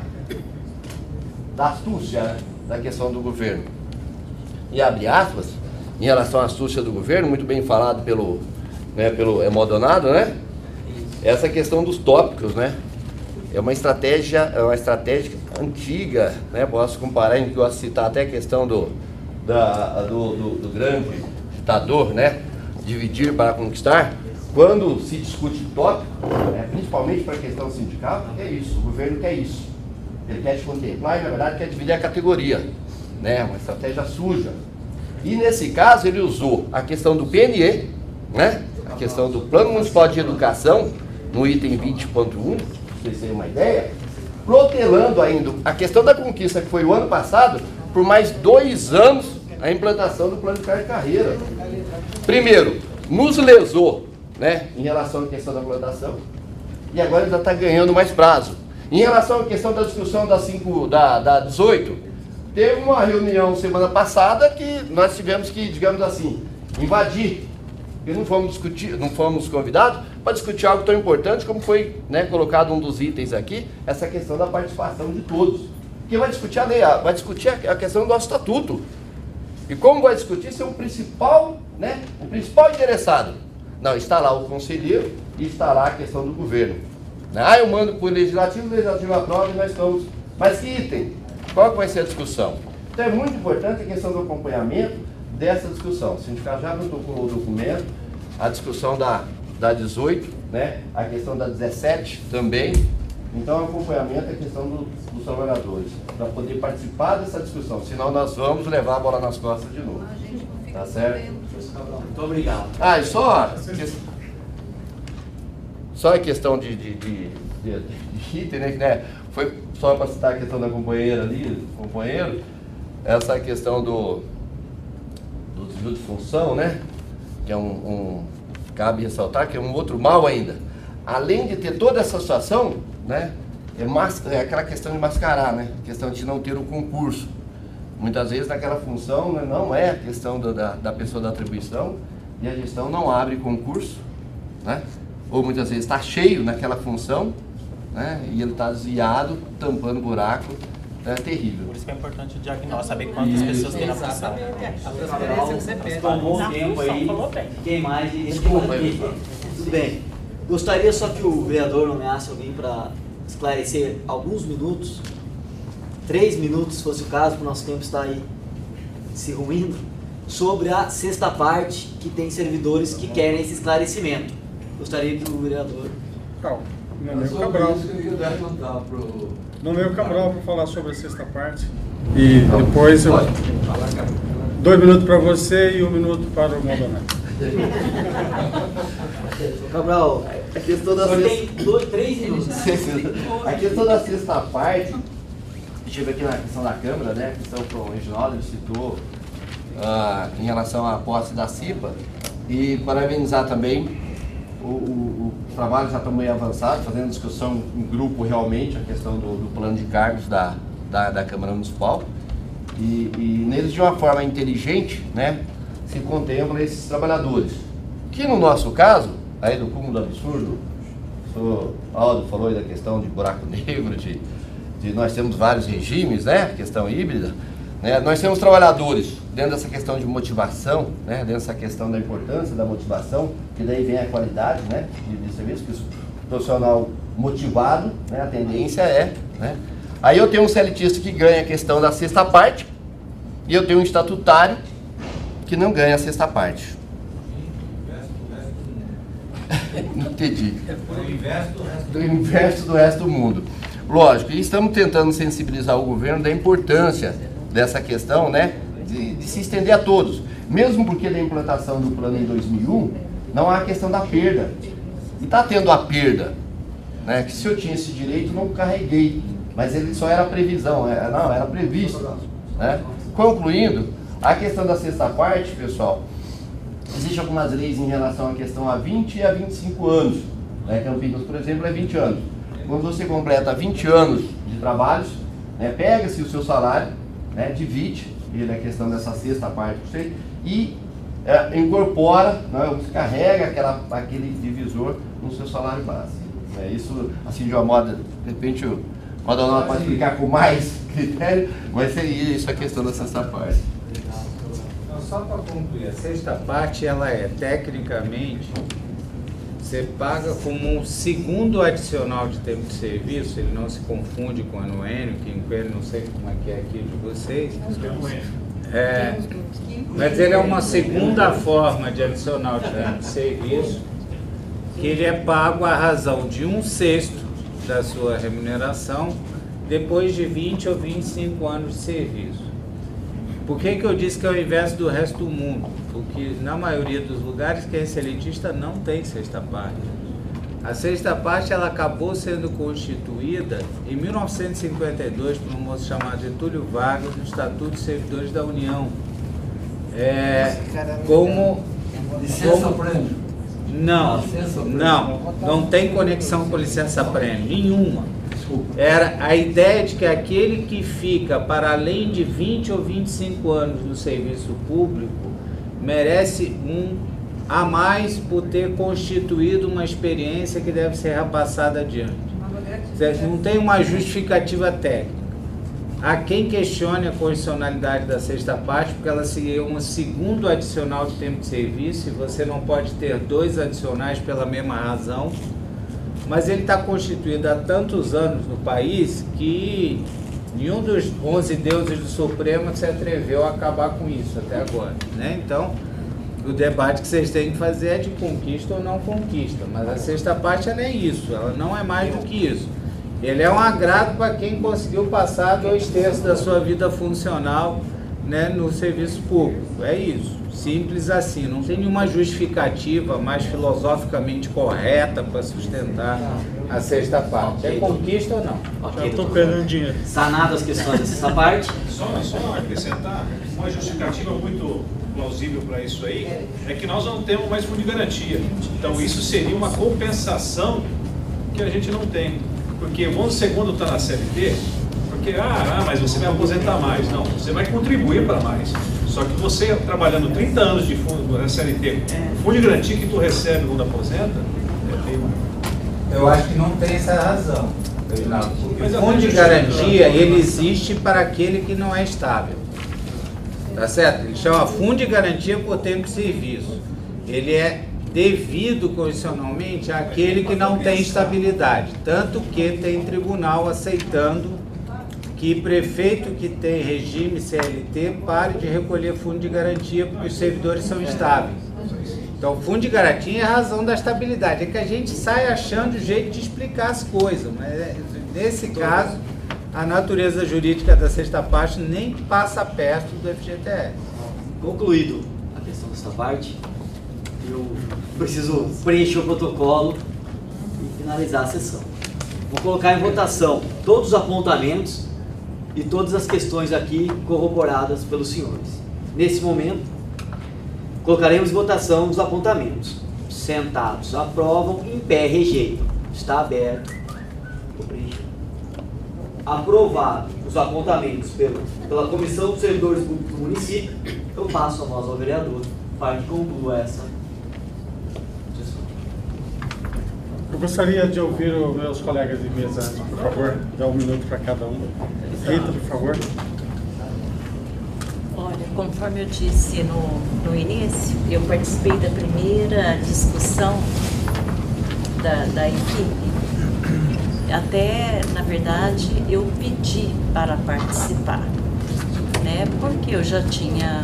da astúcia, né, da questão do governo. E abre aspas, em relação à astúcia do governo, muito bem falado pelo, né, pelo Maldonado, né? Essa questão dos tópicos, né? É uma estratégia, é uma estratégia antiga, né? Posso comparar, em que eu citar até a questão do, da, do, do, do grande ditador, né? Dividir para conquistar. Quando se discute tópico, né, principalmente para a questão sindical, é isso, o governo quer isso. Ele quer te contemplar e, na verdade, quer dividir a categoria, né? Uma estratégia suja. E, nesse caso, ele usou a questão do P N E, né? A questão do Plano Municipal de Educação, no item vinte ponto um, para vocês terem uma ideia, protelando ainda a questão da conquista, que foi o ano passado, por mais dois anos, a implantação do plano de carreira e carreira. Primeiro, nos lesou, né, em relação à questão da implantação, e agora já está ganhando mais prazo. Em relação à questão da discussão da, cinco, da, da dezoito, teve uma reunião semana passada que nós tivemos que, digamos assim, invadir, porque não fomos discutir, não fomos convidados para discutir algo tão importante como foi, né, colocado um dos itens aqui, essa questão da participação de todos. Porque vai discutir a lei, vai discutir a questão do nosso estatuto. E como vai discutir ser o principal, né, o principal interessado? Não, está lá o conselheiro e está lá a questão do governo. Ah, eu mando para o legislativo, o legislativo aprova e nós estamos. Mas que item? Qual que vai ser a discussão? Então é muito importante a questão do acompanhamento dessa discussão. O sindicato já protocolou o documento, a discussão da, da dezoito, né? A questão da dezessete também. Então o acompanhamento é a questão do, dos trabalhadores, para poder participar dessa discussão. Senão nós vamos levar a bola nas costas de novo. Tá certo? Muito obrigado. Ah, e só, só a questão de, de, de, de, de item, né? Foi só para citar a questão da companheira ali, companheiro, essa questão do, do desvio de função, né? Que é um, um, cabe ressaltar que é um outro mal ainda. Além de ter toda essa situação, né? É, mas, é aquela questão de mascarar, né? A questão de não ter o concurso. Muitas vezes naquela função, né, não é a questão do, da, da pessoa da atribuição e a gestão não abre concurso, né? Ou muitas vezes está cheio naquela função, né? E ele está desviado, tampando buraco, é terrível. Por isso que é importante o diagnóstico, saber quantas isso, pessoas tem na função. A transferência que você pede. Tomou um tempo aí, quem mais? Desculpa, tudo bem. Gostaria só que o vereador nomeasse alguém para esclarecer alguns minutos, três minutos, se fosse o caso, porque o nosso tempo está aí se ruindo, sobre a sexta parte, que tem servidores que querem esse esclarecimento. Gostaria que o vereador... Calma, nomeio o Cabral. Nomeio o Cabral para falar sobre a sexta parte. E depois eu... Dois minutos para você e um minuto para o Maldonado. Cabral, a questão da sexta... tem dois, três minutos. A questão da sexta parte, deixa eu ver aqui na questão da Câmara, né? A questão que o Reginaldo citou uh, em relação à posse da CIPA, e parabenizar também o, o, o trabalho já está meio avançado, fazendo discussão em grupo realmente, a questão do, do plano de cargos da, da, da Câmara Municipal, e, e neles de uma forma inteligente, né, se contempla esses trabalhadores, que no nosso caso, aí do cúmulo do absurdo, o Aldo falou aí da questão de buraco negro, de, de nós temos vários regimes, né, questão híbrida, né, nós temos trabalhadores dentro dessa questão de motivação, né, dentro dessa questão da importância da motivação, que daí vem a qualidade, né, de, de serviço, que o profissional motivado, né, a tendência é, né. Aí eu tenho um seletista que ganha a questão da sexta parte, e eu tenho um estatutário que não ganha a sexta parte. Não entendi. Do inverso do resto do, do inverso do resto do mundo. Lógico, e estamos tentando sensibilizar o governo da importância dessa questão, né, de, de se estender a todos. Mesmo porque da implantação do plano em dois mil e um, não há a questão da perda. E está tendo a perda, né, que se eu tinha esse direito, não carreguei. Mas ele só era previsão, era, não, era previsto. Né? Concluindo, a questão da sexta parte, pessoal, existem algumas leis em relação à questão a vinte e a vinte e cinco anos. Né? Campinas, por exemplo, é vinte anos. Quando você completa vinte anos de trabalhos, né, pega-se o seu salário, né, divide, e a questão dessa sexta parte você, e é, incorpora, né, você carrega aquela, aquele divisor no seu salário base. É isso, assim, de uma moda, de repente, o Maldonado pode explicar com mais critério, mas seria isso a questão da sexta parte. Então, só para concluir, a sexta parte, ela é, tecnicamente, você paga como um segundo adicional de tempo de serviço, ele não se confunde com anuênio, quinquênio, não sei como é que é aqui de vocês. É, mas ele é uma segunda forma de adicional de tempo de serviço, que ele é pago à razão de um sexto da sua remuneração depois de vinte ou vinte e cinco anos de serviço. Por que que eu disse que é o inverso do resto do mundo? Porque na maioria dos lugares quem é seletista não tem sexta parte. A sexta parte ela acabou sendo constituída em mil novecentos e cinquenta e dois por um moço chamado Getúlio Vargas no Estatuto dos Servidores da União. É, como... como não, não, não tem conexão com licença-prêmio, nenhuma. Era a ideia de que aquele que fica para além de vinte ou vinte e cinco anos no serviço público merece um a mais por ter constituído uma experiência que deve ser repassada adiante. Não tem uma justificativa técnica. Há quem questione a constitucionalidade da sexta parte, porque ela seria um segundo adicional de tempo de serviço, e você não pode ter dois adicionais pela mesma razão. Mas ele está constituído há tantos anos no país que nenhum dos onze deuses do Supremo se atreveu a acabar com isso até agora, né? Então, o debate que vocês têm que fazer é de conquista ou não conquista, mas a sexta parte ela é isso, ela não é mais do que isso. Ele é um agrado para quem conseguiu passar dois terços da sua vida funcional, né, no serviço público, é isso. Simples assim, não tem nenhuma justificativa mais filosoficamente correta para sustentar a sexta parte. É conquista ou não? Ok, estou perdendo dinheiro. Sanado as questões da sexta parte. Só, só acrescentar, uma justificativa muito plausível para isso aí é que nós não temos mais fundo de garantia. Então isso seria uma compensação que a gente não tem. Porque o onze segundo está na C L T, porque, ah, ah, mas você vai aposentar mais. Não, você vai contribuir para mais. Só que você, trabalhando trinta anos de fundo na C L T, o fundo de garantia que tu recebe quando aposenta, é bem mais. Eu acho que não tem essa razão, Reginaldo. Porque o fundo de garantia, ele existe para aquele que não é estável. Tá certo? Ele chama fundo de garantia por tempo de serviço. Ele é devido condicionalmente àquele que não tem estabilidade. Tanto que tem tribunal aceitando que prefeito que tem regime C L T pare de recolher fundo de garantia porque os servidores são estáveis. Então, o fundo de garantia é a razão da estabilidade. É que a gente sai achando o jeito de explicar as coisas, mas nesse caso, a natureza jurídica da sexta parte nem passa perto do F G T S. Concluído a questão dessa parte, eu preciso preencher o protocolo e finalizar a sessão. Vou colocar em votação todos os apontamentos e todas as questões aqui corroboradas pelos senhores. Nesse momento, colocaremos em votação os apontamentos. Sentados aprovam, em pé rejeitam. Está aberto. Vou preencher. Aprovado os apontamentos pela, pela Comissão dos Servidores Públicos do município, eu passo a voz ao vereador para que conclua essa. Eu gostaria de ouvir os meus colegas de mesa, por favor, dá um minuto para cada um. Rita, por favor. Olha, conforme eu disse no, no início, eu participei da primeira discussão da, da equipe. Até, na verdade, eu pedi para participar, né? Porque eu já tinha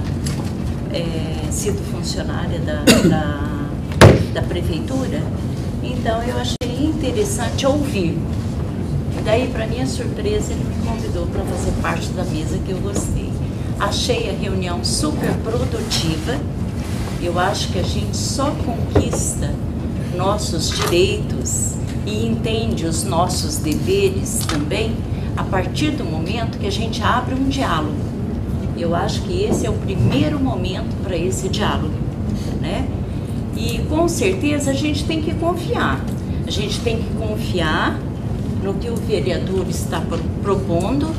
é, sido funcionária da, da, da prefeitura, então eu achei interessante ouvir. E daí, para minha surpresa, ele me convidou para fazer parte da mesa, que eu gostei. Achei a reunião super produtiva. Eu acho que a gente só conquista nossos direitos e entende os nossos deveres também a partir do momento que a gente abre um diálogo. Eu acho que esse é o primeiro momento para esse diálogo, né? E com certeza a gente tem que confiar. A gente tem que confiar no que o vereador está propondo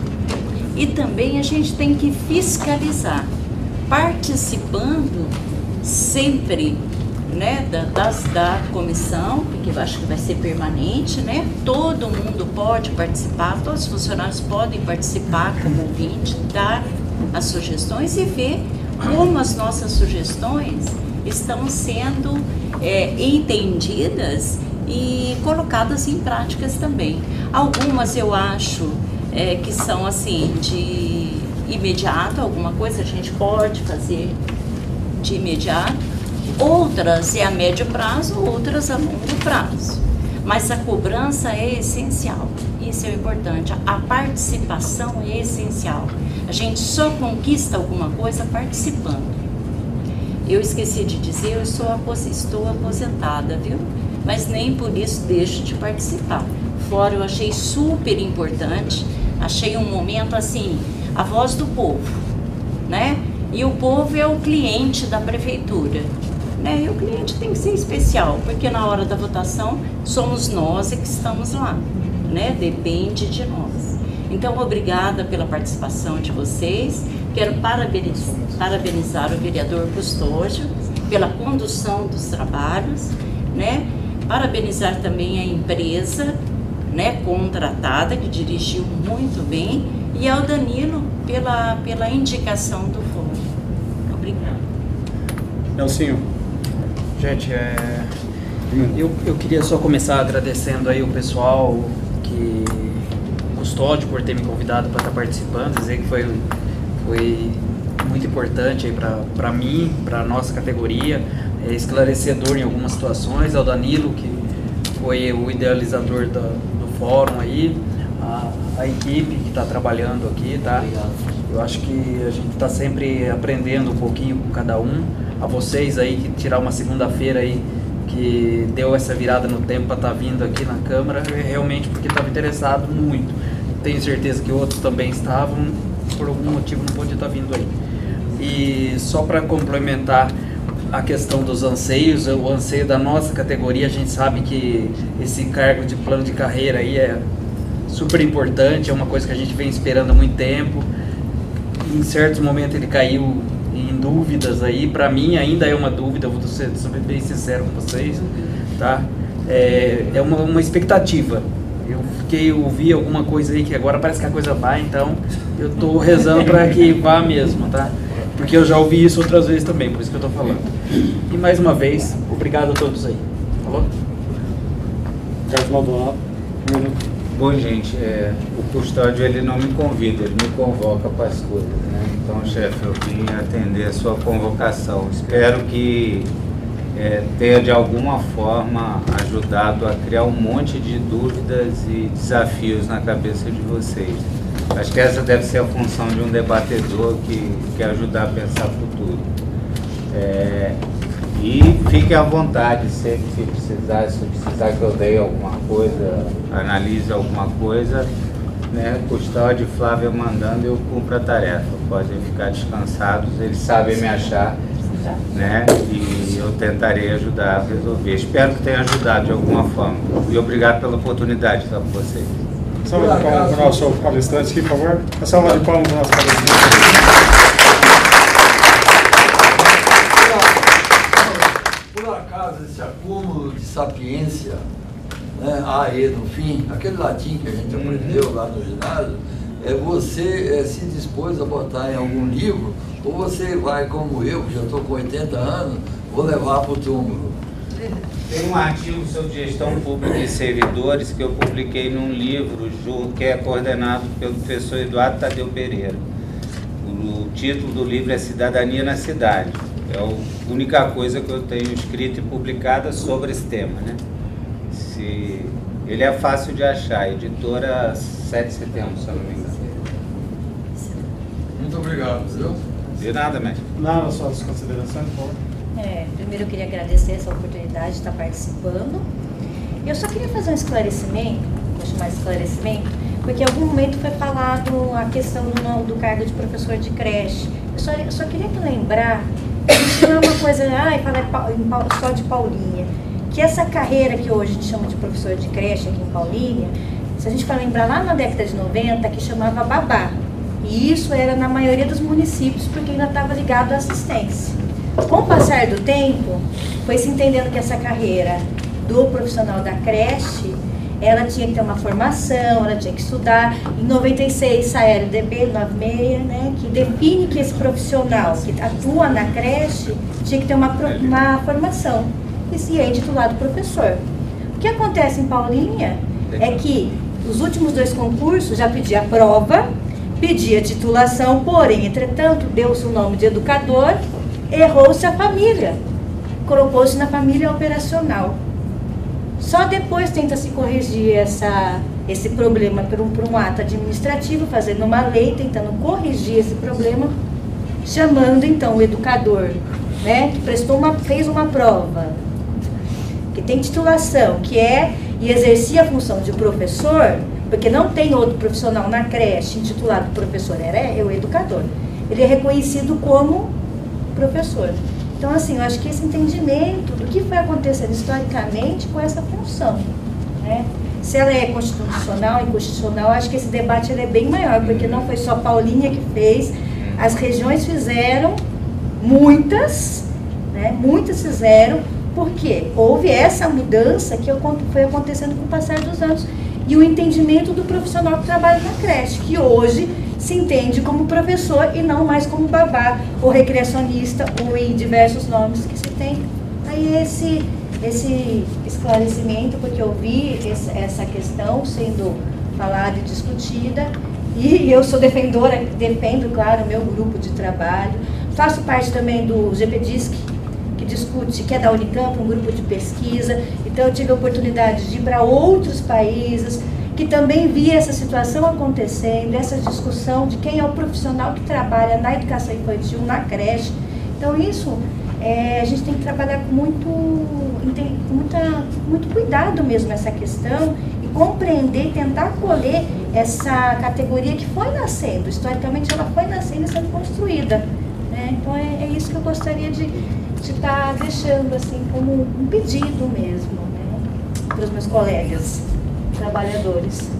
e também a gente tem que fiscalizar, participando sempre, né, da, das, da comissão, porque eu acho que vai ser permanente, né? Todo mundo pode participar, todos os funcionários podem participar como ouvinte, dar as sugestões e ver como as nossas sugestões estão sendo é, entendidas e colocadas em práticas também. Algumas eu acho é, que são assim de imediato, alguma coisa a gente pode fazer de imediato, outras é a médio prazo, outras a longo prazo. Mas a cobrança é essencial, isso é importante, a participação é essencial. A gente só conquista alguma coisa participando. Eu esqueci de dizer, eu sou apos- estou aposentada, viu? Mas nem por isso deixo de participar. Fora eu achei super importante, achei um momento assim, a voz do povo, né? E o povo é o cliente da prefeitura, né? E o cliente tem que ser especial, porque na hora da votação somos nós que estamos lá, né? Depende de nós. Então, obrigada pela participação de vocês. Quero parabenizar, parabenizar o vereador Custódio pela condução dos trabalhos, né? Parabenizar também a empresa, né, contratada, que dirigiu muito bem, e ao Danilo pela, pela indicação do fórum. Obrigada. Nelsinho. Gente, é, eu, eu queria só começar agradecendo aí o pessoal, que Custódio por ter me convidado para estar participando, dizer que foi, foi muito importante aí para mim, para a nossa categoria, é esclarecedor em algumas situações, ao Danilo, que foi o idealizador do, do fórum aí, a, a equipe que está trabalhando aqui, tá? Eu acho que a gente está sempre aprendendo um pouquinho com cada um, a vocês aí que tirar uma segunda-feira aí, que deu essa virada no tempo para estar tá vindo aqui na Câmara, é realmente porque estava interessado muito. Tenho certeza que outros também estavam, por algum motivo não podiam estar tá vindo aí. E só para complementar a questão dos anseios, o anseio da nossa categoria, a gente sabe que esse cargo de plano de carreira aí é super importante, é uma coisa que a gente vem esperando há muito tempo. Em certos momentos ele caiu em dúvidas aí, para mim ainda é uma dúvida, vou ser, ser bem sincero com vocês, tá? É, é uma, uma expectativa. Eu fiquei, ouvi alguma coisa aí que agora parece que a coisa vai, então eu tô rezando para que vá mesmo, tá? Porque eu já ouvi isso outras vezes também, por isso que eu tô falando. E mais uma vez, obrigado a todos aí. Falou? Carlos Maldonado. Bom, gente, é, o Custódio ele não me convida, ele me convoca para as coisas, né? Então, chefe, eu vim atender a sua convocação. Espero que é, tenha de alguma forma ajudado a criar um monte de dúvidas e desafios na cabeça de vocês. Acho que essa deve ser a função de um debatedor que quer ajudar a pensar o futuro. É, e fique à vontade, sempre que precisar, se precisar que eu dê alguma coisa, analise alguma coisa, né? Custódio e Flávia mandando, eu cumpro a tarefa. Podem ficar descansados, eles sabem me achar, né? E eu tentarei ajudar a resolver. Espero que tenha ajudado de alguma forma. E obrigado pela oportunidade de estar com vocês. Salva de palmas para o nosso palestrante aqui, por favor. Uma salva de palmas para o nosso palestrante. Por acaso, esse acúmulo de sapiência, né, A E no fim, aquele latim que a gente aprendeu lá no ginásio, é, você é, se dispôs a botar em algum livro, ou você vai, como eu, que já estou com oitenta anos, vou levar para o túmulo? Tem um artigo sobre gestão pública e servidores que eu publiquei num livro que é coordenado pelo professor Eduardo Tadeu Pereira. O título do livro é Cidadania na Cidade. É a única coisa que eu tenho escrito e publicada sobre esse tema, né? Se... Ele é fácil de achar, editora sete de setembro, se eu não me engano. Muito obrigado, viu? De nada, mestre. Nada, suas considerações, por favor. É, primeiro eu queria agradecer essa oportunidade de estar participando. Eu só queria fazer um esclarecimento, vou chamar de esclarecimento, porque em algum momento foi falado a questão do, do cargo de professor de creche. Eu só, eu só queria lembrar que isso não é uma coisa, ai, falar só de Paulínia, que essa carreira que hoje a gente chama de professor de creche aqui em Paulínia, se a gente for lembrar lá na década de noventa, que chamava babá. E isso era na maioria dos municípios, porque ainda estava ligado à assistência. Com o passar do tempo, foi se entendendo que essa carreira do profissional da creche, ela tinha que ter uma formação, ela tinha que estudar. Em noventa e seis, sai a L D B noventa e seis, né, que define que esse profissional que atua na creche tinha que ter uma, uma formação. E se é intitulado professor. O que acontece em Paulínia é que os últimos dois concursos já pedia a prova, pedia titulação, porém, entretanto, deu-se o nome de educador, errou-se a família, colocou-se na família operacional. Só depois tenta se corrigir essa, esse problema por um, por um ato administrativo, fazendo uma lei, tentando corrigir esse problema, chamando então o educador, né, que prestou uma, fez uma prova, que tem titulação, que é e exercia a função de professor, porque não tem outro profissional na creche intitulado professor, era é o educador. Ele é reconhecido como professor. Então, assim, eu acho que esse entendimento do que foi acontecendo historicamente com essa função, né? Se ela é constitucional, inconstitucional, acho que esse debate ele é bem maior, porque não foi só Paulínia que fez, as regiões fizeram, muitas, né? Muitas fizeram, porque houve essa mudança que foi acontecendo com o passar dos anos. E o entendimento do profissional que trabalha na creche, que hoje se entende como professor e não mais como babá, ou recreacionista, ou em diversos nomes que se tem. Aí esse, esse esclarecimento, porque eu vi esse, essa questão sendo falada e discutida, e eu sou defendora, defendo, claro, o meu grupo de trabalho. Faço parte também do G P Disc, que discute, que é da Unicamp, um grupo de pesquisa. Então eu tive a oportunidade de ir para outros países que também via essa situação acontecendo, essa discussão de quem é o profissional que trabalha na educação infantil, na creche. Então isso, é, a gente tem que trabalhar com muito, com muita, muito cuidado mesmo essa questão e compreender, tentar acolher essa categoria que foi nascendo, historicamente ela foi nascendo e sendo construída, né? Então é, é isso que eu gostaria de de estar deixando assim como um pedido mesmo, né, para os meus colegas trabalhadores.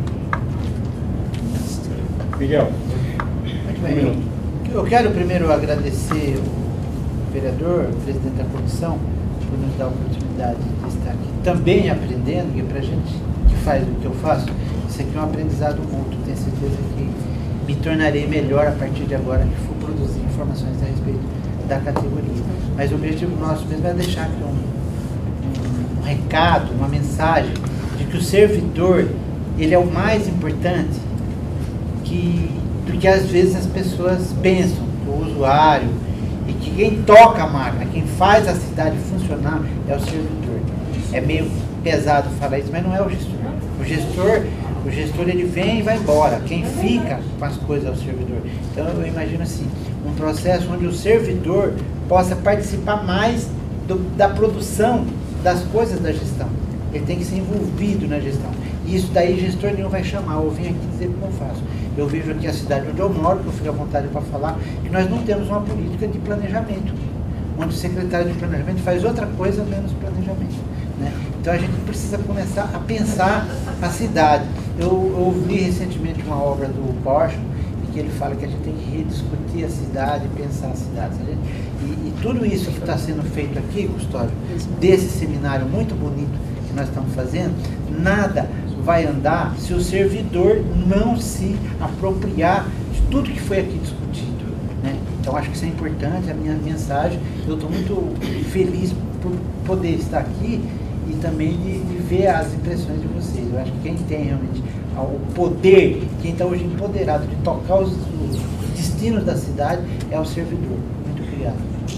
Miguel. Muito bem. Eu quero primeiro agradecer o vereador, o presidente da comissão, por nos dar a oportunidade de estar aqui também aprendendo, e para a gente que faz o que eu faço, isso aqui é um aprendizado mútuo. Tenho certeza que me tornarei melhor a partir de agora que for produzir informações a respeito da categoria. Mas o objetivo nosso mesmo é deixar aqui um, um, um recado, uma mensagem de que o servidor, ele é o mais importante que, do que às vezes as pessoas pensam, que o usuário, e que quem toca a máquina, quem faz a cidade funcionar é o servidor. É meio pesado falar isso, mas não é o gestor. O gestor, o gestor ele vem e vai embora. Quem fica com as coisas é o servidor. Então eu imagino assim, um processo onde o servidor possa participar mais do, da produção das coisas da gestão. Ele tem que ser envolvido na gestão. E isso daí gestor nenhum vai chamar, ou vem aqui dizer como eu faço. Eu vejo aqui a cidade onde eu moro, que eu fico à vontade para falar, que nós não temos uma política de planejamento, onde o secretário de planejamento faz outra coisa menos planejamento, né? Então a gente precisa começar a pensar a cidade. Eu, eu ouvi recentemente uma obra do Porsche, que ele fala que a gente tem que rediscutir a cidade, pensar a cidade. A gente, e, e tudo isso que está sendo feito aqui, Custódio, desse seminário muito bonito que nós estamos fazendo, nada vai andar se o servidor não se apropriar de tudo que foi aqui discutido, né? Então acho que isso é importante, a minha mensagem. Eu estou muito feliz por poder estar aqui e também de, de ver as impressões de vocês. Eu acho que quem tem realmente o poder, quem está hoje empoderado de tocar os, os destinos da cidade é o servidor. Muito obrigado.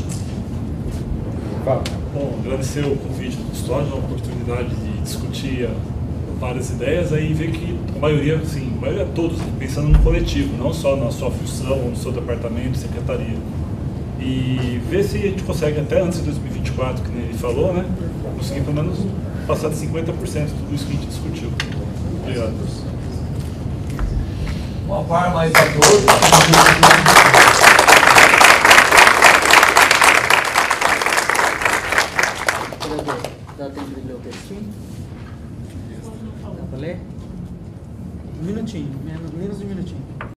Bom, agradecer o convite do Custódio, a oportunidade de discutir várias ideias aí e ver que a maioria, assim, a maioria todos, pensando no coletivo, não só na sua função, no seu departamento, secretaria. E ver se a gente consegue até antes de dois mil e vinte e quatro, que nem ele falou, né, conseguir pelo menos passar de cinquenta por cento de tudo isso que a gente discutiu. Obrigado. Uma par mais a todos. Dá tempo de ler o textinho? Dá pra ler? Um minutinho, menos, menos de um minutinho.